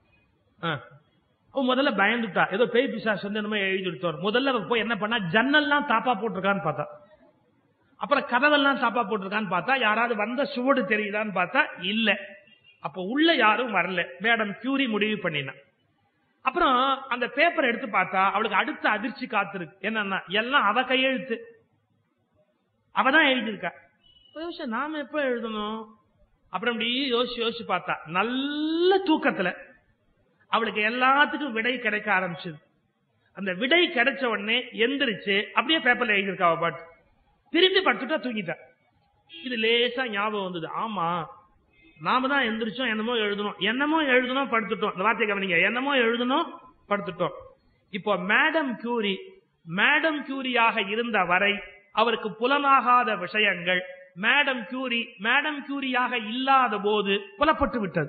அவன் முதல்ல பயந்துட்டா, ஏதோ பேய் பிசாசு வந்து என்னமோ எழுதி கொடுத்தார். முதல்ல போய் என்ன பண்ணா, ஜன்னல்லாம் தாப்பா போட்டிருக்கான்னு பார்த்தா, அப்புறம் கதவெல்லாம் தாப்பா போட்டிருக்கான்னு பார்த்தா, யாராவது வந்த சுவடு தெரியுதான்னு பார்த்தா இல்ல. அப்ப உள்ள யாரும் வரல. மேடம் கியூரி முடிவு பண்ணினா. அப்புறம் அந்த பேப்பர் எடுத்து பார்த்தா அவளுக்கு அடுத்த அதிர்ச்சி காத்திருக்கு. என்னன்னா, எல்லாம் அவ கையெழுத்து, அவதான் எழுதியிருக்கா. நாம எப்ப எழுதணும்? அப்புறம் அப்படி யோசிச்சு யோசிச்சு பார்த்தா நல்ல தூக்கத்துல அவளுக்கு எல்லாத்துக்கும் விடை கிடைக்க ஆரம்பிச்சது. அந்த விடை கிடைச்ச உடனே எந்திரிச்சு அப்படியே பேப்பர்ல எழுதியிருக்கா. அவ பாட்டு திரும்பி படுத்துட்டா, தூங்கிட்டா. இது லேசா ஞாபகம் வந்தது, ஆமா நாம தான் எந்திரிச்சோம், என்னமோ எழுதணும், என்னமோ எழுதணும், படுத்துட்டோம். இந்த வார்த்தை கவனிங்க, என்னமோ எழுதணும், படுத்துட்டோம். இப்போ மேடம் கியூரி மேடம் கியூரியாக இருந்த வரை அவருக்கு புலனாகாத விஷயங்கள் மேடம் கியூரி மேடம் கியூரியாக இல்லாத போது புலப்பட்டு விட்டது.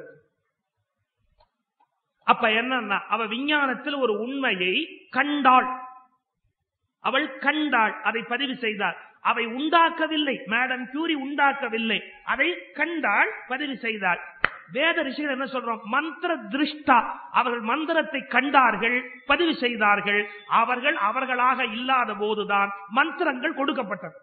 அப்ப என்னன்னா, அவ விஞ்ஞானத்தில் ஒரு உண்மையை கண்டாள், அவள் கண்டாள், அதை பதிவு செய்தாள். அவை உண்டாக்கவில்லை, மேடம் கியூரி உண்டாக்கவில்லை, அதை கண்டாள், பதிவு செய்தாள். வேத ரிஷிகள் என்ன சொல்றோம்? மந்திர திருஷ்டா. அவர்கள் மந்திரத்தை கண்டார்கள், பதிவு செய்தார்கள். அவர்கள் அவர்களாக இல்லாத போதுதான் மந்திரங்கள் கொடுக்கப்பட்டது.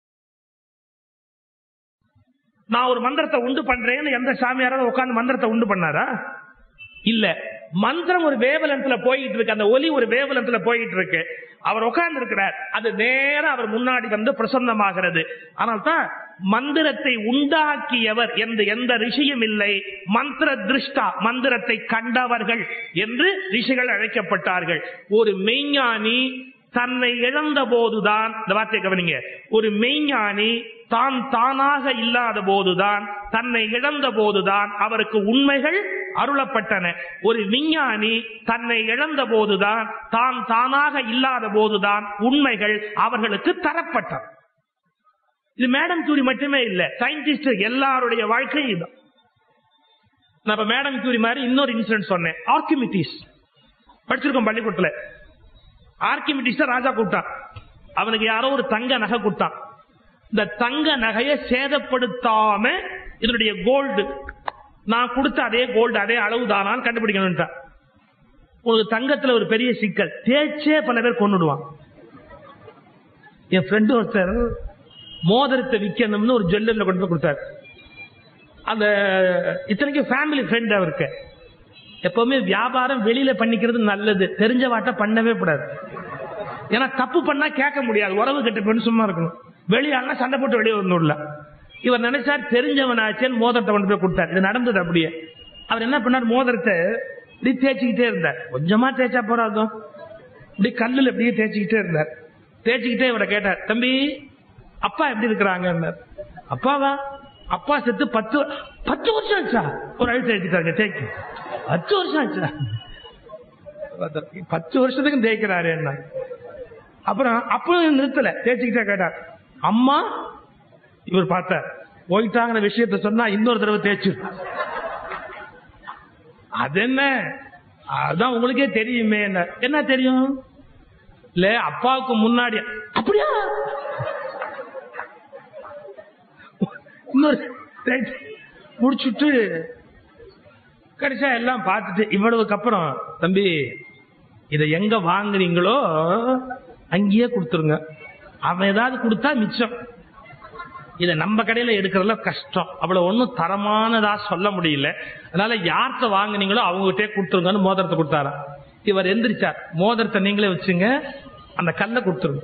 நான் ஒரு மந்திரத்தை உண்டு பண்றேன்னு எந்த சாமியாராவது உட்கார்ந்து மந்திரத்தை உண்டு பண்ணாரா? இல்ல. மந்திரம் ஒரு வேவலத்துல போயிட்டு இருக்கு, அந்த ஒலி ஒரு வேவலத்துல போயிட்டு இருக்கு. அவர் உட்கார்ந்து இருக்கிறார், அது நேரம் அவர் முன்னாடி வந்து பிரசன்னமாகிறது. ஆனால் தான் மந்திரத்தை உண்டாக்கியவர் என்று எந்த ரிஷியும் இல்லை. மந்திர திருஷ்டா, மந்திரத்தை கண்டவர்கள் என்று ரிஷிகள் அழைக்கப்பட்டார்கள். ஒரு மெய்ஞானி தன்னை இழந்த போதுதான், இந்த வார்த்தையை கவனிங்க, ஒரு மெய்ஞானி தான் தானாக இல்லாத போதுதான், தன்னை இழந்த போதுதான் அவருக்கு உண்மைகள் அருளப்பட்டன. ஒரு விஞ்ஞானி தன்னை இழந்த போதுதான், தான் தானாக இல்லாத போதுதான் உண்மைகள் அவர்களுக்கு தரப்பட்டன. இது மேடம் கியூரி மட்டுமே இல்ல, சயின்டிஸ்ட் எல்லாருடைய வாழ்க்கையும் இதுதான். நான் மேடம் கியூரி மாதிரி இன்னொரு இன்சிடென்ட் சொன்னேன். ஆர்கிமிடிஸ் படிச்சிருக்கோம் பள்ளிக்கூடத்துல. ஆர்கிமிடிஸ் ராஜா கூப்பிட்டான். அவனுக்கு யாரோ ஒரு தங்க நகை கொடுத்தான். இந்த தங்க நகையை சேதப்படுத்தாம இதனுடைய கோல்டு நான் கொடுத்த அதே கோல்டு அதே அளவு தானான்னு கண்டுபிடிக்கணும். உங்களுக்கு தங்கத்துல ஒரு பெரிய சிக்கல், தேய்ச்சே பல பேர் கொண்டுடுவான். என் ஃப்ரெண்டு ஒருத்தர் மோதிரத்தை விற்கணும்னு ஒரு ஜுவல்லர்ல கொண்டு போய் கொடுத்தாரு. அந்த இத்தனைக்கும் ஃபேமிலி ஃப்ரெண்ட் அவருக்கு. எப்பவுமே வியாபாரம் வெளியில பண்ணிக்கிறது நல்லது, தெரிஞ்ச வாட்ட பண்ணவே கூடாது. ஏன்னா தப்பு பண்ணா கேட்க முடியாது, உறவு கட்ட பெண் சும்மா இருக்கணும். வெளியானா சண்டை போட்டு வெளியே வந்துடல. இவர் நினைச்சார் தெரிஞ்சவனாச்சேன்னு மோதிரத்தை கொண்டு போய் கொடுத்தார். இது நடந்தது அப்படியே. அவர் என்ன பண்ணார், மோதிரத்தை இப்படி தேய்ச்சிக்கிட்டே இருந்தார். கொஞ்சமா தேய்ச்சா போறாதும், இப்படி கல்லுல இப்படியே தேய்ச்சிக்கிட்டே இருந்தார். தேய்ச்சிக்கிட்டே இவரை கேட்டார், தம்பி அப்பா எப்படி இருக்கிறாங்க? அப்பாவா? அப்பா செத்து பத்து பத்து வருஷம் ஆச்சா? ஒரு அழுத்த எழுதிட்டாங்க, தேய்க்கு பத்து வருஷம் ஆச்சா? பத்து வருஷத்துக்கு தேய்க்கிறாரு என்ன? அப்புறம் அப்பவும் நிறுத்தல, தேய்ச்சிக்கிட்டே கேட்டார், அம்மா? இவர் பார்த்தார், போயிட்டாங்கிற விஷயத்த சொன்னா இன்னொரு தடவை தேய்ச்சு. அது என்ன, அதான் உங்களுக்கே தெரியுமே. என்ன என்ன தெரியும் இல்ல, அப்பாவுக்கு முன்னாடி. அப்படியா? இன்னொரு முடிச்சுட்டு கடைசியா எல்லாம் பார்த்துட்டு இவ்வளவுக்கு அப்புறம், தம்பி இதை எங்க வாங்குறீங்களோ அங்கேயே கொடுத்துருங்க, அவன் ஏதாவது கொடுத்தா மிச்சம், இதை நம்ம கடையில எடுக்கிறதுல கஷ்டம், அவ்வளவு ஒன்னும் தரமானதா சொல்ல முடியல, அதனால யார்கிட்ட வாங்குனீங்களோ அவங்ககிட்டே கொடுத்துருங்கன்னு மோதிரத்தை கொடுத்தாரா. இவர் எந்திரிச்சார், மோதிரத்தை நீங்களே வச்சுங்க, அந்த கல்லை கொடுத்துருங்க.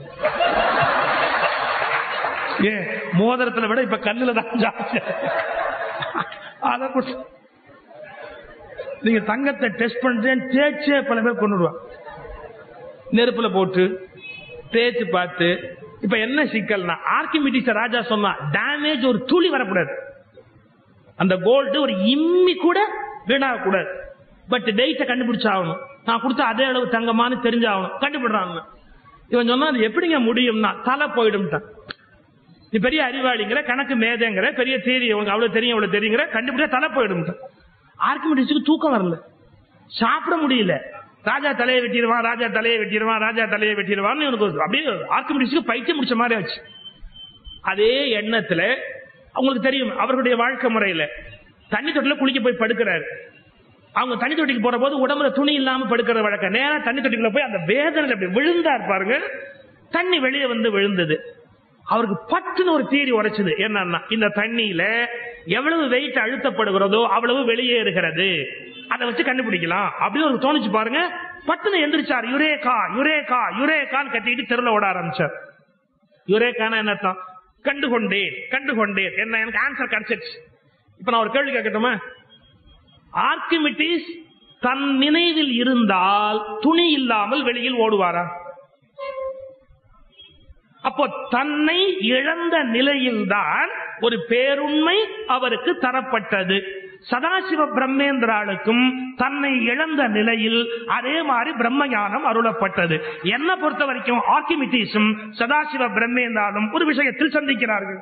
ஏ மோதிரத்துல விட இப்ப கல்லுல தான் ஜாஸ்தி. அத கொடுத்து நீங்க தங்கத்தை டெஸ்ட் பண்றேன் தேய்ச்சே பல பேர் கொண்டுடுவா, நெருப்புல போட்டு தேய்ச்சு பார்த்து. இப்ப என்ன சிக்கல்னா, ஆர்கிமிடிஸ் ராஜா சொன்னா டேமேஜ் ஒரு துளி வரக்கூடாது, அந்த கோல்டு ஒரு இம்மி கூட வீணாக கூடாது, பட் வெயிட்ட கண்டுபிடிச்சாகணும், நான் கொடுத்த அதே அளவு தங்கமானு தெரிஞ்சாகணும். கண்டுபிடுறாங்க. இவன் சொன்னா அது எப்படிங்க முடியும்னா, தலை போயிடும். நீ பெரிய அறிவாளிங்கிற, கணக்கு மேதைங்கிற, பெரிய தேரி உனக்கு அவ்வளவு தெரியும் அவ்வளவு தெரியுங்கிற, கண்டுபிடிச்சா தலை போயிடும். ஆர்கிமிடிஸுக்கு தூக்கம் வரல, சாப்பிட முடியல, ராஜா தலையை வெட்டிடுவான், ராஜா தலையை வெட்டிடுவான், ராஜா தலையை வெட்டிடுவான்னு இவனுக்கு அப்படியே ஆர்கிமிடிஸுக்கு பைத்தியம் முடிச்ச மாதிரி ஆச்சு. அதே எண்ணத்துல அவங்களுக்கு தெரியும் அவர்களுடைய வாழ்க்கை முறையில தண்ணி தொட்டில குளிக்க போய் படுக்கிறாரு. அவங்க தண்ணி தொட்டிக்கு போற போது உடம்புல துணி இல்லாம படுக்கிற வழக்கம். நேரா தண்ணி தொட்டிக்குள்ள போய் அந்த வேதனை அப்படி விழுந்தா இருப்பாருங்க, தண்ணி வெளியே வந்து விழுந்தது. அவருக்கு பட்டுன்னு ஒரு தீரி உரைச்சது. என்னன்னா, இந்த தண்ணியில எவ்வளவு வெயிட் அழுத்தப்படுகிறதோ அவ்வளவு வெளியேறுகிறது, அதை வச்சு கண்டுபிடிக்கலாம் அப்படின்னு ஒரு தோணிச்சு பாருங்க. பட்டுன்னு எந்திரிச்சார், யுரேகா யுரேகா யுரேகான்னு கட்டிட்டு தெருல ஓட ஆரம்பிச்சார். யுரேகான என்னத்தான், கண்டுகொண்டேன் கண்டுகொண்டேன், என்ன எனக்கு ஆன்சர் கிடைச்சிருச்சு. இப்ப நான் ஒரு கேள்வி கேட்கட்டுமா? ஆர்கிமிடிஸ் தன் நினைவில் இருந்தால் துணி இல்லாமல் வெளியில் ஓடுவாரா? அப்போ தன்னை இழந்த நிலையில்தான் ஒரு பேருண்மை அவருக்கு தரப்பட்டது. சதாசிவ பிரம்மேந்திராளுக்கும் தன்னை இழந்த நிலையில் அதே மாதிரி பிரம்ம ஞானம் அருளப்பட்டது. என்ன பொறுத்த வரைக்கும் ஆர்கிமிடிஸும் சதாசிவ பிரம்மேந்திராலும் ஒரு விஷயத்தில் சந்திக்கிறார்கள்.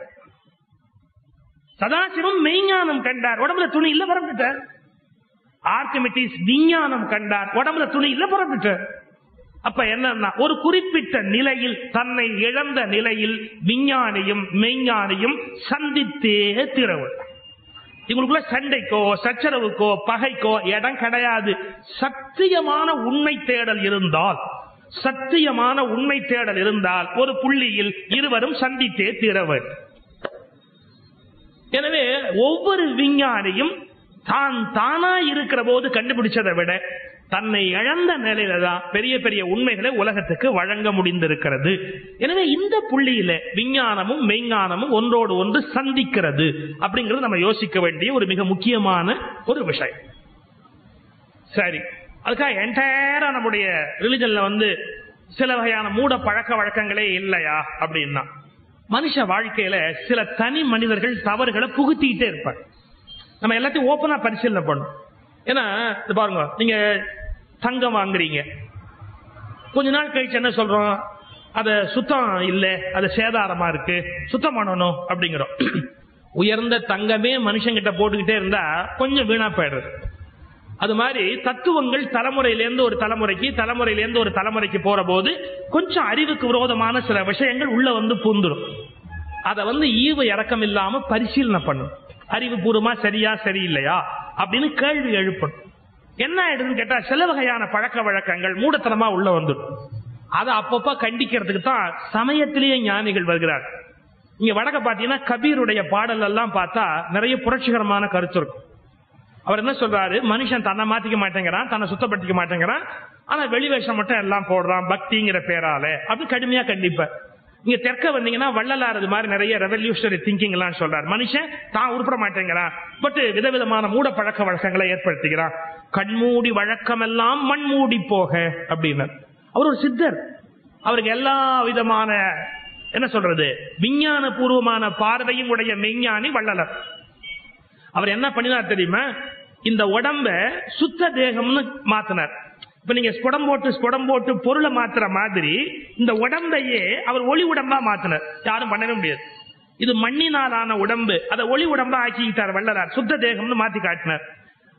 சதாசிவம் மெய்ஞானம் கண்டார், உடம்புல துணி இல்ல பரப்பிட்டார். ஆர்கிமிடிஸ் விஞ்ஞானம் கண்டார், உடம்புல துணி இல்ல பரப்பிட்டார். அப்ப என்னன்னா, ஒரு குறிப்பிட்ட நிலையில் தன்னை இழந்த நிலையில் விஞ்ஞானியும் மெய்ஞானியும் சந்தித்தே தீரவும். இவங்களுக்குள்ள சண்டைக்கோ சச்சரவுக்கோ பகைக்கோ இடம் கிடையாது. சத்தியமான உண்மை தேடல் இருந்தால் சத்தியமான உண்மை தேடல் இருந்தால் ஒரு புள்ளியில் இருவரும் சந்தித்தே தீரவர். எனவே ஒவ்வொரு விஞ்ஞானியும் தான் தானா இருக்கிற போது கண்டுபிடிச்சதை விட தன்னை இழந்த நிலையில தான் பெரிய பெரிய உண்மைகளை உலகத்துக்கு வழங்க முடிந்திருக்கிறது. எனவே இந்த புள்ளியில விஞ்ஞானமும் மெய்ஞானமும் ஒன்றோடு ஒன்று சந்திக்கிறது அப்படிங்கிறது நம்ம யோசிக்க வேண்டிய ஒரு மிக முக்கியமான ஒரு விஷயம். சரி, அதுக்காக என்டையரா நம்முடைய ரிலிஜன்ல வந்து சில வகையான மூட பழக்க வழக்கங்களே இல்லையா அப்படின்னா, மனுஷ வாழ்க்கையில சில தனி மனிதர்கள் தவறுகளை புகுத்திக்கிட்டே இருப்பாங்க. நம்ம எல்லாத்தையும் ஓப்பனா பரிசீலனை பண்ணணும். ஏன்னா பாருங்க, நீங்க தங்கம் வாங்குறீங்க, கொஞ்ச நாள் கழிச்சு என்ன சொல்றோம், அத சுத்தம் இல்ல, அது சேதாரமா இருக்கு, சுத்தம் பண்ணணும் அப்படிங்கிறோம். உயர்ந்த தங்கமே மனுஷங்கிட்ட போட்டுக்கிட்டே இருந்தா கொஞ்சம் வீணா போயிடுறது. அது மாதிரி தத்துவங்கள் தலைமுறையிலேருந்து ஒரு தலைமுறைக்கு தலைமுறையிலேருந்து ஒரு தலைமுறைக்கு போற போது கொஞ்சம் அறிவுக்கு விரோதமான சில விஷயங்கள் உள்ள வந்து பூந்துடும். அதை வந்து ஈவு இறக்கம் இல்லாம பரிசீலனை பண்ணும். அறிவுபூர்வமா சரியா சரியில்லையா அப்படின்னு கேள்வி எழுப்பணும். என்ன ஆயிடுதுன்னு கேட்டா, சில வகையான பழக்க வழக்கங்கள் மூடத்தனமா உள்ள வந்துடும். அதை அப்பப்ப கண்டிக்கிறதுக்கு தான் சமயத்திலேயே ஞானிகள் வருகிறார். இங்க வடக்க பாத்தீங்கன்னா கபீருடைய பாடல் எல்லாம் பார்த்தா நிறைய புரட்சிகரமான கருத்து இருக்கும். அவர் என்ன சொல்றாரு, மனுஷன் தன்னை மாத்திக்க மாட்டேங்கிறான், தன்னை சுத்தப்படுத்திக்க மாட்டேங்கிறான், ஆனா வெளிவேஷம் மட்டும் எல்லாம் போடுறான் பக்திங்கிற பேரால அப்படின்னு கடுமையா கண்டிப்பார். நீங்க தெற்க வந்தீங்கன்னா வள்ளலாரது மாதிரி நிறைய ரெவல்யூஷனரி திங்கிங் எல்லாம் சொல்றாரு. மனுஷன் தான் உருப்பட மாட்டேங்கிறான், பட் விதவிதமான மூட பழக்க வழக்கங்களை ஏற்படுத்துகிறான். கண்மூடி வழக்கம் எல்லாம் மண்மூடி போக அப்படின்னு அவர் ஒரு சித்தர். அவருக்கு எல்லா விதமான என்ன சொல்றது விஞ்ஞான பூர்வமான பார்வையும் உடைய மெய்ஞானி வள்ளலர். அவர் என்ன பண்ணினார் தெரியுமா, இந்த உடம்ப சுத்த தேகம்னு மாத்தினார். இப்ப நீங்க ஸ்புடம் போட்டு ஸ்புடம் போட்டு பொருளை மாத்துற மாதிரி இந்த உடம்பையே அவர் ஒளி உடம்பா மாத்தினார். யாரும் பண்ணவே முடியாது. இது மண்ணினாலான உடம்பு, அதை ஒளி உடம்பா ஆக்கிட்டார் வள்ளலார், சுத்த தேகம்னு மாத்தி காட்டினார்.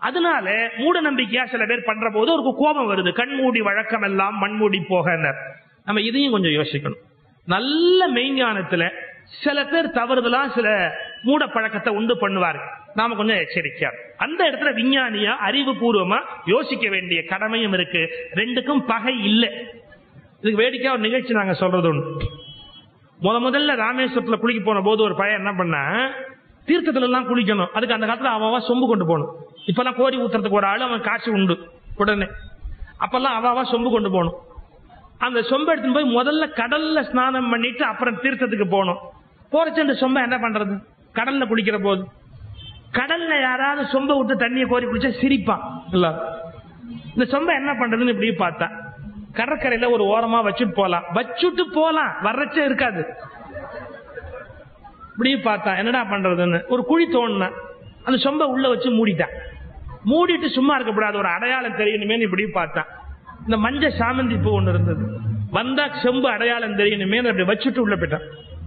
அதனால மூட நம்பிக்கையா சில பேர் பண்ற போது ஒரு கோபம் வருது. கண்மூடி வழக்கம் எல்லாம் மண்மூடி போக. நம்ம இதையும் கொஞ்சம் யோசிக்கணும். நல்ல மெய்ஞானத்துல சில பேர் தவறுதலா சில மூட பழக்கத்தை உண்டு பண்ணுவார். நாம கொஞ்சம் எச்சரிக்கையா அந்த இடத்துல விஞ்ஞானியா அறிவு பூர்வமா யோசிக்க வேண்டிய கடமையும் இருக்கு. ரெண்டுக்கும் பகை இல்லை. இதுக்கு வேடிக்கையா ஒரு நிகழ்ச்சி நாங்க சொல்றது உண்டு. முத முதல்ல ராமேஸ்வரத்துல குளிக்க போன போது ஒரு பையன் என்ன பண்ண, தீர்த்தத்துல எல்லாம் குளிக்கணும். அதுக்கு அந்த காலத்துல அவன் சொம்பு கொண்டு போகணும். இப்பெல்லாம் கோரி ஊத்துறதுக்கு ஒரு ஆளு அவன் காட்சி உண்டு உடனே. அப்பெல்லாம் அவன் சொம்பு கொண்டு போகணும். அந்த சொம்பை எடுத்துன்னு போய் முதல்ல கடல்ல ஸ்நானம் பண்ணிட்டு அப்புறம் தீர்த்தத்துக்கு போகணும். போறச்சு அந்த சொம்பை என்ன பண்றது, கடல்ல குளிக்கிற போது கடல்ல யாராவது சொம்பை விட்டு தண்ணியை கோரி குளிச்சா சிரிப்பான் எல்லாரும். இந்த சொம்பை என்ன பண்றதுன்னு இப்படி பார்த்தா கடற்கரையில ஒரு ஓரமா வச்சுட்டு போலாம் வச்சுட்டு போலாம் வர்றச்ச இருக்காது. இப்படி பார்த்தா என்னடா பண்றதுன்னு ஒரு குழி தோணுனா அந்த சொம்பை உள்ள வச்சு மூடிட்டான். மூடிட்டு சும்மா இருக்கக்கூடாது, ஒரு அடையாளம் தெரியணுமே இப்படி பார்த்தான். இந்த மஞ்ச சாமந்தி பூ ஒண்ணு இருந்தது. வந்தா செம்பு அடையாளம் தெரியணுமே அப்படி வச்சுட்டு உள்ள போயிட்டான்.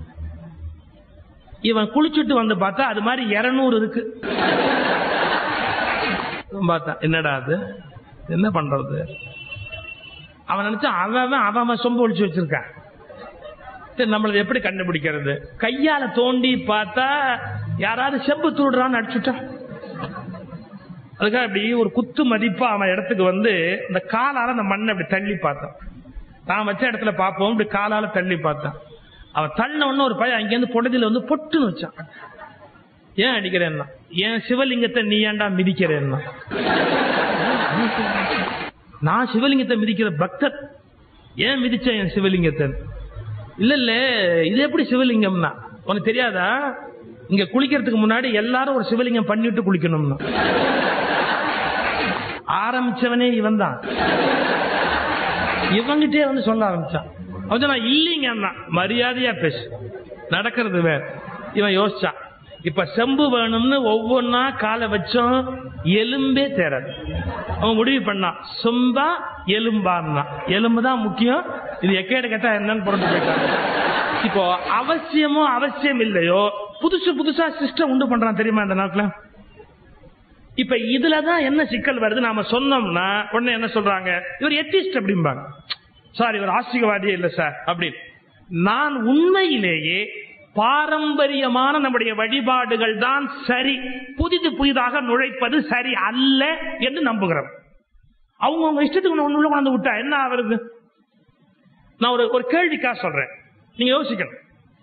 இவன் குளிச்சுட்டு வந்து பார்த்தா அது மாதிரி இருநூறு இருக்கு. பார்த்தா என்னடா அது என்ன பண்றது, அவன் நினைச்சா அவன் அவன் சொம்பு ஒழிச்சு வச்சிருக்கான். நம்மளது எப்படி கண்டுபிடிக்கிறது, கையால தோண்டி பார்த்தா யாராவது செம்பு தூடுறான்னு அடிச்சுட்டா. அதுக்காக அப்படி ஒரு குத்து மதிப்பா அவன் இடத்துக்கு வந்து இந்த காலால அந்த மண்ணை அப்படி தள்ளி பார்த்தான். நான் வச்ச இடத்துல பார்ப்போம், இப்படி காலால தள்ளி பார்த்தான். அவன் தள்ளின உடனே ஒரு பையன் அங்கிருந்து பொடதில வந்து பொட்டுன்னு வச்சான். ஏன் அடிக்கிறேன்னா, ஏன் சிவலிங்கத்தை நீ ஏன்டா மிதிக்கிறேன்னா, நான் சிவலிங்கத்தை மிதிக்கிற பக்தர், ஏன் மிதிச்சேன் என் சிவலிங்கத்தை? இல்ல இல்ல இது எப்படி சிவலிங்கம்னா உனக்கு தெரியாதா, இங்க குளிக்கிறதுக்கு முன்னாடி எல்லாரும் ஒரு சிவலிங்கம் பண்ணிட்டு குளிக்கணும்னா. ஆரம்பிச்சவனே இவன் தான். இவங்கிட்டே வந்து சொல்ல ஆரம்பிச்சான். அவன் நான் இல்லைங்கன்னா மரியாதையா பேசு, நடக்கிறது வேற. இவன் யோசிச்சான், இப்ப செம்பு வேணும்னு ஒவ்வொன்னா காலை வச்சோம், எலும்பே தேராது. அவன் முடிவு பண்ணான், சொம்பா எலும்பான்னா எலும்பு தான் முக்கியம், இது எக்கேடு கேட்டா என்னன்னு புரண்டு போயிட்டாங்க. இப்போ அவசியமோ அவசியம் இல்லையோ புதுசு புதுசா சிஸ்டம் உண்டு பண்றான் தெரியுமா இந்த நாட்டுல. இப்ப இதுலதான் என்ன சிக்கல் வருது, நாம சொன்னோம்னா உடனே என்ன சொல்றாங்க, இவர் எத்திஸ்ட் அப்படிம்பாங்க. சார் இவர் ஆஸ்திகவாதியே இல்ல சார் அப்படின்னு. நான் உண்மையிலேயே பாரம்பரியமான நம்முடைய வழிபாடுகள் தான் சரி, புதிது புதிதாக நுழைப்பது சரி அல்ல என்று நம்புகிறோம். அவங்க இஷ்டத்துக்கு ஒண்ணு உள்ள கொண்டு விட்டா என்ன ஆகுறது? நான் ஒரு ஒரு கேள்விக்காக சொல்றேன், நீங்க யோசிக்கணும்.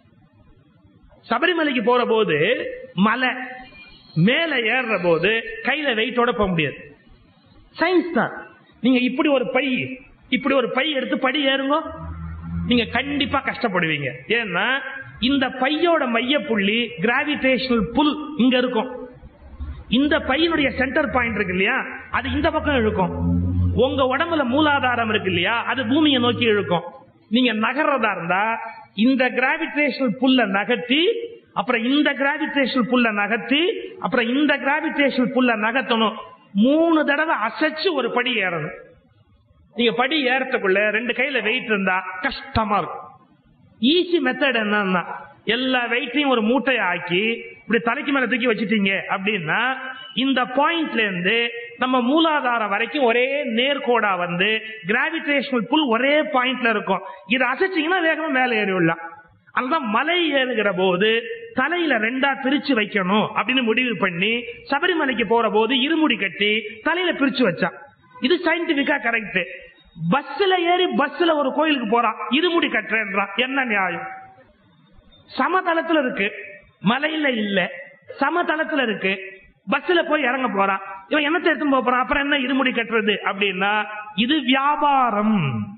சபரிமலைக்கு போற போது மலை மேல ஏறுற போது கையில வெயிட்டோட போக முடியாது, சயின்ஸ் தான். நீங்க இப்படி ஒரு பை இப்படி ஒரு பை எடுத்து படி ஏறுங்க, நீங்க கண்டிப்பா கஷ்டப்படுவீங்க. ஏன்னா இந்த பையோட மைய புள்ளி கிராவிடேஷனல் புல் இங்க இருக்கும். இந்த பையனுடைய சென்டர் பாயிண்ட் இருக்கு இல்லையா, அது இந்த பக்கம் இழுக்கும். உங்க உடம்புல மூலாதாரம் இருக்கு இல்லையா, அது பூமியை நோக்கி இழுக்கும். நீங்க நகர்றதா இருந்தா இந்த கிராவிடேஷனல் புல்ல நகர்த்தி, அப்புறம் இந்த கிராவிடேஷனல் புல்ல நகர்த்தி, அப்புறம் இந்த கிராவிடேஷனல் புல்ல நகர்த்தணும். மூணு தடவை அசைச்சு ஒரு படி ஏறணும். நீங்க படி ஏறத்துக்குள்ள ரெண்டு கையில வெயிட் இருந்தா கஷ்டமா இருக்கும். ஈஸி மெத்தட் என்னன்னா, எல்லா வெயிட்டையும் ஒரு மூட்டையை ஆக்கி இப்படி தலைக்கு மேல தூக்கி வச்சுட்டீங்க அப்படின்னா இந்த பாயிண்ட்ல இருந்து நம்ம மூலாதாரம் வரைக்கும் ஒரே நேர்கோடா வந்து கிராவிடேஷனல் புல் ஒரே பாயிண்ட்ல இருக்கும். இதை அசைச்சிங்கன்னா வேகமா மேலே ஏறி விடலாம். அதுதான் மலை ஏறுகிற போது தலையில ரெண்டா பிரிச்சு வைக்கணும் அப்படின்னு முடிவு பண்ணி சபரிமலைக்கு போற போது இருமுடி கட்டி தலையில பிரிச்சு வச்சான். இது சயின்டிபிக்கா கரெக்ட். பஸ்ல ஏறி பஸ்ல ஒரு கோயிலுக்கு போறான், இருமுடி கட்டுறேன்றான், என்ன நியாயம்? சமதளத்துல இருக்கு, மலையில இல்ல, சமதளத்துல இருக்கு, பஸ்ல போய் இறங்க போறான். இவன் என்னத்தை எடுத்து போறான், அப்புறம் என்ன இருமுடி கட்டுறது அப்படின்னா இது வியாபாரம்.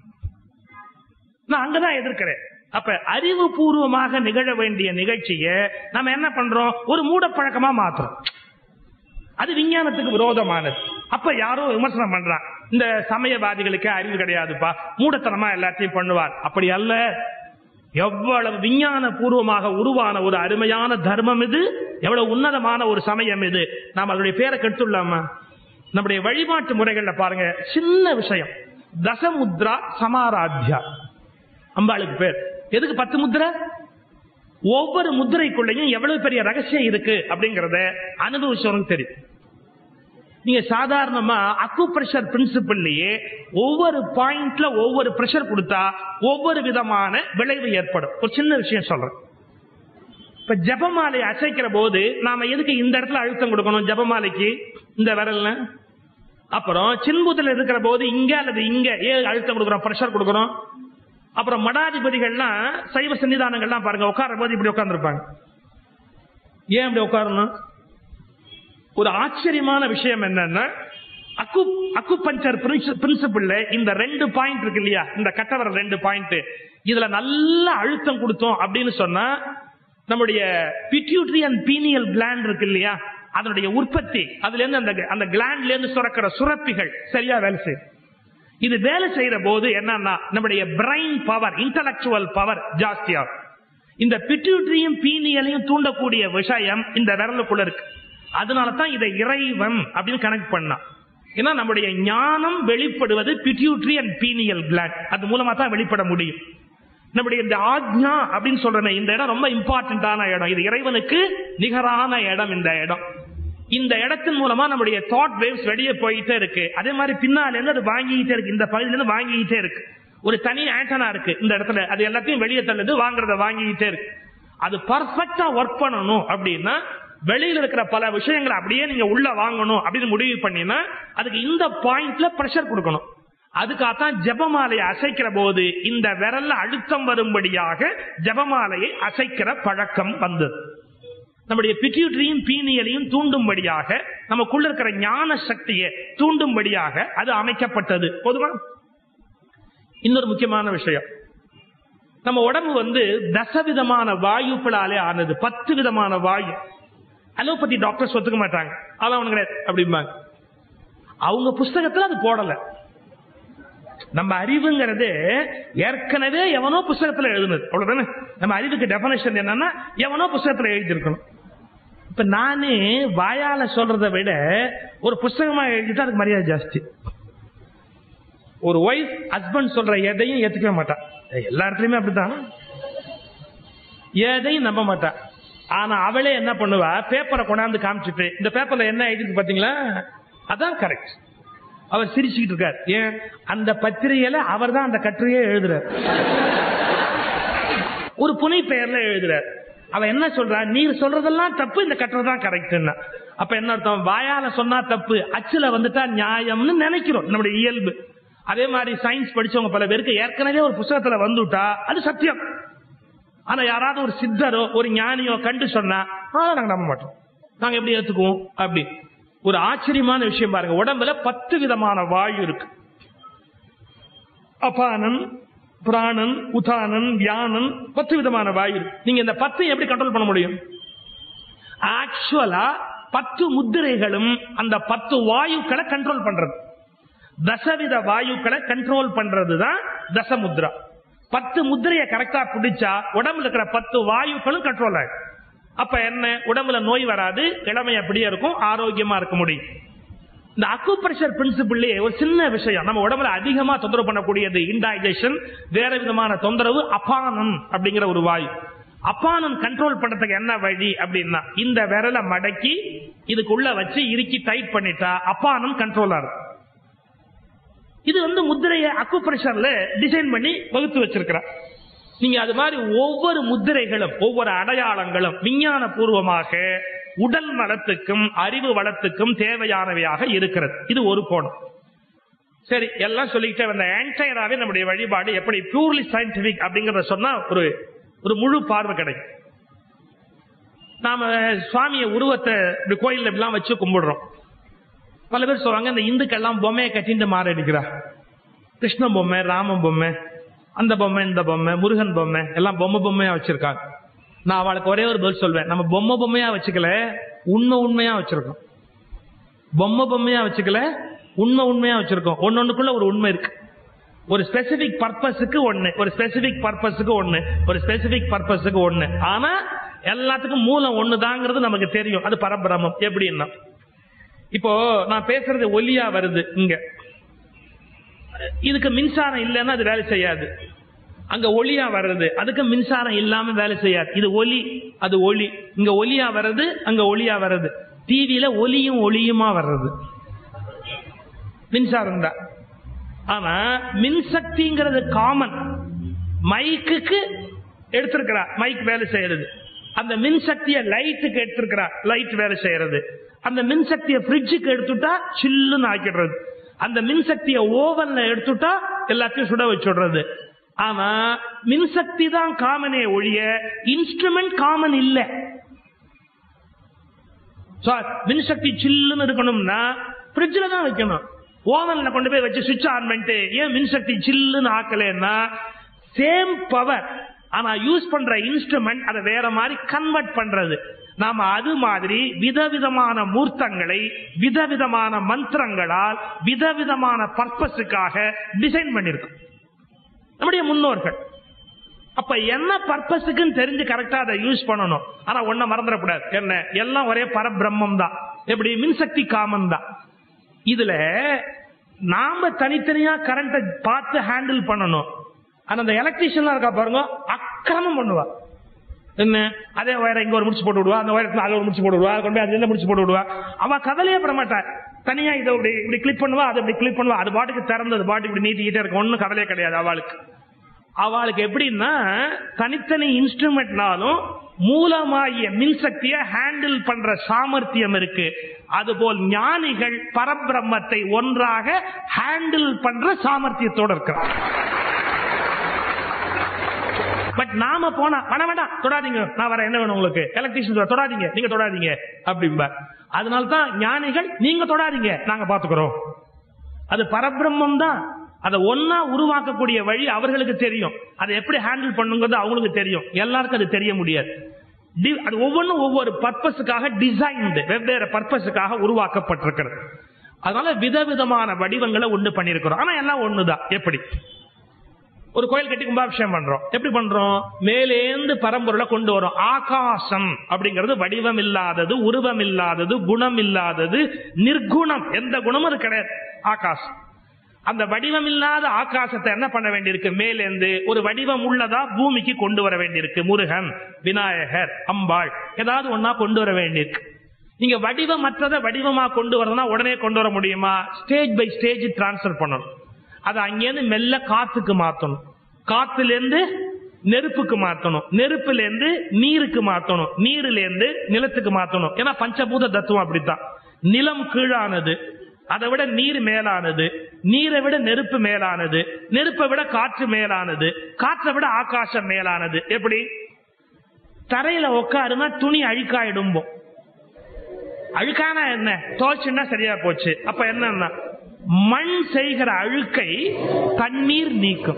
நான் அங்கதான் எதிர்க்கிறேன். அப்ப அறிவு பூர்வமாக நிகழ வேண்டிய நிகழ்ச்சியை நம்ம என்ன பண்றோம், ஒரு மூட பழக்கமா மாத்துறோம். அது விஞ்ஞானத்துக்கு விரோதமானது. அப்ப யாரோ விமர்சனம் பண்றான், இந்த சமயவாதிகளுக்கு அறிவு கிடையாதுப்பா, மூடத்தனமா எல்லாத்தையும் பண்ணுவார். அப்படி அல்ல. எவ்வளவு விஞ்ஞான பூர்வமாக உருவான ஒரு அருமையான தர்மம் இது, எவ்வளவு உன்னதமான ஒரு சமயம் இது. நாம் அதனுடைய பேரை கெடுத்துள்ளாமா? நம்முடைய வழிபாட்டு முறைகள்ல பாருங்க, சின்ன விஷயம், தசமுத்ரா சமாராத்யா அம்பாளுக்கு பேர். எதுக்கு பத்து முத்திரை? ஒவ்வொரு முத்திரைக்குள்ளையும் எவ்வளவு பெரிய ரகசியம் இருக்கு அப்படிங்கறத அனுபவிச்சவனுக்கு தெரியும். நீங்க சாதாரணமா அக்குப்ரெஷர் பிரின்சிபிள்லயே ஒவ்வொரு பாயிண்ட்ல ஒவ்வொரு பிரஷர் கொடுத்தா ஒவ்வொரு விதமான விளைவு ஏற்படும். ஒரு சின்ன விஷயம் சொல்றேன். இப்ப ஜபமாலை அசைக்கிற போது நாம எதுக்கு இந்த இடத்துல அழுத்தம் கொடுக்கணும்? ஜபமாலைக்கு இந்த விரல்ல. அப்புறம் சின்புத்துல இருக்கிற போது இங்க அல்லது இங்க ஏன் அழுத்தம் கொடுக்கறோம், பிரஷர் கொடுக்கறோம்? அப்புறம் மடாதிபதிகள்லாம் சைவ சன்னிதானங்கள்லாம் பாருங்க, உட்கார போது இப்படி உட்கார்ந்துருப்பாங்க. ஏன் இப்படி உட்காரணும்? ஒரு ஆச்சரியமான விஷயம் என்னன்னா, அக்கு அக்குபஞ்சர் பிரின்சிபிள்ல இந்த ரெண்டு பாயிண்ட் இருக்கு இல்லையா, இந்த கட்டவர ரெண்டு பாயிண்ட், இதுல நல்ல அழுத்தம் கொடுத்தோம் அப்படின்னு சொன்னா நம்முடைய பிட்யூட்டரி அண்ட் பீனியல் கிளாண்ட் இருக்கு இல்லையா, அதனுடைய உற்பத்தி, அதுல இருந்து அந்த அந்த கிளாண்ட்ல இருந்து சுரக்கிற சுரப்பிகள் சரியா வேலை செய்யும். இது வேலை செய்யற போது என்னன்னா நம்முடைய பிரைன் பவர், இன்டலெக்சுவல் பவர் ஜாஸ்தியாகும். இந்த பிட்யூட்டரியும் பீனியலையும் தூண்டக்கூடிய விஷயம் இந்த விரலுக்குள்ள இருக்கு. அதனாலதான் இதை இறைவன் அப்படின்னு கனெக்ட் பண்ணா. ஏன்னா நம்முடைய ஞானம் வெளிப்படுவது பிட்யூட்டரி அண்ட் பீனியல் கிளாண்ட், அது மூலமா தான் வெளிப்பட முடியும். நம்முடைய இந்த ஆக்ஞா அப்படின்னு சொல்றேன், இந்த இடம் ரொம்ப இம்பார்ட்டன்டான இடம். இது இறைவனுக்கு நிகரான இடம். இந்த இடம், இந்த இடத்தின் மூலமா நம்முடைய தாட் வேவ்ஸ் வெளியே போயிட்டே இருக்கு. அதே மாதிரி பின்னால இருந்து அது வாங்கிட்டே இருக்கு, இந்த பகுதியில இருந்து வாங்கிட்டே இருக்கு. ஒரு தனி ஆண்டனா இருக்கு இந்த இடத்துல, அது எல்லாத்தையும் வெளியே தள்ளுது, வாங்குறத வாங்கிட்டே இருக்கு. அது பர்ஃபெக்டா ஒர்க் பண்ணணும் அப்படின்னா வெளியில இருக்கிற பல விஷயங்களை அப்படியே நீங்க உள்ள வாங்கணும் அப்படின்னு முடிவு பண்ணினா அதுக்கு இந்த பாயிண்ட்ல பிரஷர் கொடுக்கணும். அதுக்காகத்தான் ஜபமாலையை அசைக்கிற போது இந்த விரல்ல அழுத்தம் வரும்படியாக ஜபமாலையை அசைக்கிற பழக்கம் வந்தது. நம்முடைய பிட்யூட்டரியும் பீனியலையும் தூண்டும்படியாக, நமக்குள்ள இருக்கிற ஞான சக்தியை தூண்டும்படியாக அது அமைக்கப்பட்டது. பொதுவா இன்னொரு முக்கியமான விஷயம், நம்ம உடம்பு வந்து தசவிதமான வாயுக்களாலே ஆனது. பத்து விதமான வாயு. அலோபதி டாக்டர்ஸ் ஒத்துக்க மாட்டாங்க, அதான் அவனுங்க அப்படிம்பாங்க. அவங்க புஸ்தகத்துல அது போடல. நம்ம அறிவுங்கிறது ஏற்கனவே எவனோ புஸ்தகத்துல எழுதுனது, அவ்வளவுதானே. நம்ம அறிவுக்கு டெபினிஷன் என்னன்னா எவனோ புஸ்தகத்துல எழுதியிருக்கணும். இப்ப நானே வாயால சொல்றதை விட ஒரு புஸ்தகமா எழுதிட்டு அதுக்கு மரியாதை ஜாஸ்தி. ஒரு ஒய்ஃப் ஹஸ்பண்ட் சொல்ற எதையும் ஏத்துக்கவே மாட்டான். எல்லா இடத்துலயுமே அப்படித்தான், எதையும் நம்ப மாட்டான். ஆனா அவளே என்ன பண்ணுவா, பேப்பரை கொண்டாந்து காமிச்சிட்டு இந்த பேப்பர்ல என்ன எழுதிருக்கு பாத்தீங்களா, அதான் கரெக்ட். அவர் சிரிச்சுக்கிட்டு இருக்கார். ஏன்? அந்த பத்திரிகையில அவர் தான் அந்த கட்டுரையே எழுதுறார், ஒரு புனை பெயர்ல எழுதுறார். அவ என்ன சொல்றா, நீர் சொல்றதெல்லாம் தப்பு, இந்த கட்டுரை தான் கரெக்ட். அப்ப என்ன அர்த்தம்? வாயால சொன்னா தப்பு, அச்சுல வந்துட்டா நியாயம்னு நினைக்கிறோம், நம்முடைய இயல்பு. அதே மாதிரி சயின்ஸ் படிச்சவங்க பல பேருக்கு ஏற்கனவே ஒரு புத்தகத்துல வந்துட்டா அது சத்தியம். ஆனா யாராவது ஒரு சித்தரோ ஒரு ஞானியோ கண்டு சொன்னா நாங்க நம்ப மாட்டோம், நாங்க எப்படி ஏத்துக்குவோம்? அப்படி ஒரு ஆச்சரியமான விஷயம் பாருங்க. உடம்புல பத்து விதமான வாயு இருக்கு. அபானன், பிராணன், உதானன், வியானன், பத்து விதமான வாயு இருக்கு. நீங்க இந்த பத்தை எப்படி கண்ட்ரோல் பண்ண முடியும்? ஆக்சுவலா பத்து முத்திரைகளும் அந்த பத்து வாயுக்களை கண்ட்ரோல் பண்றது. தசவித வாயுக்களை கண்ட்ரோல் பண்றதுதான் தசமுத்ரா. பத்து முத்திரையை கரெக்டா பிடிச்சா உடம்புல இருக்கிற பத்து வாயுக்களும் கண்ட்ரோல் ஆகும். அப்ப என்ன, உடம்புல நோய் வராது, இளமை அப்படியே இருக்கும், ஆரோக்கியமா இருக்க முடியும். இந்த அக்குப்ரெஷர் பிரின்சிபிள்லயே ஒரு சின்ன விஷயம், நம்ம உடம்புல அதிகமா தொந்தரவு பண்ணக்கூடியது இன்டைஜஷன், வேற விதமான தொந்தரவு அபானன் அப்படிங்கிற ஒரு வாயு. அபானன் கண்ட்ரோல் பண்றதுக்கு என்ன வழி அப்படின்னா, இந்த விரலை மடக்கி இதுக்குள்ள வச்சு இறுக்கி டைட் பண்ணிட்டா அபானன் கண்ட்ரோல் ஆகும். இது வந்து முத்திரையை அக்குப்ரெஷர்ல டிசைன் பண்ணி வகுத்து வச்சிருக்கிறார். நீங்க அது மாதிரி ஒவ்வொரு முத்திரைகளும் ஒவ்வொரு அடையாளங்களும் விஞ்ஞான பூர்வமாக உடல் வளத்துக்கும் அறிவு வளத்துக்கும் தேவையானவையாக இருக்கிறது. இது ஒரு கோணம். சரி, எல்லாம் சொல்லிக்கிட்டே வந்த என்டையராவே நம்முடைய வழிபாடு எப்படி பியூர்லி சயின்டிபிக் அப்படிங்கறத சொன்னா ஒரு ஒரு முழு பார்வை கிடைக்கும். நாம சுவாமிய உருவத்தை இப்படி கோயில்ல இப்படிலாம் வச்சு கும்பிடுறோம். பல பேர் சொல்றாங்க இந்த இந்துக்கெல்லாம் பொம்மையை கட்டிட்டு மாறடிக்கிறா, கிருஷ்ண பொம்மை, ராம பொம்மை, அந்த பொம்மை, இந்த பொம்மை, முருகன் பொம்மை, எல்லாம் பொம்மை பொம்மையா வச்சிருக்காங்க. நான் அவளுக்கு ஒரே ஒரு பதில் சொல்வேன், நம்ம பொம்மை பொம்மையா வச்சுக்கல, உண்மை உண்மையா வச்சிருக்கோம். பொம்மை பொம்மையா வச்சுக்கல, உண்மை உண்மையா வச்சிருக்கோம். ஒன்னொன்னுக்குள்ள ஒரு உண்மை இருக்கு. ஒரு ஸ்பெசிபிக் பர்பஸுக்கு ஒண்ணு, ஒரு ஸ்பெசிபிக் பர்பஸுக்கு ஒண்ணு, ஒரு ஸ்பெசிபிக் பர்பஸுக்கு ஒண்ணு. ஆனா எல்லாத்துக்கும் மூலம் ஒண்ணுதாங்கிறது நமக்கு தெரியும். அது பரபிரமம். எப்படின்னா, இப்போ நான் பேசுறது ஒலியா வருது இங்க, இதுக்கு மின்சாரம் இல்லைன்னா அது வேலை செய்யாது. அங்க ஒலியா வர்றது, அதுக்கு மின்சாரம் இல்லாம வேலை செய்யாது. இது ஒலி, அது ஒளி. இங்க ஒலியா வர்றது, அங்க ஒலியா வர்றது. டிவியில ஒலியும் ஒளியுமா வர்றது. மின்சாரம் தான். ஆனா மின்சக்திங்கிறது காமன். மைக்குக்கு எடுத்திருக்கிறா, மைக் வேலை செய்யறது. அந்த மின்சக்தியை லைட்டுக்கு எடுத்திருக்கிறா, லைட் வேலை செய்யறது. அந்த மின்சக்தியை ஃப்ரிட்ஜுக்கு எடுத்துட்டா சில்லுன்னு ஆக்கிடுறது. அந்த மின்சக்தியை ஓவன்ல எடுத்துட்டா எல்லாத்தையும் சுட வச்சுடுறது. ஆனா மின்சக்தி தான் காமனே ஒழிய இன்ஸ்ட்ருமெண்ட் காமன் இல்ல. மின்சக்தி சில்லுன்னு இருக்கணும்னா ஃப்ரிட்ஜ்ல தான் வைக்கணும். ஓவன்ல கொண்டு போய் வச்சு சுவிட்ச் ஆன் பண்ணிட்டு ஏன் மின்சக்தி சில்லுன்னு ஆக்கலன்னா சேம் பவர், ஆனா யூஸ் பண்ற இன்ஸ்ட்ருமெண்ட் அதை வேற மாதிரி கன்வெர்ட் பண்றது. நாம அது மாதிரி விதவிதமான மூர்த்தங்களை விதவிதமான மந்திரங்களால் விதவிதமான பர்பஸுக்காக டிசைன் பண்ணிருக்கோம் நம்முடைய முன்னோர்கள். அப்ப என்ன பர்பஸுக்குன்னு தெரிஞ்சு கரெக்டா அதை யூஸ் பண்ணணும். ஆனா ஒன்ன மறந்துடக்கூடாது, என்ன எல்லாம் ஒரே பரபிரம்மம் தான். எப்படி மின்சக்தி காமன் தான். இதுல நாம தனித்தனியா கரண்ட பார்த்து ஹேண்டில் பண்ணணும். ஆனா அந்த எலக்ட்ரீஷியன் இருக்கா பாருங்க, அக்கிரமம் பண்ணுவா. என்ன அதே வயரை இங்க ஒரு முடிச்சு போட்டு விடுவா, அந்த வயரத்துல அதை ஒரு முடிச்சு போட்டு விடுவா, கொண்டு போய் அதுல முடிச்சு போட்டு விடுவா. அவ கவலையே பட மாட்டார். தனியா இதை இப்படி இப்படி கிளிப் பண்ணுவா, அதை இப்படி கிளிப் பண்ணுவா, அது பாட்டுக்கு திறந்தது பாட்டு இப்படி நீட்டிக்கிட்டே இருக்கும். ஒன்னும் கவலையே கிடையாது அவளுக்கு. அவளுக்கு எப்படின்னா தனித்தனி இன்ஸ்ட்ருமெண்ட்னாலும் மூலமாகிய மின்சக்தியை ஹேண்டில் பண்ற சாமர்த்தியம் இருக்கு. அதுபோல் ஞானிகள் பரபிரம்மத்தை ஒன்றாக ஹேண்டில் பண்ற சாமர்த்தியத்தோடு இருக்கிறார். பட் நாம போனா வேணா வேண்டாம் தொடாதீங்க, நான் வர என்ன வேணும் உங்களுக்கு, எலக்ட்ரிஷியன் தொடாதீங்க, நீங்க தொடாதீங்க அப்படிம்ப. அதனால்தான் ஞானிகள் நீங்க தொடாதீங்க நாங்க பாத்துக்கிறோம். அது பரபிரம்மம் தான். அதை ஒன்னா உருவாக்கக்கூடிய வழி அவர்களுக்கு தெரியும். அதை எப்படி ஹேண்டில் பண்ணுங்கிறது அவங்களுக்கு தெரியும். எல்லாருக்கும் அது தெரிய முடியாது. அது ஒவ்வொன்றும் ஒவ்வொரு பர்பஸுக்காக டிசைன்டு, வெவ்வேறு பர்பஸுக்காக உருவாக்கப்பட்டிருக்கிறது. அதனால விதவிதமான வடிவங்களை உண்டு பண்ணிருக்கிறோம். ஆனா எல்லாம் ஒண்ணுதான். எப்படி ஒரு கோயில் கட்டி கும்பாபிஷேகம் பண்றோம், எப்படி பண்றோம்? மேலேந்து பரம்பொருளை கொண்டு வரும். ஆகாசம் அப்படிங்கிறது வடிவம் இல்லாதது, உருவம் இல்லாதது, குணம் இல்லாதது, நிர்குணம், எந்த குணமும் அது கிடையாது. ஆகாசம். அந்த வடிவம் இல்லாத ஆகாசத்தை என்ன பண்ண வேண்டியிருக்கு? மேலேந்து ஒரு வடிவம் உள்ளதா பூமிக்கு கொண்டு வர வேண்டியிருக்கு. முருகன், விநாயகர், அம்பாள் ஏதாவது ஒன்னா கொண்டு வர வேண்டியிருக்கு. நீங்க வடிவமற்றதை வடிவமா கொண்டு வரதுனா உடனே கொண்டு வர முடியுமா? ஸ்டேஜ் பை ஸ்டேஜ் டிரான்ஸ்பர் பண்ணணும். அதை அங்கேருந்து மெல்ல காத்துக்கு மாத்தணும், காத்துல இருந்து நெருப்புக்கு மாத்தணும், நெருப்புல இருந்து நீருக்கு மாத்தணும், நீர்ல இருந்து நிலத்துக்கு மாத்தணும். ஏன்னா பஞ்சபூத தத்துவம் அப்படித்தான். நிலம் கீழானது, அதை விட நீர் மேலானது, நீரை விட நெருப்பு மேலானது, நெருப்பை விட காற்று மேலானது, காற்றை விட ஆகாசம் மேலானது. எப்படி? தரையில உட்காருனா துணி அழுக்காயிடும். அழுக்கானா என்ன? தோச்சுன்னா சரியா போச்சு. அப்ப என்னன்னா மண் செய்கிற அழுக்கை தண்ணீர் நீக்கும்.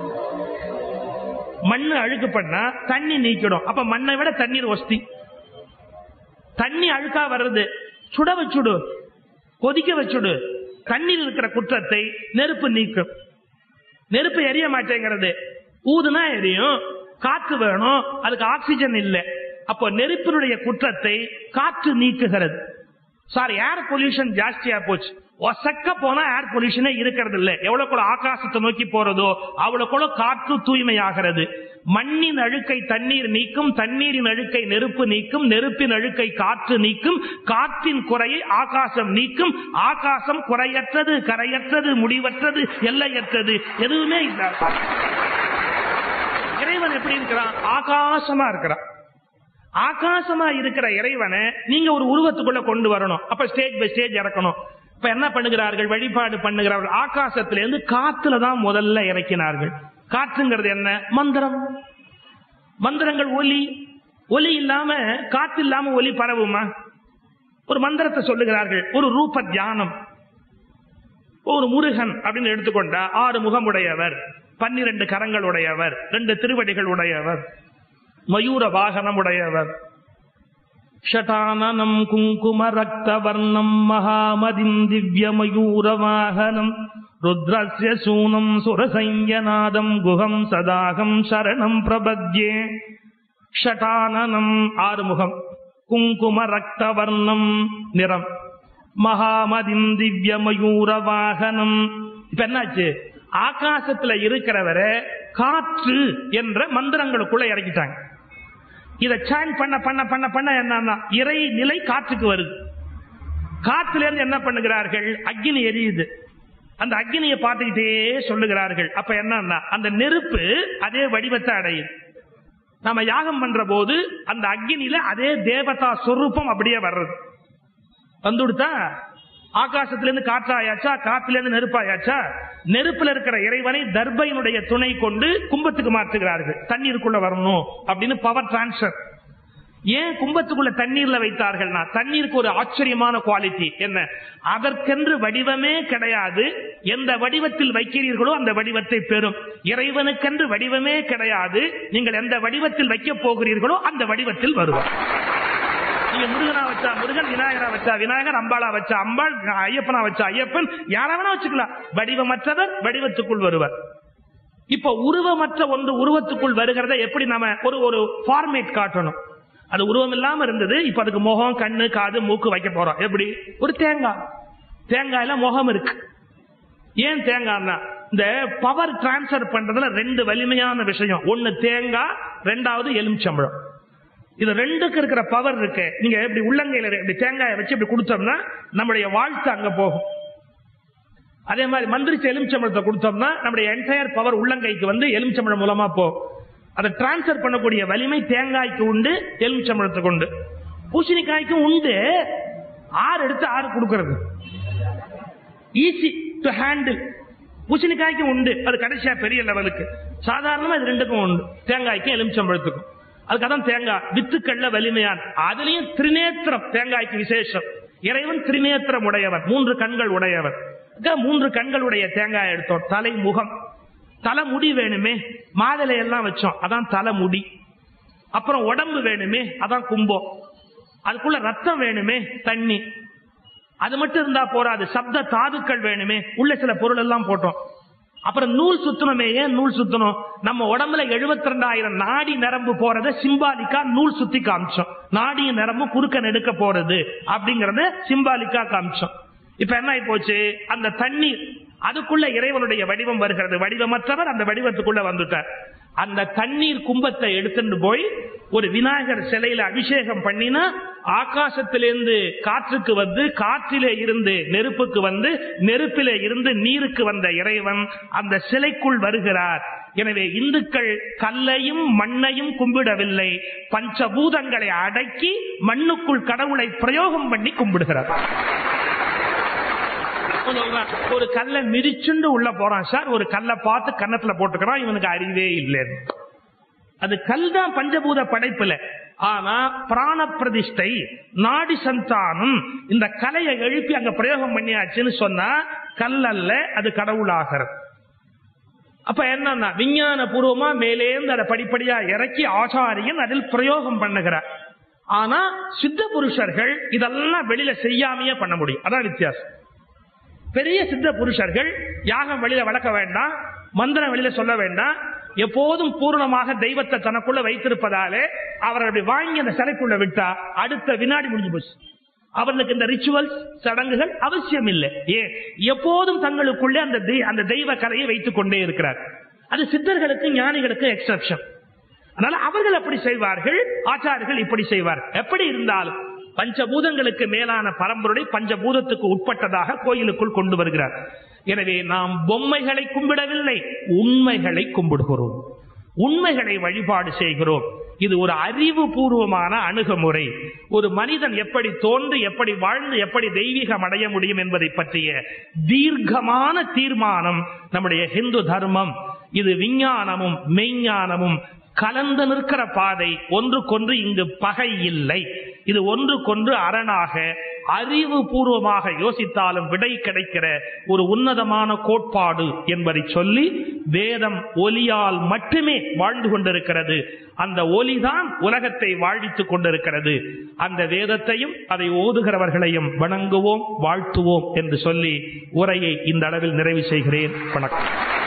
மண்ணு அழுக்கு பண்ணா தண்ணி நீக்கிடும். அப்ப மண்ணை விட தண்ணீர் ஒஸ்தி. தண்ணி அழுக்கா வர்றது, சுட வச்சுடு, கொதிக்க வச்சுடு. தண்ணீர் இருக்கிற குற்றத்தை நெருப்பு நீக்கும். நெருப்பு எரிய மாட்டேங்கிறது, ஊதுனா எரியும். காற்று வேணும், அதுக்கு ஆக்சிஜன் இல்லை. அப்போ நெருப்பினுடைய குற்றத்தை காற்று நீக்குகிறது. சார், ஏர் பொல்யூஷன் ஜாஸ்தியா போச்சு. ஒசக்க போனா ஏர் பொல்யூஷனே இருக்கிறது இல்லை. எவ்வளவுக்குள்ள ஆகாசத்தை நோக்கி போறதோ அவ்வளவுக்குள்ள காற்று தூய்மையாகிறது. மண்ணின் அழுக்கை தண்ணீர் நீக்கும், தண்ணீரின் அழுக்கை நெருப்பு நீக்கும், நெருப்பின் அழுக்கை காற்று நீக்கும், காற்றின் குறையை ஆகாசம் நீக்கும். ஆகாசம் குறையற்றது, கரையற்றது, முடிவற்றது, எல்லையற்றது, எதுவுமே இல்லை. இறைவன் எப்படி இருக்கிறான்? ஆகாசமா இருக்கிறான். ஆகாசமா இருக்கிற இறைவனை நீங்க ஒரு உருவத்துக்குள்ள கொண்டு வரணும். அப்ப ஸ்டேஜ் பை ஸ்டேஜ் இறக்கணும். இப்ப என்ன பண்ணுகிறார்கள்? வழிபாடு பண்ணுகிறார்கள். ஆகாசத்திலிருந்து காத்துல தான் முதல்ல இறக்கினார்கள். காற்றுங்கிறது என்ன? மந்திரம். மந்திரங்கள் ஒலி. ஒலி இல்லாம, காற்று இல்லாம ஒலி பரவுமா? ஒரு மந்திரத்தை சொல்லுகிறார்கள். ஒரு ரூப தியானம். ஒரு முருகன் அப்படின்னு எடுத்துக்கொண்டா ஆறு முகமுடையவர், பன்னிரண்டு கரங்கள் உடையவர், ரெண்டு திருவடிகள் உடையவர், மயூர வாகனம் உடையவர், ஷடானனம் குங்கும ரக்த வர்ணம் மகாமதிம் திவ்ய மயூர வாகனம் ருத்ரஸ்ய சூனம் சுரசையநாதம் குஹம் சதாகம் சரணம் பிரபத்யே. ஷடானனம் ஆறு முகம், குங்கும ரக்த வர்ணம் நிறம், மகாமதிம் திவ்ய மயூர வாகனம். இப்ப என்னாச்சு? ஆகாசத்துல இருக்கிறவரை காற்று என்ற மந்திரங்களுக்குள்ள இறக்கிட்டாங்க. இதை சான் பண்ண பண்ண பண்ண பண்ண என்னன்னா இறை நிலை காற்றுக்கு வருது. காற்றுல இருந்து என்ன பண்ணுகிறார்கள்? அக்னி எரியுது. அந்த அக்னியை பார்த்துக்கிட்டே சொல்லுகிறார்கள். அப்ப என்னன்னா அந்த நெருப்பு அதே வடிவத்தை அடையுது. நாம யாகம் பண்ற போது அந்த அக்னியில அதே தேவதா சொரூபம் அப்படியே வர்றது. வந்துடுத்தா ஆகாசத்திலிருந்து காற்றாயாச்சா, காற்றிலிருந்து நெருப்பாயாச்சா, நெருப்புல இருக்கிற இறைவனை தர்பையினுடைய துணை கொண்டு கும்பத்துக்கு மாற்றுகிறார்கள். தண்ணீருக்குள்ள வரணும் அப்படின்னு பவர் டிரான்ஸ்பர். ஏன் கும்பத்துக்குள்ள தண்ணீர்ல வைத்தார்கள்னா, தண்ணீருக்கு ஒரு ஆச்சரியமான குவாலிட்டி என்ன, அதற்கென்று வடிவமே கிடையாது. எந்த வடிவத்தில் வைக்கிறீர்களோ அந்த வடிவத்தை பெறும். இறைவனுக்கென்று வடிவமே கிடையாது. நீங்கள் எந்த வடிவத்தில் வைக்க போகிறீர்களோ அந்த வடிவத்தில் வருவார். நீங்க முருகனா வச்சா முருகன், விநாயகரா வச்சா விநாயகர், அம்பாளா வச்சா அம்பாள், ஐயப்பனா வச்சா ஐயப்பன், யாராவது வச்சுக்கலாம். வடிவமற்றவர் வடிவத்துக்குள் வருவார். இப்ப உருவமற்ற ஒன்று உருவத்துக்குள் வருகிறத எப்படி நாம ஒரு ஒரு ஃபார்மேட் காட்டணும். அது உருவம் இல்லாம இருந்தது, இப்ப அதுக்கு முகம், கண்ணு, காது, மூக்கு வைக்க போறோம். எப்படி? ஒரு தேங்காய். தேங்காயில முகம் இருக்கு. ஏன் தேங்காய்னா இந்த பவர் டிரான்ஸ்பர் பண்றதுல ரெண்டு வலிமையான விஷயம். ஒன்னு தேங்காய், ரெண்டாவது எலுமிச்சம்பழம். இது ரெண்டுக்கு இருக்கிற பவர் இருக்கு. நீங்க எப்படி உள்ளங்கையில இப்படி தேங்காயை வச்சு இப்படி கொடுத்தோம்னா நம்முடைய வாழ்த்து அங்க போகும். அதே மாதிரி மந்திரிச்ச எலுமிச்சம்பழத்தை கொடுத்தோம்னா நம்முடைய என்டையர் பவர் உள்ளங்கைக்கு வந்து எலுமிச்சம்பழம் மூலமா போகும். அதை டிரான்ஸ்பர் பண்ணக்கூடிய வலிமை தேங்காய்க்கு உண்டு, எலுமிச்சம்பழத்துக்கு உண்டு. பூசணிக்காய்க்கும் உண்டு. ஆறு எடுத்து ஆறு கொடுக்கிறது ஈஸி டு ஹேண்டில். பூசணிக்காய்க்கும் உண்டு, அது கடைசியா பெரிய லெவலுக்கு. சாதாரணமா இது ரெண்டுக்கும் உண்டு, தேங்காய்க்கும் எலுமிச்சம்பழத்துக்கும். அதுக்காக தேங்காய் வித்துக்கள்ல வலிமையான. அதுலயும் திரிநேத்திரம் தேங்காய்க்கு விசேஷம். இறைவன் திரிநேத்திரம் உடையவர், மூன்று கண்கள் உடையவர். மூன்று கண்களுடைய தேங்காய் எடுத்தோம். தலை, முகம், தலைமுடி வேணுமே, மாதலை எல்லாம் வச்சோம், அதான் தலைமுடி. அப்புறம் உடம்பு வேணுமே, அதான் கும்பம். அதுக்குள்ள ரத்தம் வேணுமே, தண்ணி. அது மட்டும் இருந்தா போராது, சப்த தாதுக்கள் வேணுமே, உள்ள சில பொருள் எல்லாம் போட்டோம். அப்புறம் நூல் சுத்தணுமே. ஏன் நூல் சுத்தணும்? நம்ம உடம்புல எழுபத்தி ரெண்டாயிரம் நாடி நரம்பு போறத சிம்பாலிக்கா நூல் சுத்தி காமிச்சோம். நாடிய நரம்பு குறுக்க நெடுக்க போறது அப்படிங்கறத சிம்பாலிக்கா காமிச்சோம். இப்ப என்ன ஆகி போச்சு, அந்த தண்ணீர் அதுக்குள்ள இறைவனுடைய வடிவம் வருகிறது. வடிவமற்றவர் அந்த வடிவத்துக்குள்ள வந்துட்டார். அந்த தண்ணீர் கும்பத்தை எடுத்துட்டு போய் ஒரு விநாயகர் சிலையில அபிஷேகம் பண்ணினா ஆகாசத்திலிருந்து காற்றுக்கு வந்து, காற்றிலே இருந்து நெருப்புக்கு வந்து, நெருப்பிலே இருந்து நீருக்கு வந்த இறைவன் அந்த சிலைக்குள் வருகிறார். எனவே இந்துக்கள் கல்லையும் மண்ணையும் கும்பிடவில்லை, பஞ்சபூதங்களை அடக்கி மண்ணுக்குள் கடவுளை பிரயோகம் பண்ணி கும்பிடுகிறார். ஒரு கல்லை மிதிச்சுண்டு உள்ள போறான் சார், ஒரு கல்லை பார்த்து கன்னத்துல போட்டுக்கிறான், இவனுக்கு அறிவே இல்லை. அது கல் தான் பஞ்சபூத படைப்புல. ஆனா பிராண பிரதிஷ்டை, நாடி சந்தானம், இந்த கலையை எழுப்பி அங்க பிரயோகம் பண்ணியாச்சுன்னு சொன்னா கல் அல்ல, அது கடவுளாகிறது. அப்ப என்னன்னா விஞ்ஞான பூர்வமா மேலேந்து அதை படிப்படியா இறக்கி ஆச்சாரியன் அதில் பிரயோகம் பண்ணுகிறார். ஆனா சித்த புருஷர்கள் இதெல்லாம் வெளியில செய்யாமையே பண்ண முடியும். அதான் வித்தியாசம். பெரிய சித்த புருஷர்கள் யாகம் வெளியில வளர்க்க வேண்டாம், மந்திரம் வெளியில சொல்ல வேண்டாம், எப்போதும் பூர்ணமாக தெய்வத்தை தனக்குள்ள வைத்திருப்பதாலே அவர் அப்படி வாங்கி அந்த சிலைக்குள்ள விட்டா அடுத்த வினாடி முடிஞ்சு போச்சு. அவர்களுக்கு இந்த ரிச்சுவல்ஸ், சடங்குகள் அவசியம் இல்லை. ஏன்? எப்போதும் தங்களுக்குள்ளே அந்த அந்த தெய்வ கலையை வைத்துக் கொண்டே இருக்கிறார். அது சித்தர்களுக்கு, ஞானிகளுக்கு எக்ஸெப்ஷன். அதனால அவர்கள் அப்படி செய்வார்கள், ஆச்சாரியர்கள் இப்படி செய்வார்கள். எப்படி இருந்தாலும் பஞ்சபூதங்களுக்கு மேலான பரம்பரை பஞ்சபூதத்துக்கு உட்பட்டதாக கோயிலுக்குள் கொண்டு வருகிறார். எனவே நாம் பொம்மைகளை கும்பிடவில்லை, உண்மைகளை கும்பிடுகிறோம், உண்மைகளை வழிபாடு செய்கிறோம். இது ஒரு அறிவு பூர்வமான அணுகுமுறை. ஒரு மனிதன் எப்படி தோன்றி, எப்படி வாழ்ந்து, எப்படி தெய்வீகம் அடைய முடியும் என்பதை பற்றிய தீர்க்கமான தீர்மானம் நம்முடைய ஹிந்து தர்மம். இது விஞ்ஞானமும் மெய்ஞானமும் கலந்து நிற்கிற பாதை. ஒன்றுக்கொன்று இங்கு பகை இல்லை. இது ஒன்றுக்கொன்று அரணாக அறிவு பூர்வமாக யோசித்தாலும் விடை கிடைக்கிற ஒரு உன்னதமான கோட்பாடு என்பதை சொல்லி, வேதம் ஒலியால் மட்டுமே வாழ்ந்து கொண்டிருக்கிறது. அந்த ஒலிதான் உலகத்தை வாழ்வித்துக் கொண்டிருக்கிறது. அந்த வேதத்தையும் அதை ஓதுகிறவர்களையும் வணங்குவோம், வாழ்த்துவோம் என்று சொல்லி உரையை இந்த அளவில் நிறைவு செய்கிறேன். வணக்கம்.